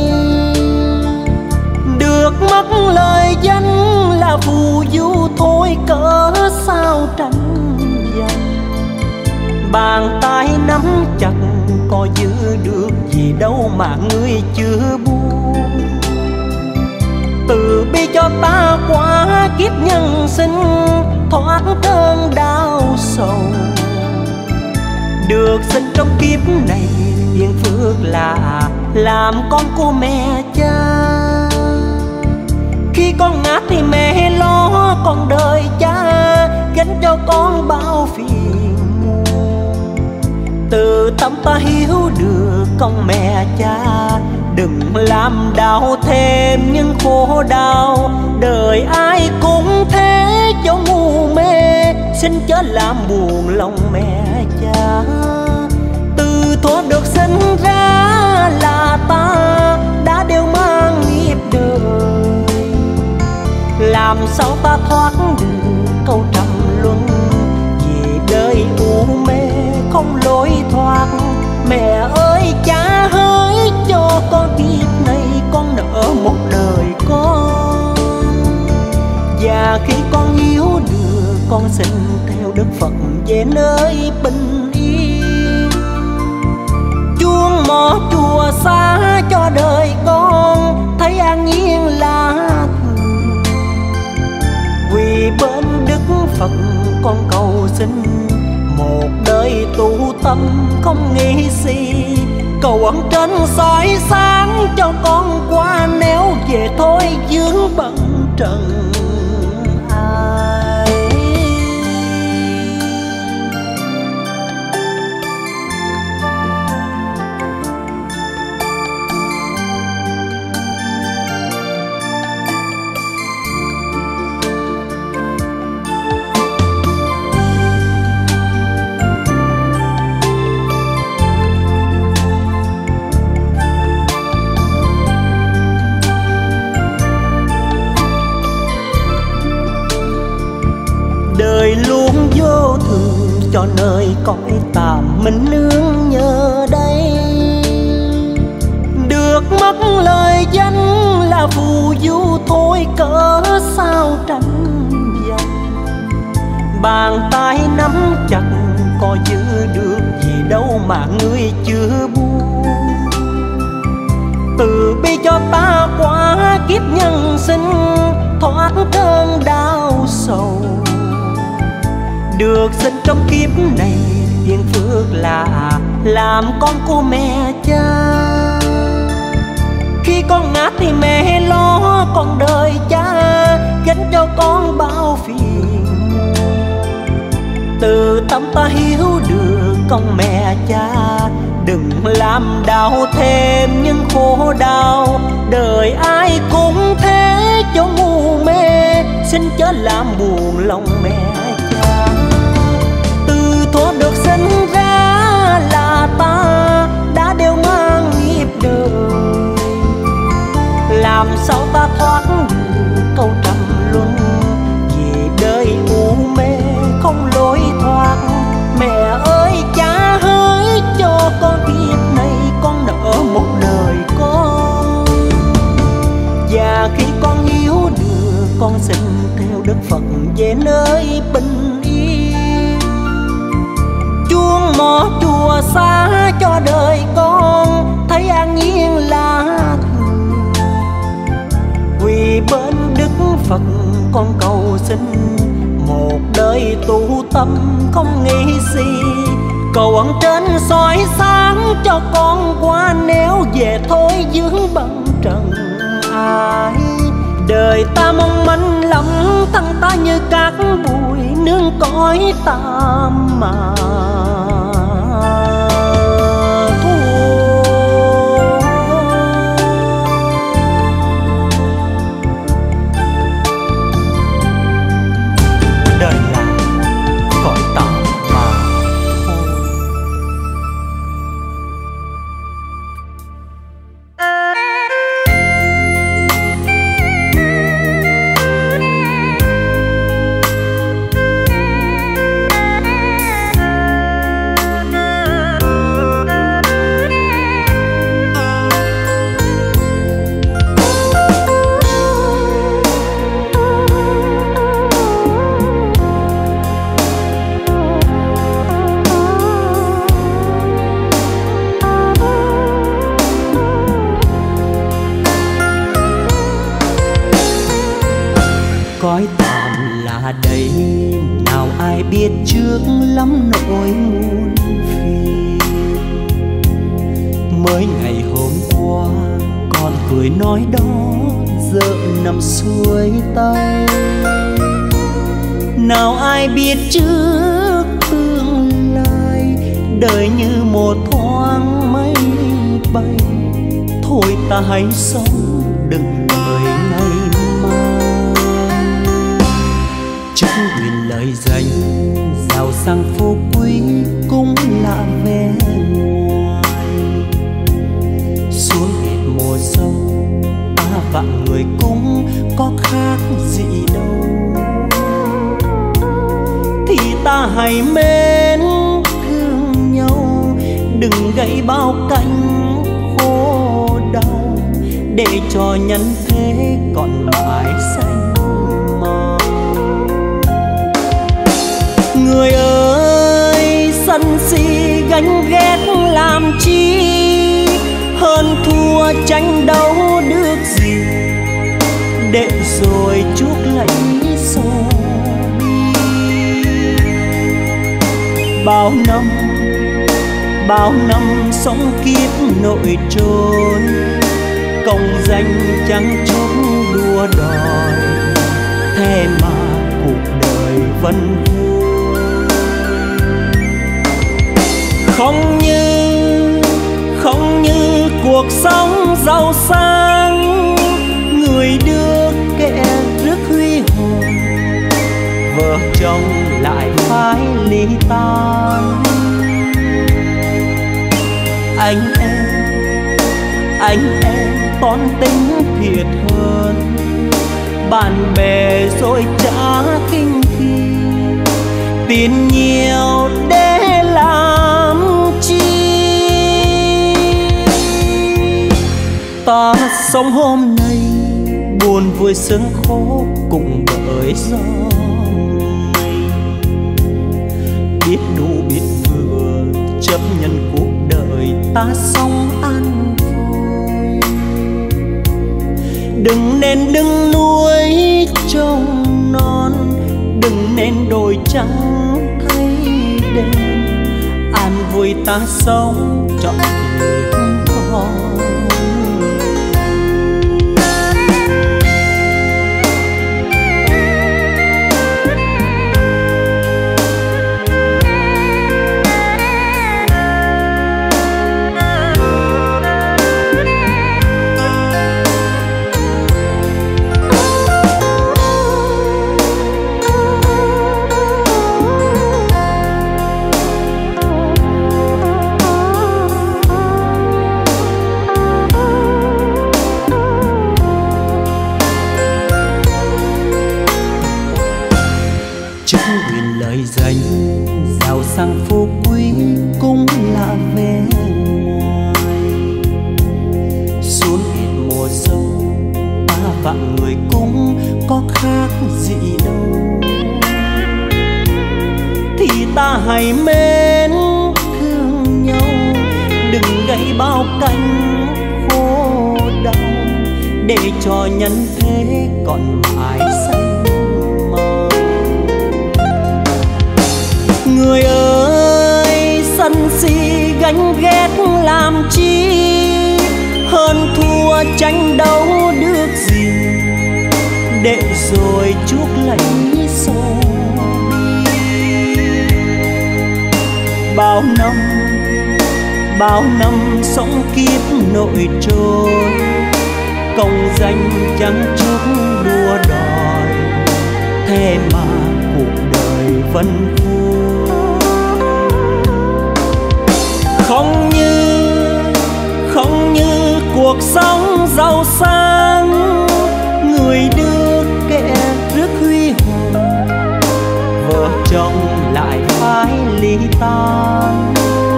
được mất lời danh là phù du thôi cỡ sao tranh giành. Bàn tay nắm chặt có giữ được gì đâu mà người chưa buông, từ bi cho ta qua kiếp nhân sinh thoát cơn đau sầu. Được sinh trong kiếp này yên phước là làm con của mẹ cha. Khi con ngã thì mẹ lo con đời cha, gánh cho con bao phiền muôn. Từ tâm ta hiểu được con mẹ cha, đừng làm đau thêm những khổ đau. Đời ai cũng thế cho ngu mê, xin chớ làm buồn lòng mẹ cha. Từ thuở được sinh ra là ta đã đều mang nghiệp đời, làm sao ta thoát được câu trầm luân. Vì đời u mê không lối thoát, mẹ ơi cha hỡi cho con kiếp này con nợ một đời con. Và khi con hiểu được con xin theo Đức Phật về nơi bình yên. Chuông mõ chùa xa cho đời con thấy an nhiên là thường. Vì bên Đức Phật con cầu xin một đời tu tâm không nghĩ gì. Cầu ân trên soi sáng cho con qua, nếu về thôi vướng bận trần ai. Đời luôn vô thường cho nơi cõi tạm mình nương nhờ đây. Được mất lời danh là phù du thôi, cỡ sao tranh giành. Bàn tay nắm chặt có giữ được gì đâu mà người chưa buông. Từ bi cho ta qua kiếp nhân sinh, thoát cơn đau sầu. Được sinh trong kiếp này yên phước là làm con của mẹ cha. Khi con ngã thì mẹ lo con đời cha, gánh cho con bao phiền. Từ tâm ta hiểu được con mẹ cha, đừng làm đau thêm những khổ đau. Đời ai cũng thế cho ngu mê, xin chớ làm buồn lòng mẹ cha. Từ thuở được sinh ra là ta đã đều mang nghiệp đời, làm sao ta thoát được câu trầm luân. Vì đời u mê không lối thoát, mẹ ơi cha hỡi cho con kiếp này con nợ một đời con. Và khi con hiểu được con xin theo Đức Phật về nơi bình yên. Chuông mõ chùa xa cho đời con thấy an nhiên là thường. Vì bên Đức Phật con cầu xin một đời tu tâm không nghĩ gì. Cầu ân trên soi sáng cho con qua, nếu về thôi vướng bận trần ai. Đời ta mong manh lắm, thân ta như cát bụi nương cõi tạm mà đời là cõi tạm mà thôi. Mới ngày hôm qua còn cười nói đó, giờ nằm xuôi tay. Nào ai biết trước tương lai, đời như một thoáng mây bay. Thôi ta hãy sống đừng người ngày mai. Chắc quyền lời dành giàu sang phú quý cũng là vẻ ngoài. Xuống hết mùa dâu ta vạn người cũng có khác gì đâu. Thì ta hãy mến thương nhau, đừng gây bao cánh khổ đau, để cho nhân thế còn mãi xanh màu. Người ơi sân si ganh ghét làm chi, hơn thua tranh đấu được gì, để rồi chuốc lấy xô đi. Bao năm sống kiếp nội trốn, công danh chẳng chốn đua đòi, thế mà cuộc đời vẫn vui. Không như cuộc sống giàu sang, người đưa kẻ rước huy hoàng, vợ chồng lại phải ly tan. Anh em toan tính thiệt hơn, bạn bè rồi trả kinh khi, tiền nhiều để làm chi. Ta sống hôm nay buồn vui sướng khổ cùng bởi gió mây. Biết đủ biết vừa chấp nhận cuộc đời ta sống an vui. Đừng nên đứng nuôi trông non, đừng nên đổi trắng thay đen. An vui ta sống trọn kiếp con. Giàu sang phú quý cũng là vẻ ngoài. Xuống hết mùa dâu ta vạn người cũng có khác gì đâu. Thì ta hãy mến thương nhau, đừng gây bao cánh khổ đau, để cho nhân thế còn mãi xanh. Người ơi sân si ganh ghét làm chi, hơn thua tranh đấu được gì, để rồi chuốc lấy xô đi. Bao năm sống kiếp nội trốn, công danh chẳng chút đua đòi, thế mà cuộc đời vẫn vui. Không như cuộc sống giàu sang, người đưa kẻ rước huy hoàng, vợ chồng lại phải ly tan.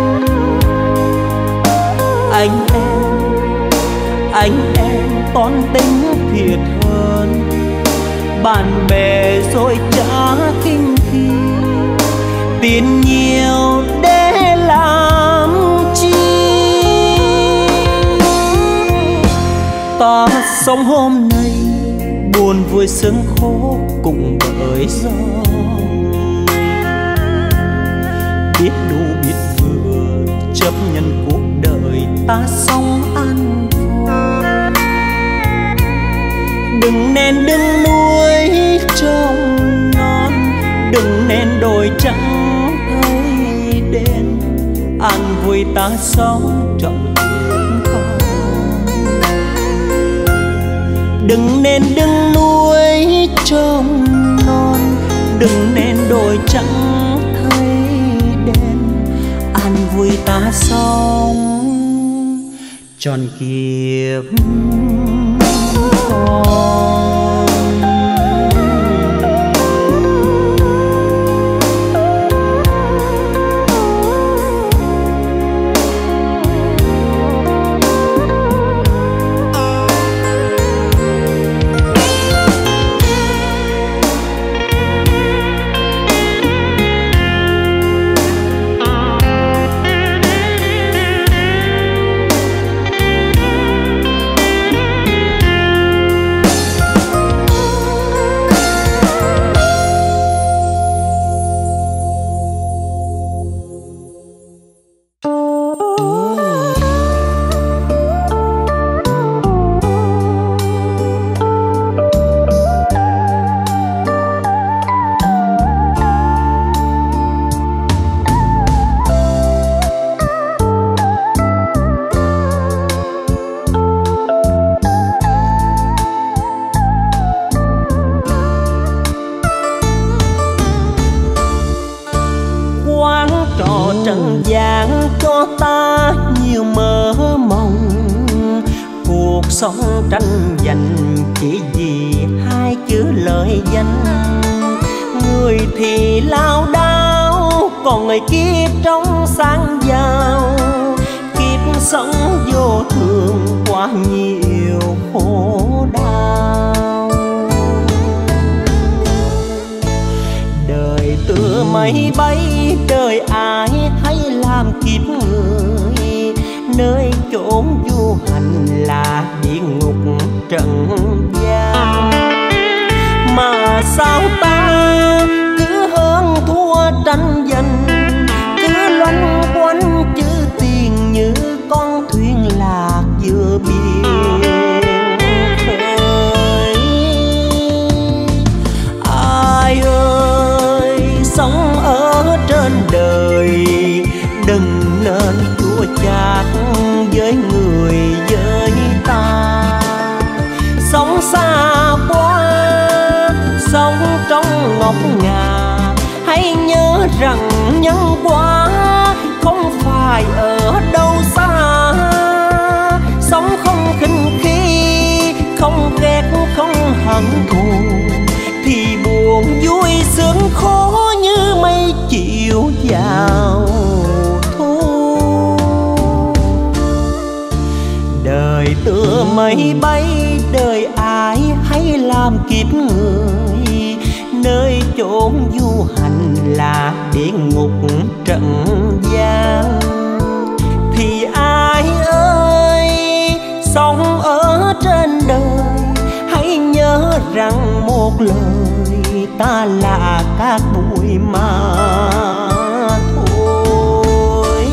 Anh em toan tính thiệt hơn, bạn bè rồi trả kinh khi, tiền nhiều để làm chi. Ta sống hôm nay buồn vui sướng khổ cùng bởi gió mây. Biết đủ biết vừa chấp nhận cuộc đời ta sống an vui. Đừng nên đứng núi trong non, đừng nên đồi trắng thấy đen, an vui ta sống trong thiên không. Đừng nên đứng núi trong non, đừng nên đồi trắng thấy đen, an vui ta sống tròn kiếp trần gian cho ta nhiều mơ mộng. Cuộc sống tranh giành chỉ vì hai chữ lợi danh. Người thì lao đao, còn người kiếp trong sáng giàu. Kiếp sống vô thường quá nhiều khổ đau. Đời tựa mây bay, đời ai hay làm kiếp người. Nơi chốn du hành là địa ngục trần gian. Mà sao ta cứ hơn thua tranh giành, cứ loanh quanh chữ tiền như con thuyền lạc giữa biển khơi. Ai ơi sống ở trên đời, đừng nên chua chát với người với ta. Sống xa quá, sống trong ngọc ngà, hãy nhớ rằng nhân quả không phải ở đâu xa. Sống không khinh khi, không ghét không hận thù, thì buồn vui sướng khó như mây chiều vào thu. Đời tựa mây bay, đời ai hay làm kiếp người. Nơi chốn du hành là địa ngục trần gian. Thì ai ơi sống ở trên đời, hãy nhớ rằng một lời ta là cát bụi mà thôi.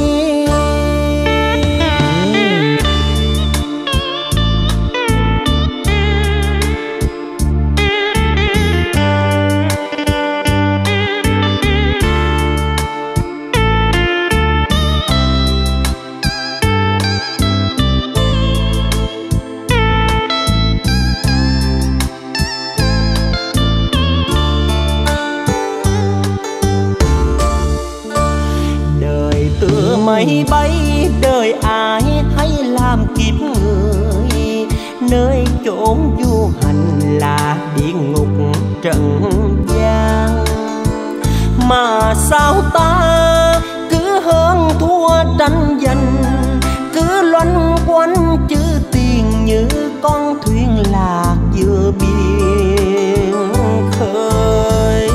Mây bay, đời ai hay làm kiếp người. Nơi chốn du hành là địa ngục trần gian. Mà sao ta cứ hơn thua tranh giành, cứ loanh quanh chữ tiền như con thuyền lạc giữa biển khơi.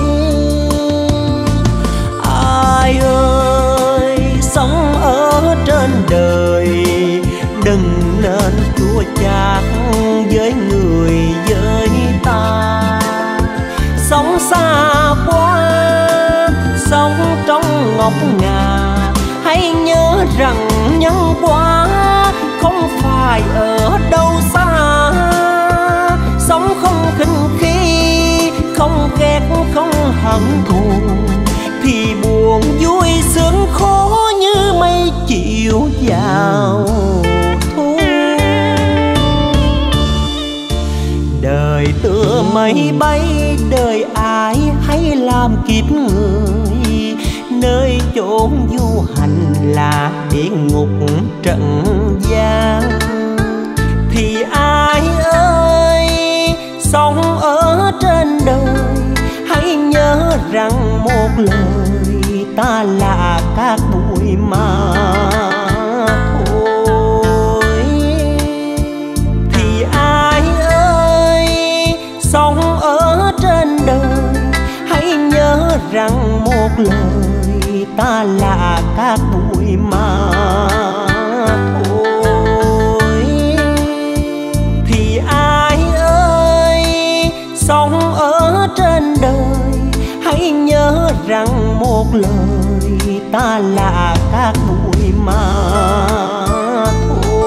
Ai ơi sống ở trên đời, đừng nên chua chát với người với ta. Sống xa quá, sống trong ngọc ngà, hãy nhớ rằng nhân quả vắng thôi, thì buồn vui sướng khó như mây chiều vào thu. Đời tựa mây bay, đời ai hãy làm kiếp người, nơi chốn du hành là địa ngục trần gian. Thì ai ơi sống ở trên đời, hãy nhớ rằng một lời ta là cát bụi mà thôi. Thì ai ơi sống ở trên đời, hãy nhớ rằng một lời ta là cát bụi mà thôi. Thì ai ơi sống ở trên đời, hãy nhớ rằng một lời ta là cát bụi mà thôi.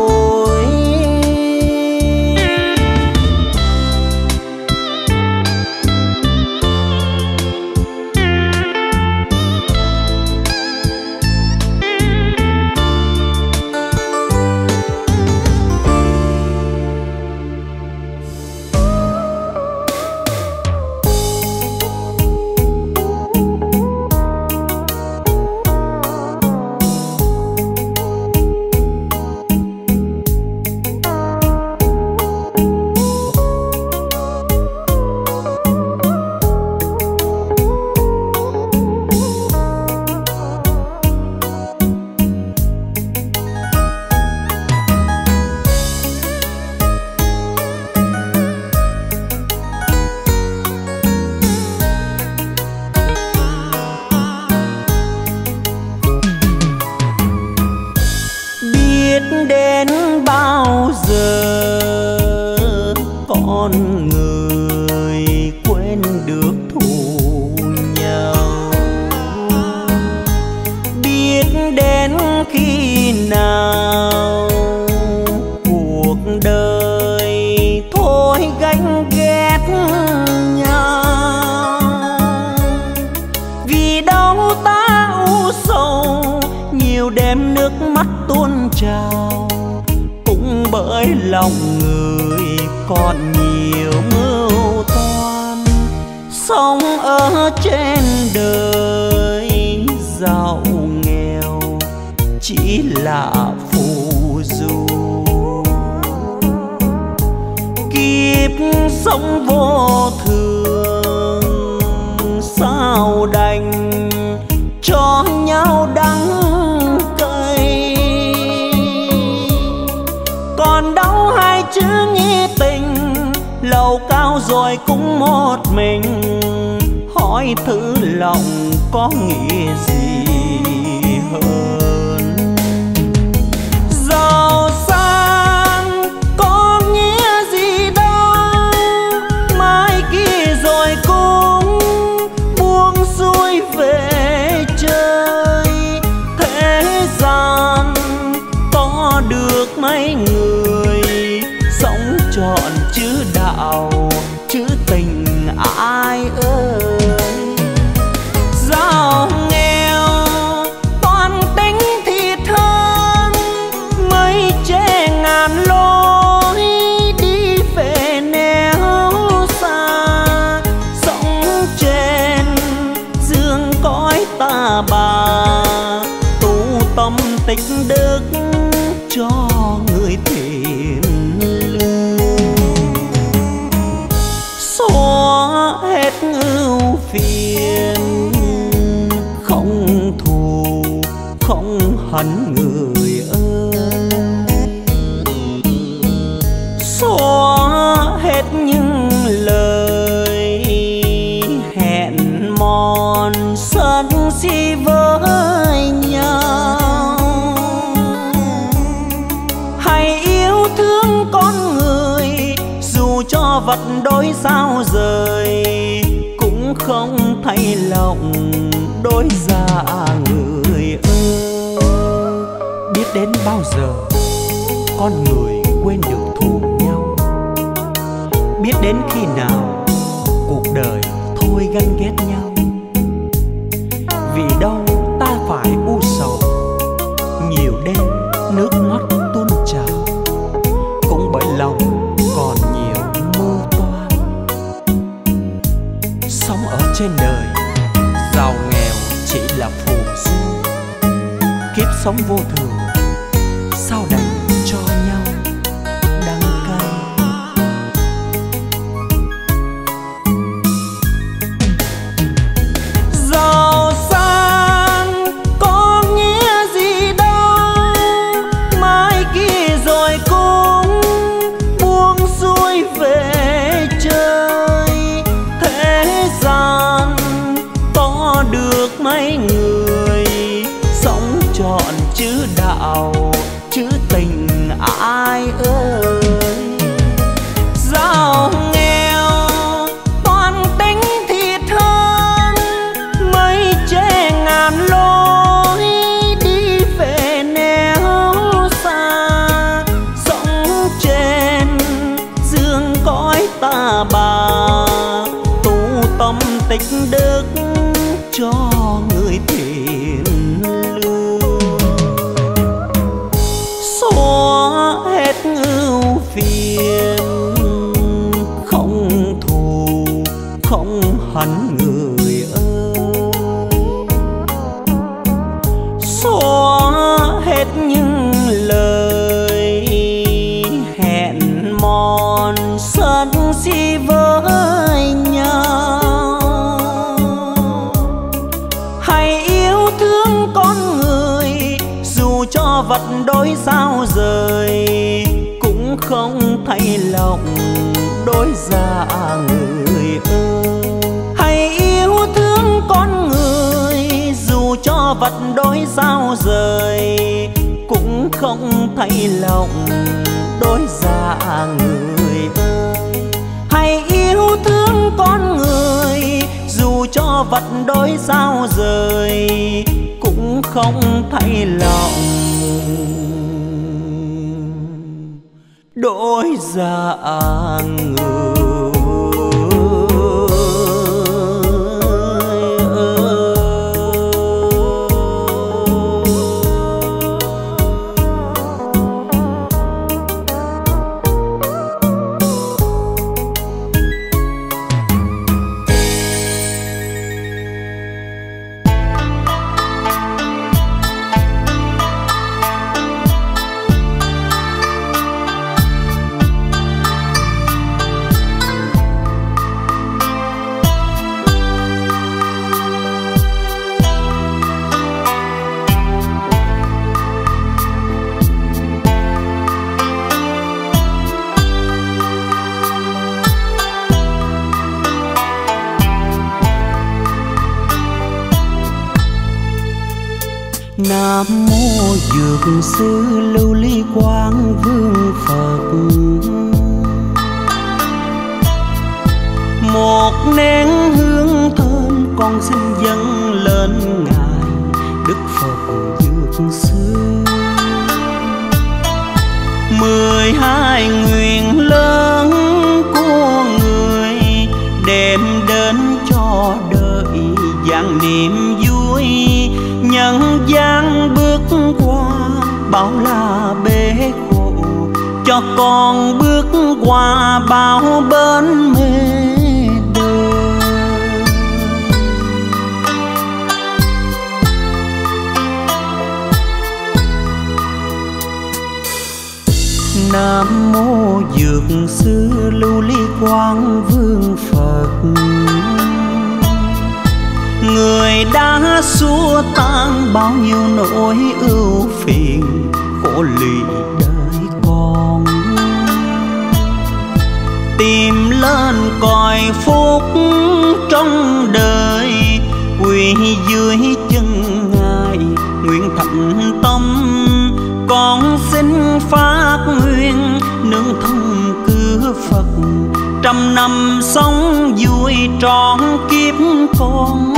Đến bao giờ con người quên được thù nhau, biết đến khi nào cuộc đời thôi gánh ghét nhau. Vì đâu ta u sầu, nhiều đêm nước mắt tuôn trào, cũng bởi lòng người còn nhiều mưu toan. Sống ở trên đời giàu nghèo chỉ là phù du, kiếp sống vô thường sao đành cho nhau đắng cay. Còn đâu hai chữ nghĩa tình, lầu cao rồi cũng một mình, hỏi thử lòng có nghĩa gì hơn. Giàu sang có nghĩa gì đâu, mai kia rồi cũng buông xuôi về chơi. Thế gian có được mấy người sống trọn chữ đạo chữ tình ai ơi. Giàu nghèo toàn tính thì thân, mấy chê ngàn lối đi về nẻo xa. Sống trên dương cõi ta bà, tu tâm tích đức cho người thiện lương. Xóa hết ưu phiền, không thù không hận người ơi. Xóa hết những lời hẹn mòn sân si với nhau. Hãy yêu thương con người, dù cho vật đôi sao rời, cũng không thay lòng đôi dạ người ơi. Biết đến bao giờ con người quên được thù nhau, biết đến khi nào cuộc đời thôi ganh ghét nhau. Vì đâu ta phải u sầu, nhiều đêm nước mắt tuôn trào, cũng bởi lòng còn nhiều mưu toan. Sống ở trên đời, giàu nghèo chỉ là phù du, kiếp sống vô thường, sao đành cho nhau đắng cay. Giàu sang có nghĩa gì đâu, mai kia rồi cũng buông xuôi về chơi. Thế gian có được mấy người sống trọn chữ đạo chữ tình ai ơi. Giàu nghèo toàn tính thiệt hơn, mấy chê ngàn lối đi về nẻo xa. Sống trên dương cõi ta bà, tu tâm tích đức cho người thiện lương. Xóa hết ưu phiền, không thù không hận người ơi. Xóa hết những lời hẹn mòn sân si với nhau. Hãy yêu thương con người, dù cho vật đôi sao rời, cũng không thay lòng đôi dạ người ơi. Hãy yêu thương con người, dù cho vật đôi sao rời, cũng không thay lòng đôi dạ người ơi. Hãy yêu thương con người, dù cho vật đôi sao rời, cũng không thay lòng đôi dạ người. Nam mô Dược Sư Lưu Ly Quang Vương Phật. Một nén hương thơm con xin dâng lên ngài Đức Phật Dược Sư. 12 nguyện lớn của người đem đến cho đời vạn niềm vui. Nhân gian bước qua bao la bể khổ, cho con bước qua bao bến mê đời. Nam mô Dược Sư Lưu Ly Quang Vương Phật. Người đã xua tan bao nhiêu nỗi ưu phiền khổ lụy đời con, tìm lên cõi phúc trong đời, quỳ dưới chân ngài nguyện thành tâm. Con xin phát nguyện nương thân cứu Phật, trăm năm sống vui trọn kiếp con.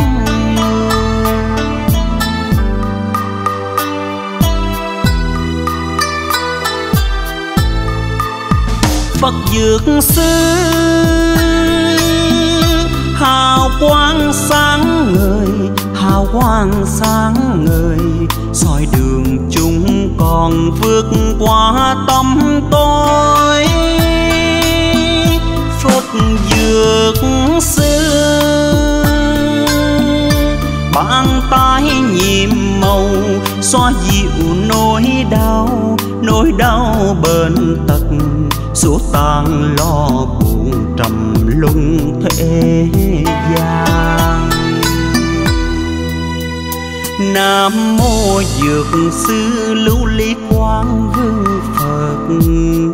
Phật Dược Sư hào quang hào quang sáng ngời, soi đường chúng còn vượt qua tăm tối. Phật dược sư bàn tay nhiệm màu, xoa dịu nỗi đau bệnh tật, xua tan lo buồn trầm luân thế gian. Nam mô dược sư Lưu Ly Quang Vương Phật,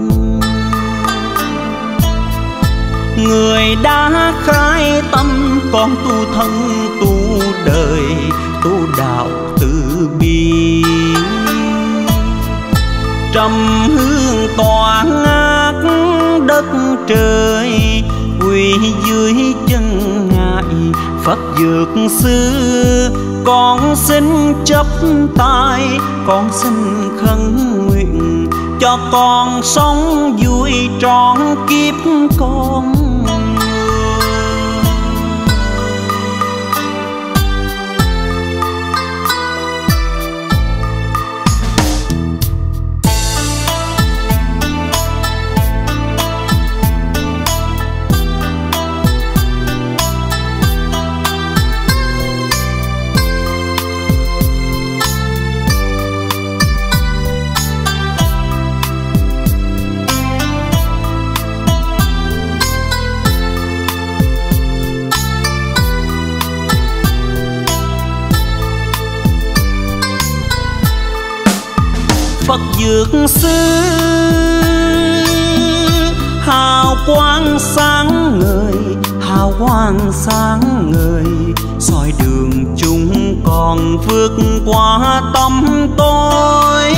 người đã khai tâm con tu thân tu đời, tu đạo từ bi. Trầm hương tỏa ngát đất trời, quỳ dưới chân ngài Phật dược sư. Con xin chấp tay, con xin khấn nguyện, cho con sống vui trọn kiếp con. Phật dược sư hào quang sáng ngời, hào quang sáng ngời, soi đường chúng còn vượt qua tăm tối.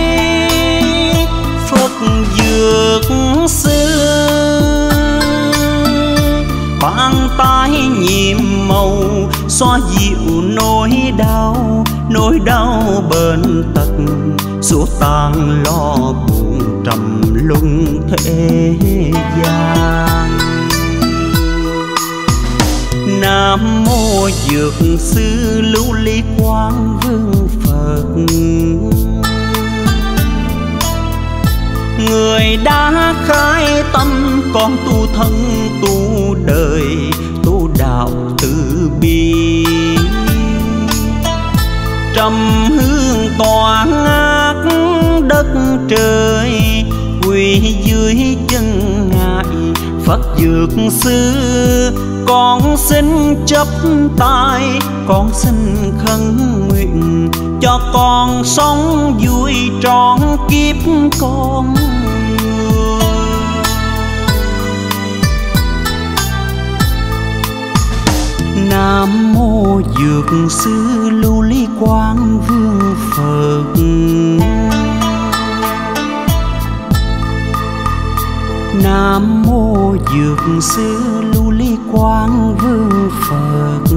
Phật dược sư bàn tay nhiệm màu, xoa dịu nỗi đau bệnh tật, xua tan lo buồn trầm luân thế gian. Nam mô dược sư Lưu Ly Quang Vương Phật, người đã khai tâm con tu thân tu đời, tu đạo từ bi. Trầm hương tỏa ngát đất trời, quỳ dưới chân ngài Phật dược sư. Con xin chấp tay, con xin khấn nguyện, cho con sống vui trọn kiếp con. Nam mô dược sư Lưu Ly Quang Vương Phật, Nam mô dược sư Lưu Ly Quang Vương Phật.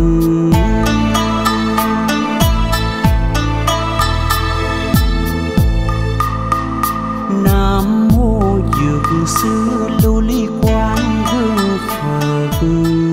Nam mô dược sư Lưu Ly Quang Vương Phật.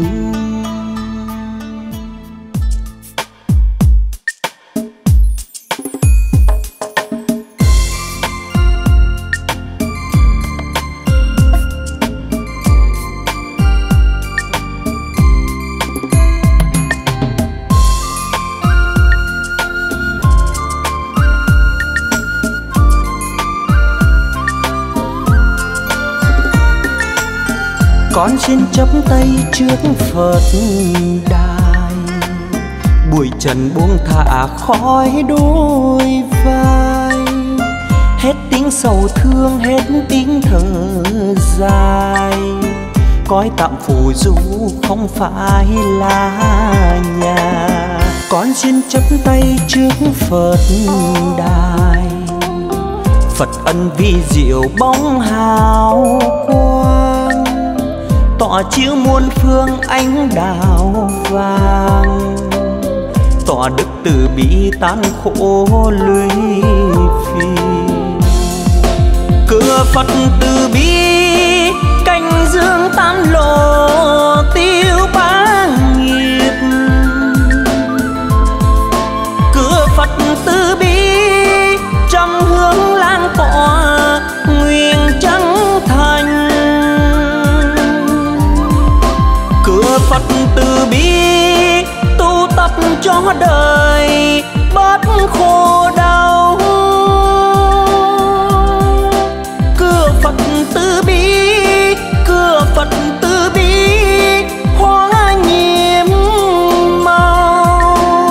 Con xin chắp tay trước Phật đài, bụi trần buông thả khói đôi vai. Hết tiếng sầu thương, hết tiếng thở dài, cõi tạm phù du không phải là nhà. Con xin chắp tay trước Phật đài, Phật ân vi diệu bóng hào quang, tỏa chiếu muôn phương ánh đào vàng, tỏa đức từ bi tan khổ lụy phiền. Cửa Phật từ bi canh dương tam lộ tiêu bá nghiệp, cho đời bớt khổ đau. Cửa Phật từ bi, cửa Phật từ bi hóa nhiệm màu.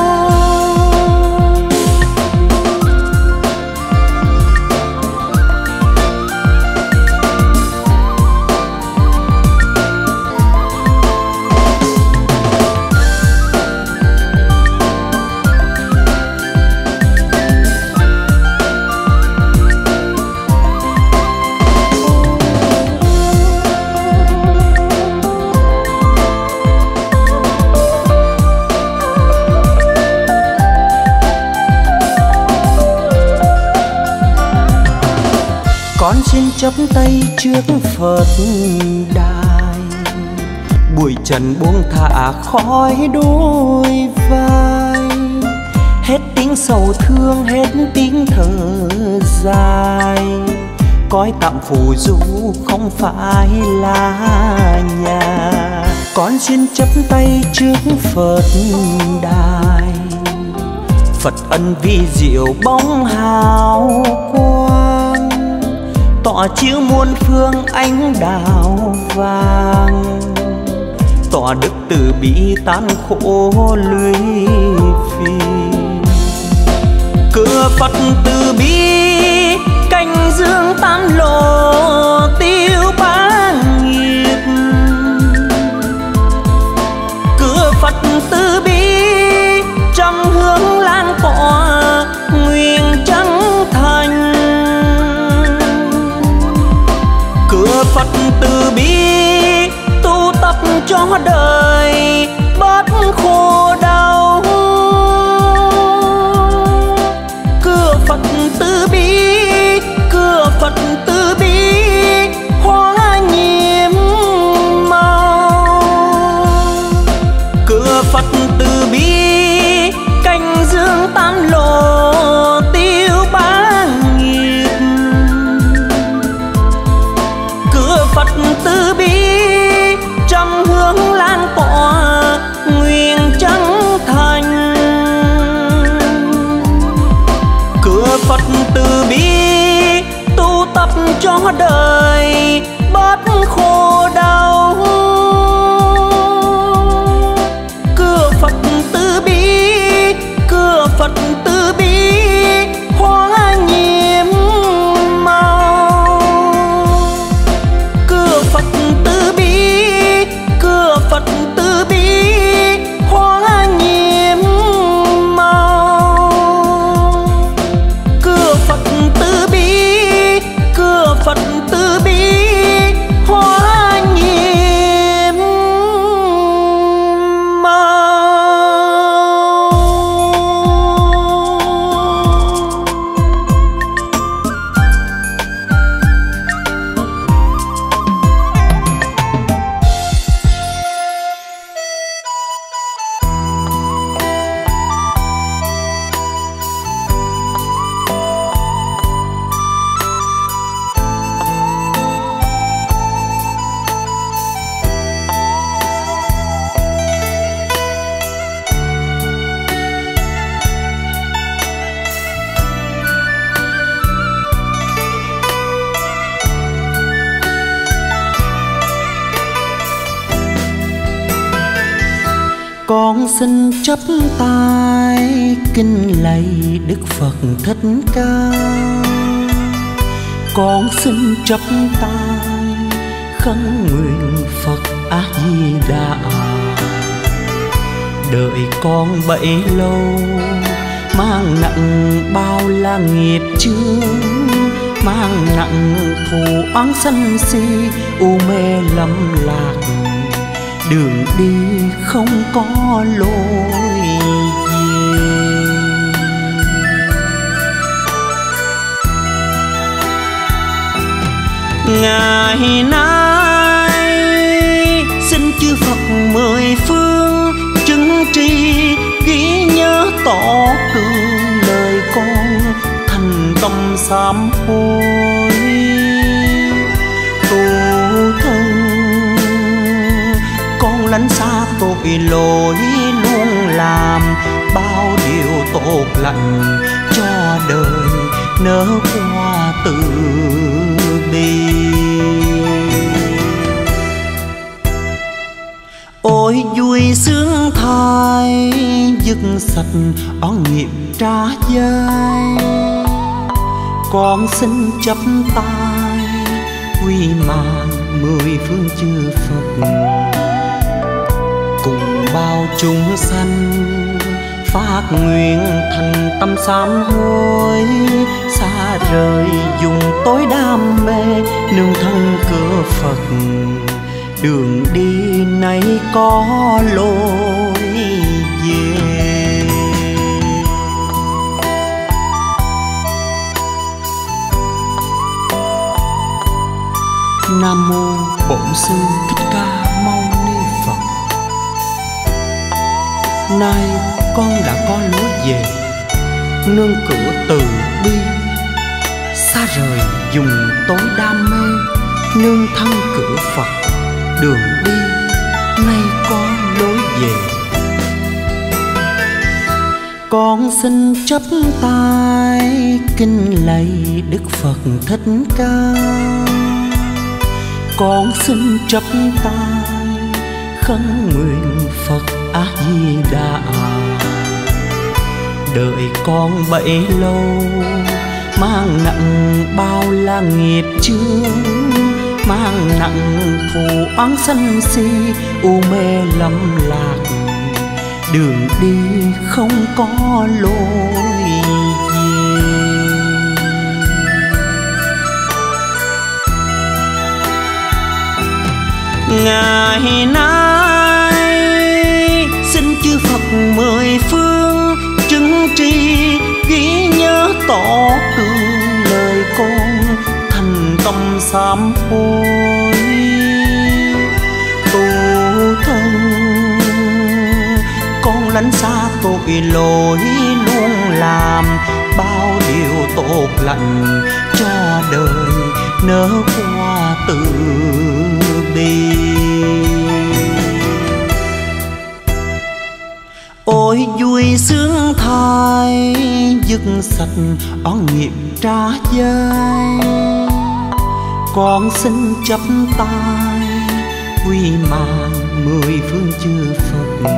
Con xin chắp tay trước Phật đài, bụi trần buông thả khói đôi vai. Hết tiếng sầu thương, hết tiếng thở dài, cõi tạm phù du không phải là nhà. Con xin chắp tay trước Phật đài, Phật ân vi diệu bóng hào quang, tỏa chiếu muôn phương ánh đào vàng, tỏa đức từ bi tan khổ lụy phiền. Cửa Phật từ bi canh dương tan lộ tiêu bá nghiệp. Cửa Phật từ bi trăm hướng lan tỏa nguyện chân thành. Cửa Phật từ bi tu tập cho đời bớt khổ đau. Cửa Phật từ bi, cửa Phật từ bi hóa nhiệm màu. Cửa Phật từ bi canh dương tan lộ tiêu bá nghiệp. Cửa Phật từ bi trăm hướng lan tỏa nguyện chân thành. Cửa Phật từ bi tu tập cho đời bớt khổ đau. Cửa Phật từ bi, cửa Phật từ bi hóa nhiệm màu. Cửa Phật từ bi, cửa Phật từ bi hóa nhiệm màu. Cửa Phật từ bi, cửa Phật từ bi hóa nhiệm màu. Con xin chắp tay kinh lạy Đức Phật Thích Ca. Con xin chắp tay khấn nguyện Phật A Di Đà. Đợi con bấy lâu mang nặng bao là nghiệp chướng, mang nặng thù oán sân si u mê lầm lạc. Đường đi không có lối về. Ngày nay xin chư Phật mười phương chứng tri ghi nhớ tỏ tường lời con thành tâm sám hối. Tu thân con lánh xa tội lỗi luôn làm, điều tốt lành cho đời nở hoa từ bi. Ôi vui sướng thay dứt sạch oán nghiệp trả dây, con xin chấp tay quy mạng mười phương chư Phật, cùng bao chúng sanh phát nguyện thành tâm sám hối, xa rời dùng tối đam mê nương thân cửa Phật, đường đi này có lối về. Nam mô Bổn Sư Thích Ca Mâu Ni Phật. Nay con đã có lối về, nương cửa từ bi, xa rời dùng tối đam mê nương thân cửa Phật, đường đi nay có lối về. Con xin chấp tay kinh lạy Đức Phật Thích Ca, con xin chấp tay khấn nguyện Phật A Di Đà. Đợi con bấy lâu mang nặng bao là nghiệp chướng, mang nặng thù oán sân si u mê lầm lạc, đường đi không có lối về. Ngày nay xin chư Phật mười phương chứng tri ghi nhớ tỏ tường lời con thành tâm sám hối tu thân. Con lánh xa tội lỗi luôn làm bao điều tốt lành cho đời nở hoa từ bi. Ôi vui sướng thay dứt sạch oán nghiệp trả dây, con xin chấp tay quy mạng mười phương chư Phật,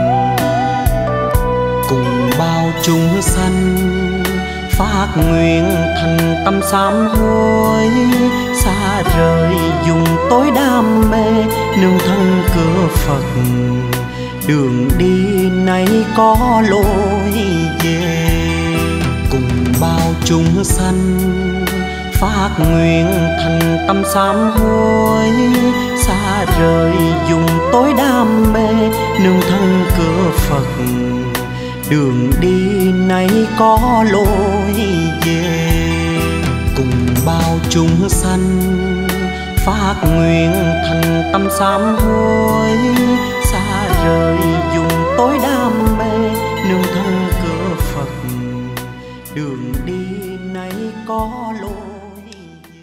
cùng bao chúng sanh phát nguyện thành tâm sám hối, xa rời dùng tối đam mê nương thân cửa Phật, đường đi này có lối về. Cùng bao chúng sanh phát nguyện thành tâm sám hối, xa rời dùng tối đam mê nương thân cửa Phật, đường đi này có lối về. Cùng bao chúng sanh phát nguyện thành tâm sám hối, xa rời dùng tối đam mê nương thân cửa Phật, đường đi này có lối về.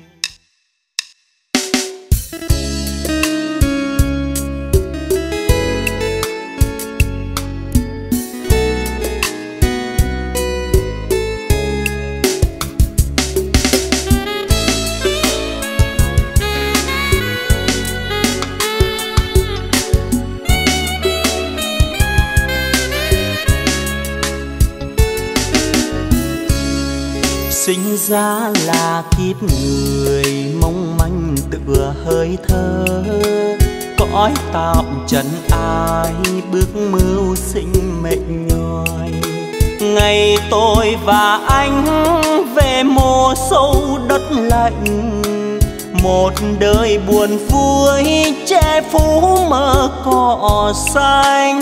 Sinh ra là kiếp người mong manh tựa hơi thở, cõi tạm trần ai bước mưu sinh mệnh nhòi. Ngày tôi và anh về mồ sâu đất lạnh, một đời buồn vui che phủ mơ cỏ xanh.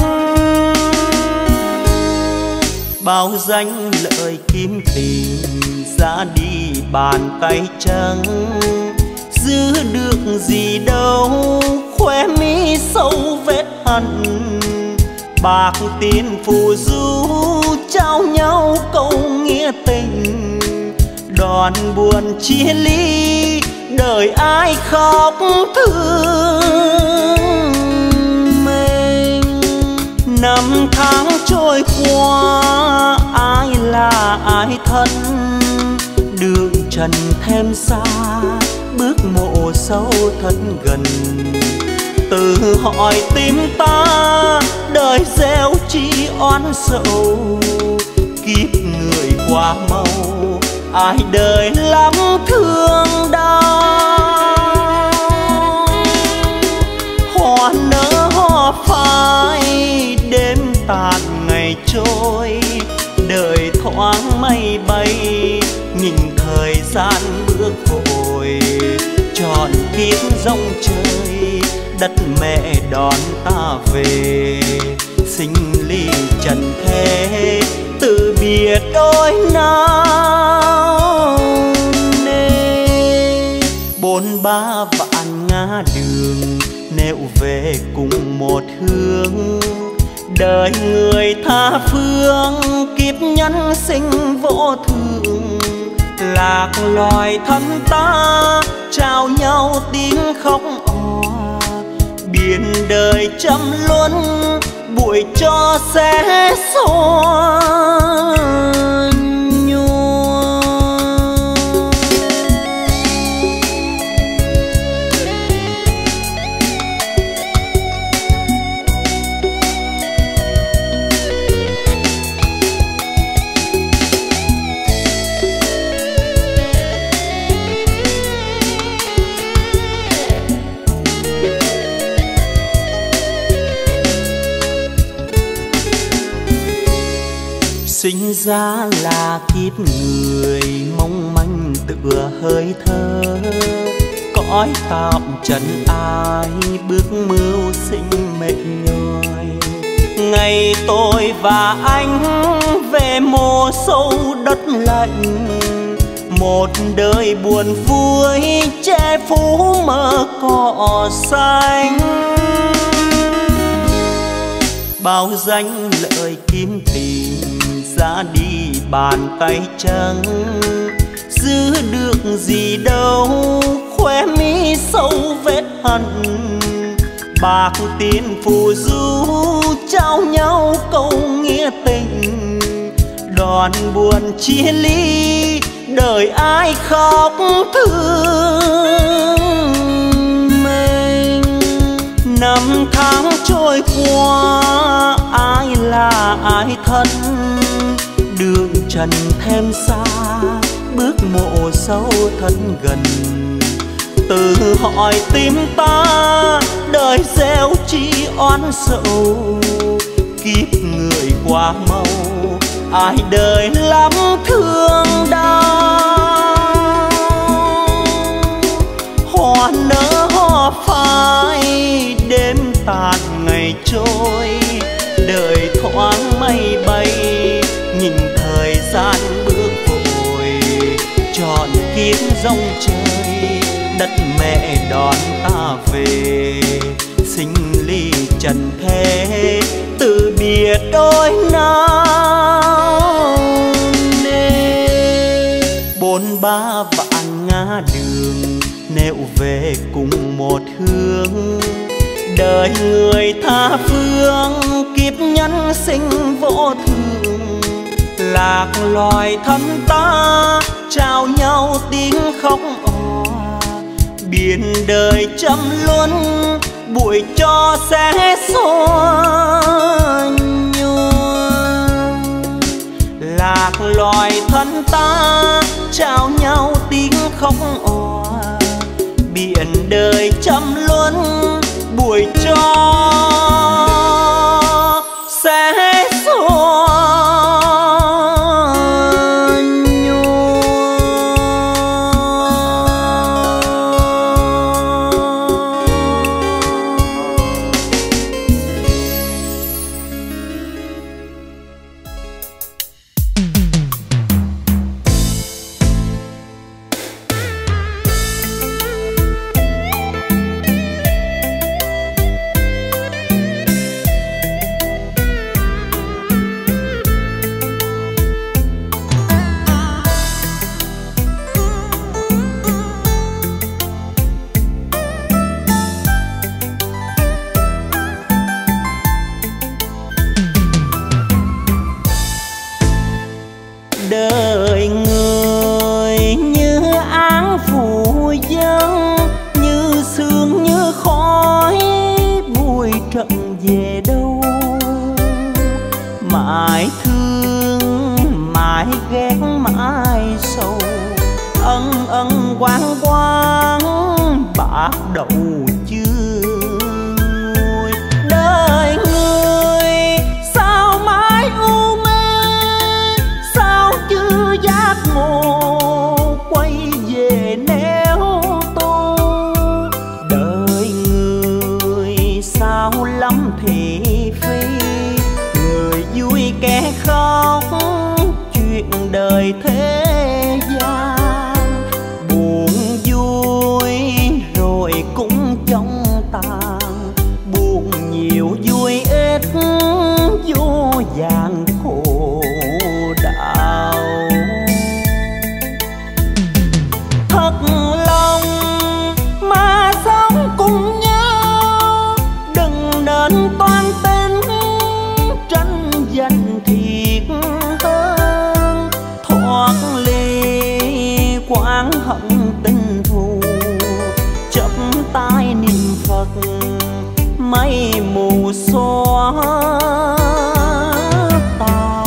Bao danh lợi kiếm tiền ra đi bàn tay trắng, giữ được gì đâu khóe mi sâu vết hằn. Bạc tiền phù du trao nhau câu nghĩa tình, đoạn buồn chia ly đời ai khóc thương mình. Năm tháng trôi qua là ai thân, đường trần thêm xa, bước mộ sâu thật gần. Từ hỏi tim ta đời gieo chi oán sầu, kiếp người quá mau ai đời lắm thương đau. Hoa nở hoa phai đêm tàn ngày trôi, đời thoáng mây bay nhìn thời gian bước vội. Tròn kiếp rong chơi đất mẹ đón ta về, sinh ly trần thế từ biệt đôi nào nê. 43 vạn ngã đường nẻo về cùng một hướng, đời người tha phương kiếp nhân sinh vô thường. Lạc loài thân ta trao nhau tiếng khóc òa, biển đời châm luân bụi cho sẽ xóa nhua. Sinh ra là kiếp người mong manh tựa hơi thở, cõi tạm trần ai bước mưu sinh mệt nhòi. Ngày tôi và anh về mồ sâu đất lạnh, một đời buồn vui che phủ mơ cỏ xanh. Bao danh lợi kiếm tìm ra đi bàn tay trắng, giữ được gì đâu khóe mi sâu vết hận. Bạc tiền phù du trao nhau câu nghĩa tình, đòn buồn chia ly đời ai khóc thương mình. Năm tháng trôi qua ai là ai thân, đường trần thêm xa bước mộ sâu thân gần. Từ hỏi tim ta đời gieo chi oán sầu, kiếp người quá mau ai đời lắm thương đau. Hoa nở hoa phai đêm tàn ngày trôi, đời thoáng mây bay nhìn thời gian bước vội. Trọn kiếp rong chơi đất mẹ đón ta về, sinh ly trần thế từ biệt đôi nào nê. 43 vạn ngã đường nẻo về cùng một hướng, đời người tha phương kiếp nhân sinh vô thường. Lạc loài thân ta trao nhau tiếng khóc òa, biển đời châm luân bụi cho sẽ xóa nhòa. Lạc loài thân ta trao nhau tiếng khóc òa, biển đời châm luân bụi cho sẽ xóa. mãi thương mãi ghét mãi sầu, ân ân quán quán bạc đầu chưa nguôi. Đời người sao mãi u mê, sao chưa giác ngộ quay về nẻo tu. Đời người sao lắm thị phi, người vui kẻ khóc chuyện đời thế gian. Buồn vui rồi cũng trong tàn, buồn nhiều vui ít vô vàn khổ đau. Thật lòng mà sống cùng nhau, đừng nên toan tính tranh giành thiệt hơn. Thoát ly quán hận tình thù, chấp tay niệm Phật mây mù xóa tan.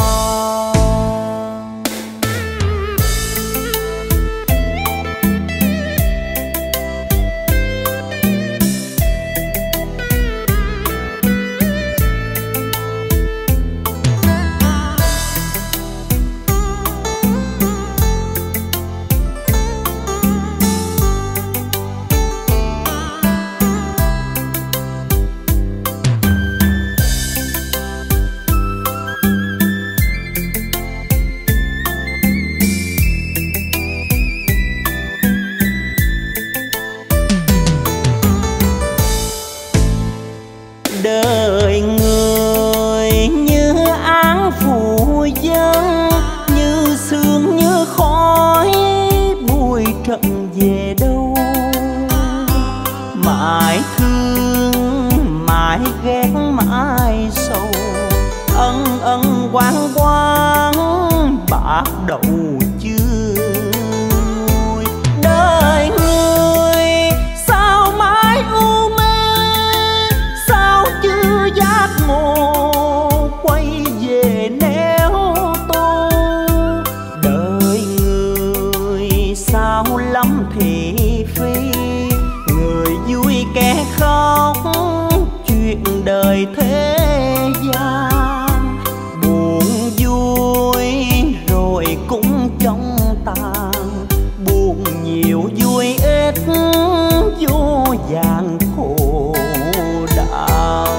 Đời người như án phụ dân, như sương như khói bụi trần về đâu. Mãi thương mãi ghét mãi sầu, ân ân quán quán bạc đầu chưa nguôi. Đời người sao mãi u mê, sao chưa giác ngộ quay về nẻo tu. Đời người sao lắm thị phi, người vui kẻ khóc chuyện đời thế gian. Buồn vui rồi cũng trong tàn, buồn nhiều vui ít vô vàn khổ đau.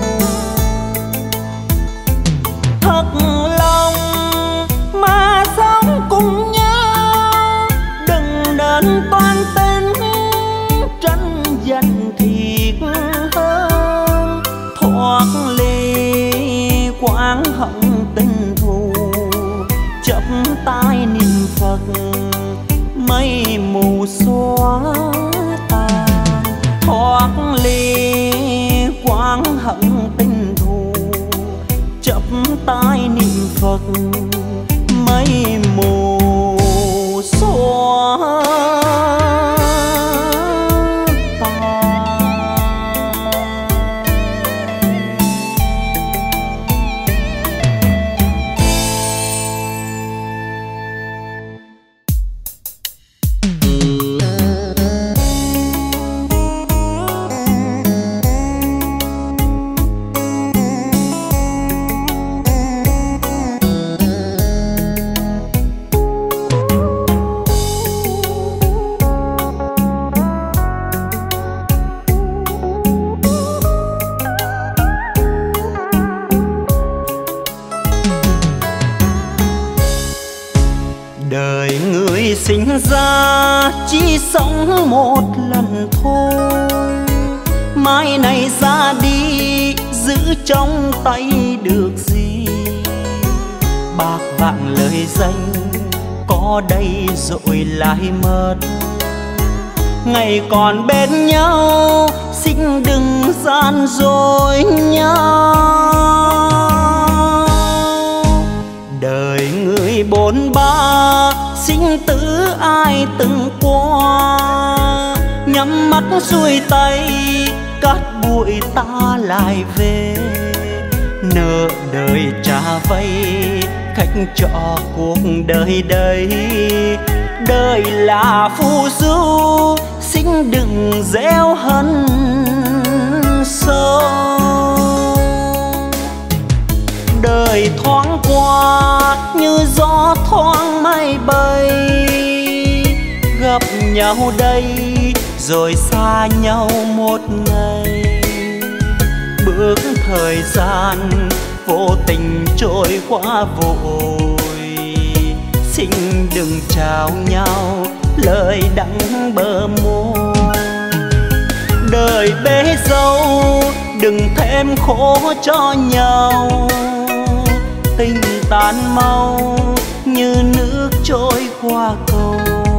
Thật lòng mà sống cùng nhau, đừng nên toan tính tranh giành thiệt hơn. Thoát ly quán hận tình thù, chấp tay niệm Phật mây mù xóa tan. Thoát ly quán hận tình thù, chấp tay niệm Phật mây mù xóa sinh ra chỉ sống một lần thôi, mai này ra đi giữ trong tay được gì. Bạc vạn lời danh có đây rồi lại mất, ngày còn bên nhau xin đừng gian dối nhau. Đời người bôn ba sinh tử ai từng qua, nhắm mắt xuôi tay cát bụi ta lại về. nợ đời trả vay khách trọ cuộc đời đây. Đời là phù du xin đừng gieo hận sâu. Đời thoáng qua như gió thoáng mây bay, gặp nhau đây rồi xa nhau một ngày. Bước thời gian vô tình trôi qua vội, xin đừng chào nhau lời đắng bờ môi. Đời bể dâu đừng thêm khổ cho nhau, tình tan mau như nước trôi qua cầu.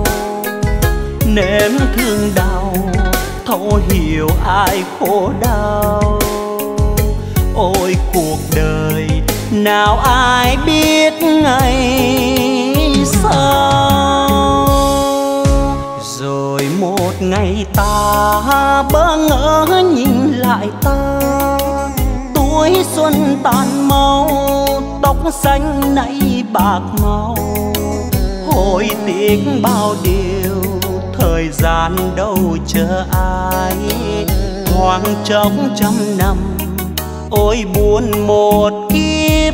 Nếm thương đau thấu hiểu ai khổ đau, ôi cuộc đời nào ai biết ngày sau. Rồi một ngày ta bỡ ngỡ nhìn lại ta, tuổi xuân tàn mau, tóc xanh nay bạc màu. Hối tiếc bao điều thời gian đâu chờ ai, thoáng chốc trăm năm ôi buồn một kiếp.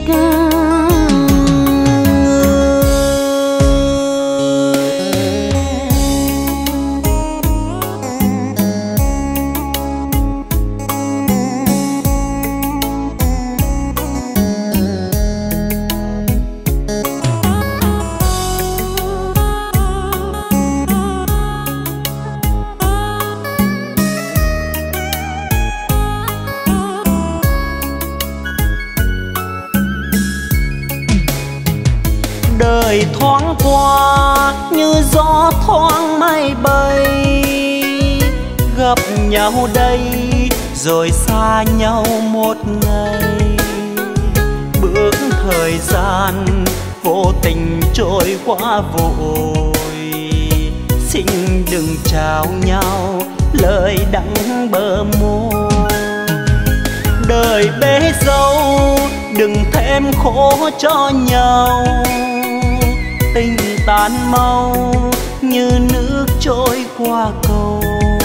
Đời thoáng qua như gió thoáng mây bay, gặp nhau đây rồi xa nhau một ngày. Bước thời gian vô tình trôi qua vội, xin đừng chào nhau lời đắng bờ môi. Đời bể dâu đừng thêm khổ cho nhau, tình tan mau như nước trôi qua cầu.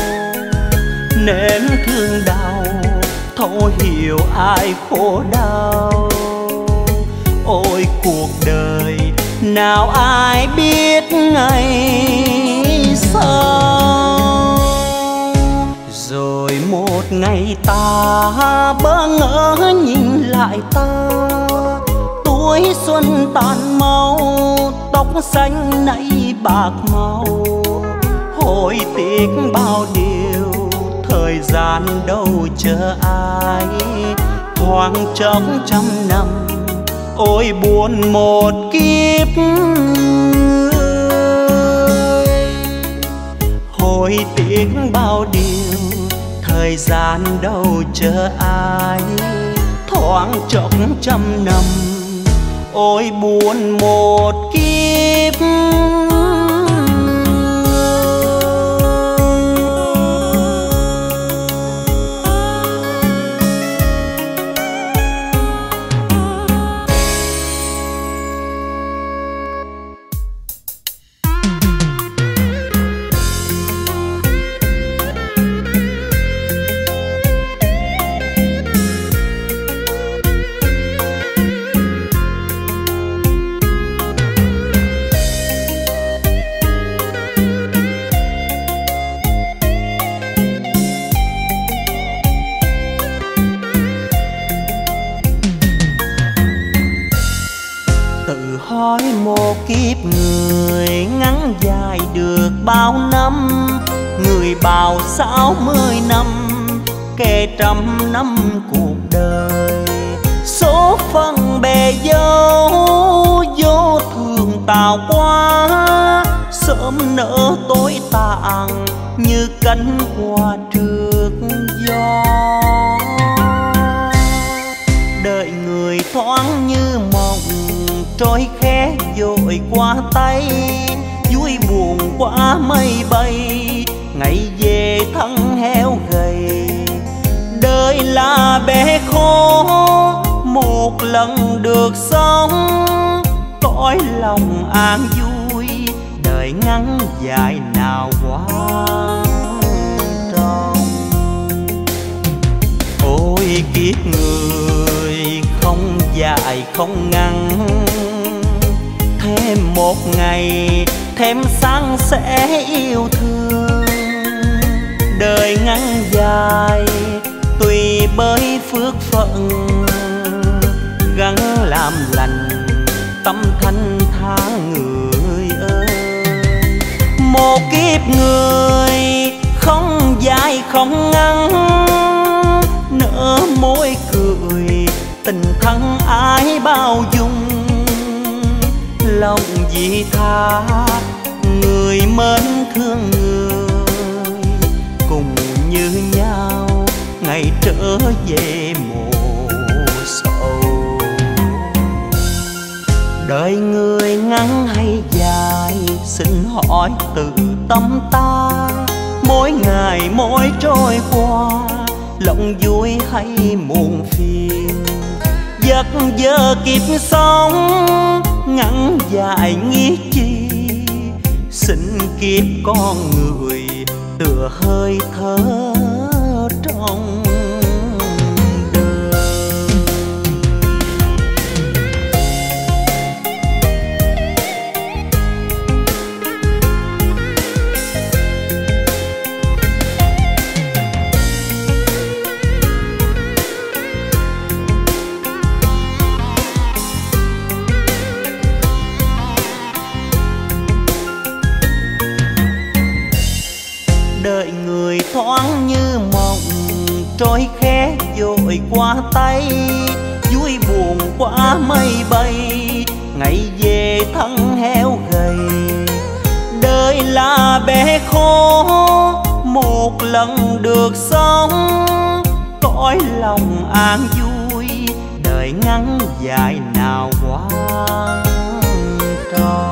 Nếm thương đau thấu hiểu ai khổ đau, ôi cuộc đời nào ai biết ngày sau. Rồi một ngày ta bỡ ngỡ nhìn lại ta, tuổi xuân tàn mau, tóc xanh nay bạc màu. Hối tiếc bao điều thời gian đâu chờ ai, thoáng chốc trăm năm ôi buồn một kiếp. Hối tiếc bao điều thời gian đâu chờ ai, thoáng chốc trăm năm ôi buồn một kiếp. hỏi một kiếp người ngắn dài được bao năm, người bào 60 năm kể trăm năm cuộc đời. Số phận bề dâu vô thường tạo quá, sớm nở tối tàn như cánh hoa trước gió. Đời người thoáng như mộng trôi khẽ vội qua tay, vui buồn qua mây bay, ngày về thân heo gầy. Đời là bể khổ một lần được sống, cõi lòng an vui, đời ngắn dài nào quá tròn. Ôi kiếp người không dài không ngắn, thêm một ngày thêm sáng sẽ yêu thương. Đời ngắn dài tùy bởi phước phận, gắng làm lành tâm thanh thang người ơi. Một kiếp người không dài không ngắn, nở môi cười tình thân ái bao dung. Lòng vị tha người mến thương người, cùng như nhau ngày trở về mồ sầu. Đời người ngắn hay dài xin hỏi từ tâm ta, mỗi ngày mỗi trôi qua lòng vui hay muộn phiền. Giấc giờ kiếp sống ngắn dài nghĩa chi, xin kiếp con người tựa hơi thở trong đời người thoáng như mộng, trôi khẽ vội qua tay, vui buồn qua mây bay, ngày về thân heo gầy. Đời là bể khổ một lần được sống, cõi lòng an vui, đời ngắn dài nào quá tròn.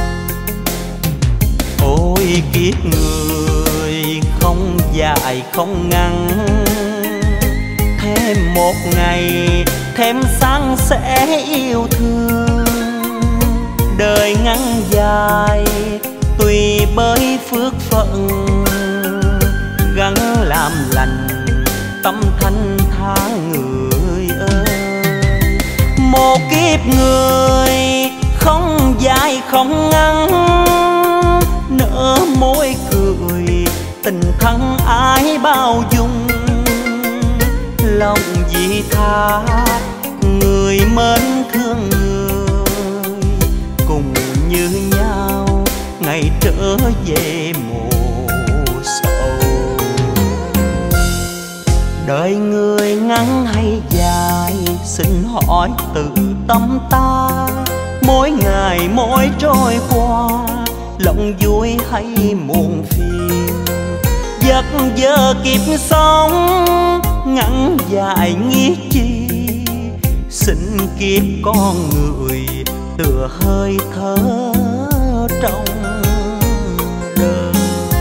Ôi kiếp người không dài không ngắn, thêm một ngày thêm sáng sẽ yêu thương. Đời ngắn dài tùy bởi phước phận, gắng làm lành tâm thanh thang người ơi. Một kiếp người không dài không ngắn, nở môi cười tình thân ái bao dung. Lòng vị tha người mến thương người, cùng như nhau ngày trở về mồ sầu. Đời người ngắn hay dài xin hỏi từ tâm ta, mỗi ngày mỗi trôi qua lòng vui hay muộn phiền. Giấc giờ kiếp sống ngắn dài nghĩa chi, xin kiếp con người tựa hơi thở trong đời.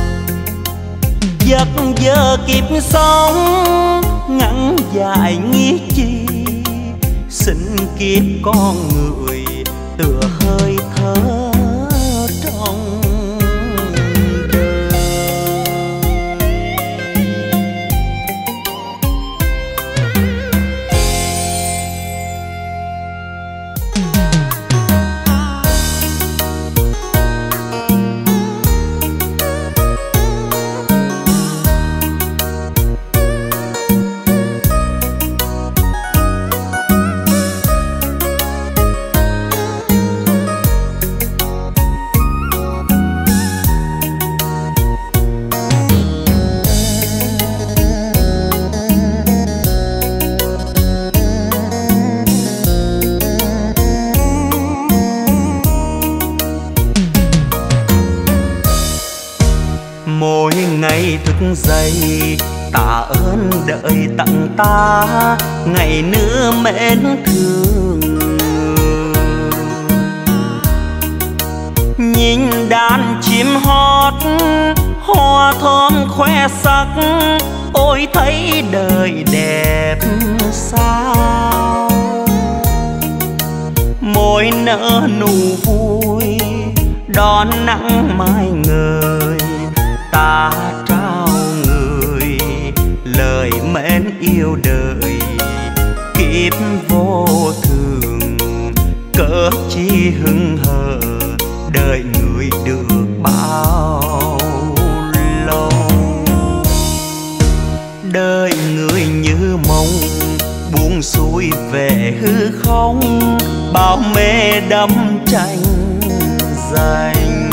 Giấc giờ kiếp sống ngắn dài nghĩa chi, xin kiếp con người tựa hơi thở trong đời. Mỗi ngày thức dậy tạ ơn đợi tặng ta, ngày nữa mến thương. Nhìn đàn chim hót hoa thơm khoe sắc, ôi thấy đời đẹp sao. môi nở nụ vui đón nắng mai ngời. Ta trao người lời mến yêu đời, kiếp vô thường cớ chi hững hờ, đợi người được bao lâu. Đời người như mộng buông xuôi về hư không, bao mê đắm tranh giành.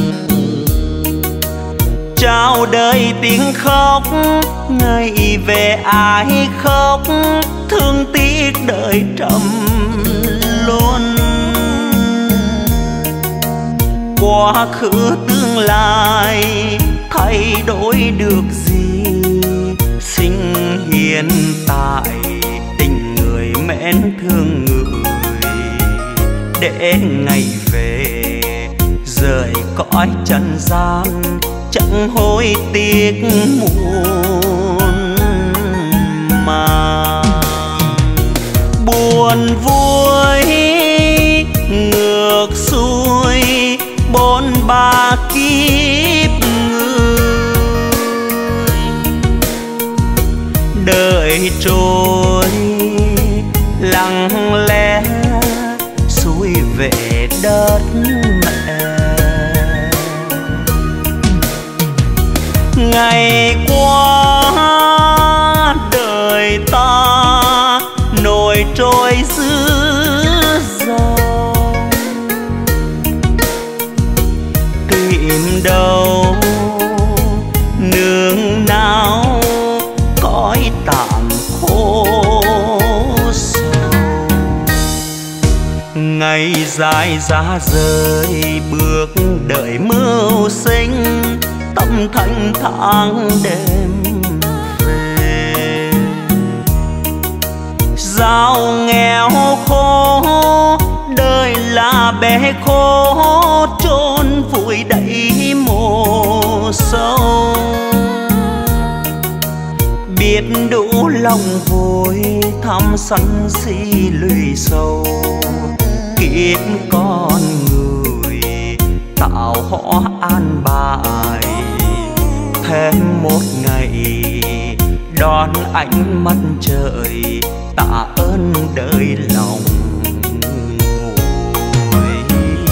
Trao đời tiếng khóc, ngày về ai khóc, thương tiếc đời trầm luân. Quá khứ tương lai thay đổi được gì, sinh hiện tại tình người mến thương người. Để ngày về rời cõi trần gian, chẳng hối tiếc muôn màng. Buồn vui ngược xuôi bốn ba kiếp người, đời trôi lặng lẽ xuôi về đất mẹ. Ngày qua đời ta nổi trôi giữa dòng, tìm đâu nương nào cõi tạm khổ sầu. Ngày dài giá rời bước đợi mưu sinh, tâm thanh thang đêm về. Giao nghèo khổ đời là bể khổ, trôn vùi đẩy mồ sâu. Biết đủ lòng vội thăm sân si lụy sâu, kiếp con người tạo họ an bài. Thêm một ngày đón ánh mắt trời, tạ ơn đời lòng nguội.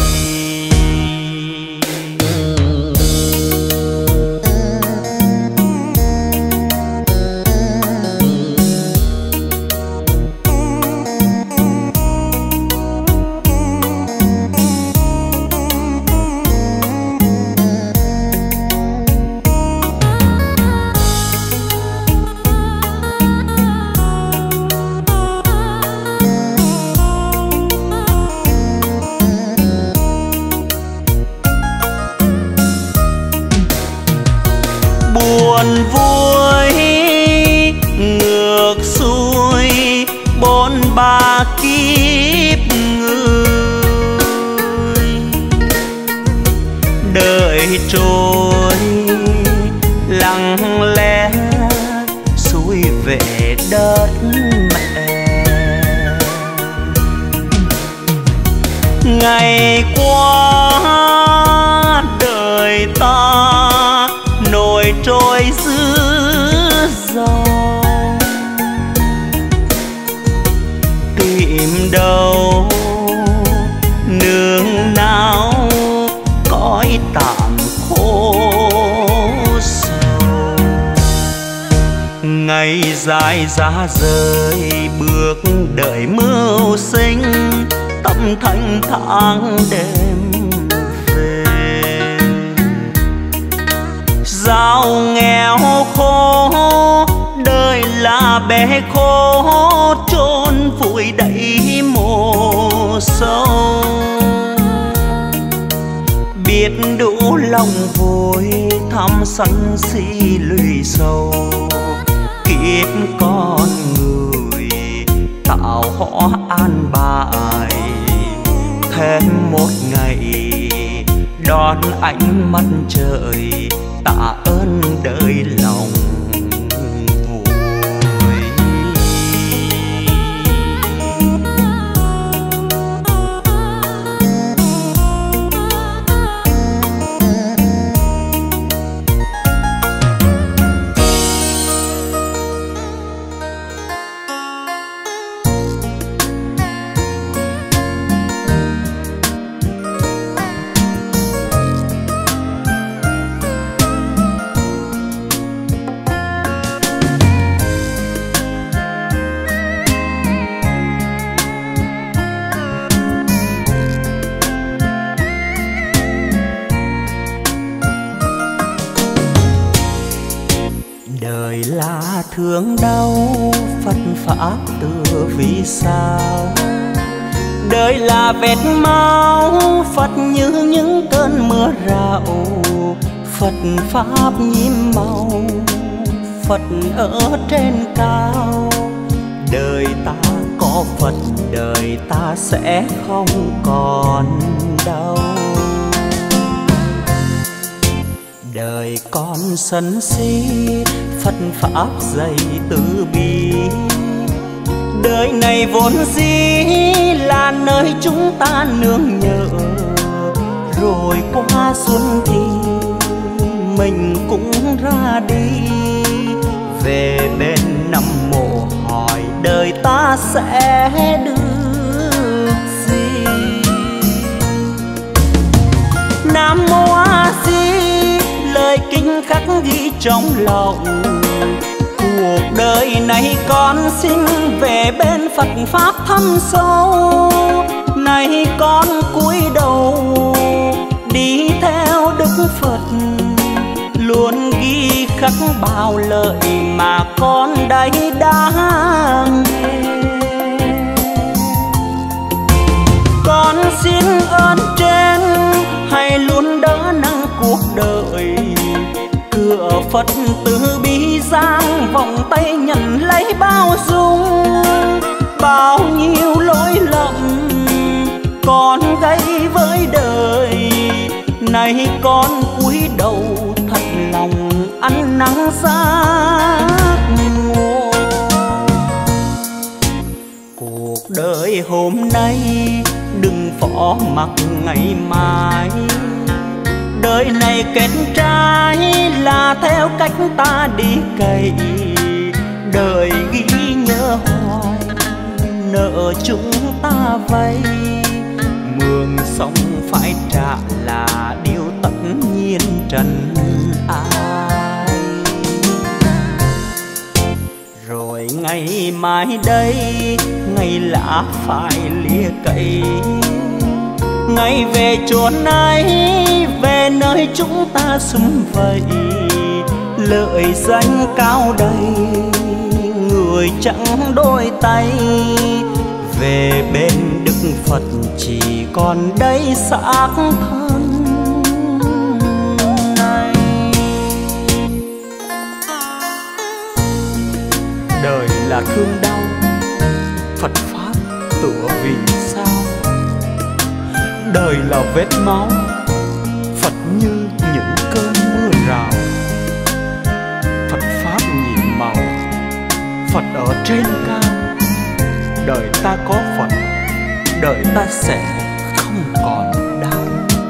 Buồn vui ngược xuôi bốn ba kiếp người, đời trôi lặng lẽ xuôi về đất mẹ. Ngày qua đời ta nổi trôi giữa dòng, tìm đâu nương nào cõi tạm khổ sầu. Ngày dài giá rời bước đợi mưu sinh, tâm thanh thang đêm về. Giao nghèo khổ đời là bể khổ, trôn vùi đẩy mồ sâu. Biết đủ lòng vội thăm sân si lụy sâu, kiếp con người tạo họ an bài. Thêm một ngày đón ánh mắt trời, tạ ơn đời lòng nguội. Đời là thương đau, Phật pháp tựa vì sao. Đời là vết máu, Phật như những cơn mưa rào. Phật pháp nhiệm màu, Phật ở trên cao. Đời ta có Phật, đời ta sẽ không còn đau. Đời con sân si, Phật pháp dạy từ bi. Đời này vốn dĩ là nơi chúng ta nương nhờ. Rồi qua xuân thì mình cũng ra đi. Về bên Nam Mộ hỏi đời ta sẽ được gì. Nam Mô A Di, lời kinh khắc ghi trong lòng. Cuộc đời này con xin về bên Phật pháp thâm sâu. Này con cúi đầu đi theo Đức Phật, luôn ghi khắc bao lợi mà con đây đang nghe. Con xin ơn trên hãy luôn đỡ nâng cuộc đời. Cửa Phật từ bi giang vòng tay nhận lấy bao dung. Bao nhiêu lỗi lầm con gây với đời, nay con cúi đầu thật lòng ăn năn giác ngộ. Cuộc đời hôm nay đừng phó mặc ngày mai. Đời này kết trái là theo cách ta đi cày. Đời ghi nhớ hoài nợ chúng ta vay. Mương sông phải trả là điều tất nhiên trần ai. Rồi ngày mai đây ngày lạ phải lìa cậy. Ngày về chốn ấy, về nơi chúng ta sum vầy. Lợi danh cao đầy, người chẳng đôi tay. Về bên Đức Phật chỉ còn đây xác thân này. Đời là thương đau, Phật pháp tựa vì sao. Đời là vết máu, Phật như những cơn mưa rào. Phật pháp nhiệm màu, Phật ở trên cao. Đời ta có Phật, đời ta sẽ không còn đau.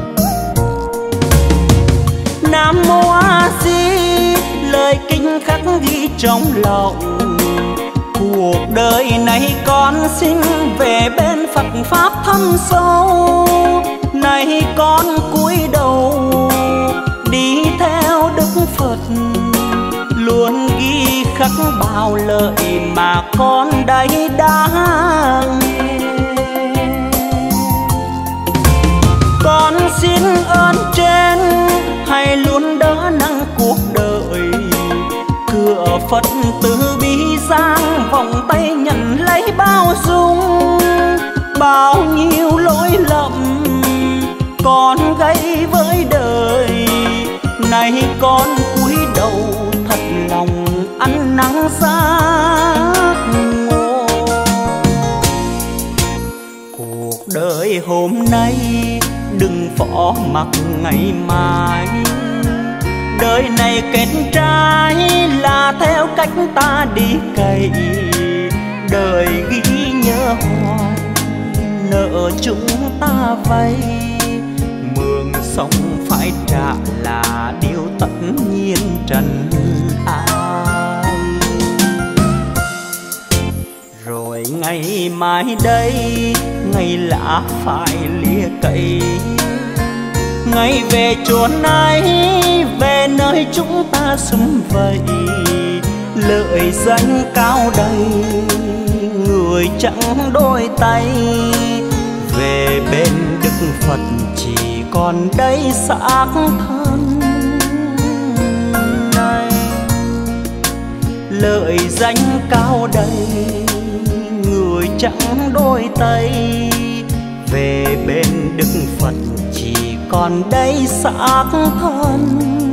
Nam Mô A Di, lời kinh khắc ghi trong lòng. Cuộc đời này con xin về bên Phật pháp thâm sâu. Này con cúi đầu đi theo Đức Phật, luôn ghi khắc bao lợi mà con đây đang nghe. Con xin ơn trên hãy luôn đỡ nâng cuộc đời. Cửa Phật từ bi giang vòng tay nhận lấy bao dung. Bao nhiêu lỗi lầm con gây với đời, nay con cúi đầu thật lòng ăn năn giác ngộ. Cuộc đời hôm nay đừng phó mặc ngày mai. Đời này kết trái là theo cách ta đi cày. Đời ghi nhớ hoài nợ chúng ta vay. Mương sông phải trả là điều tất nhiên trần ai. Rồi ngày mai đây ngày lạ phải lìa cậy. Ngày về chốn ấy, về nơi chúng ta sum vầy. Lợi danh cao đầy, người chẳng đôi tay. Về bên Đức Phật chỉ còn đây xác thân này. lợi danh cao đầy, người chẳng đôi tay về bên Đức Phật chỉ còn đây xác thân.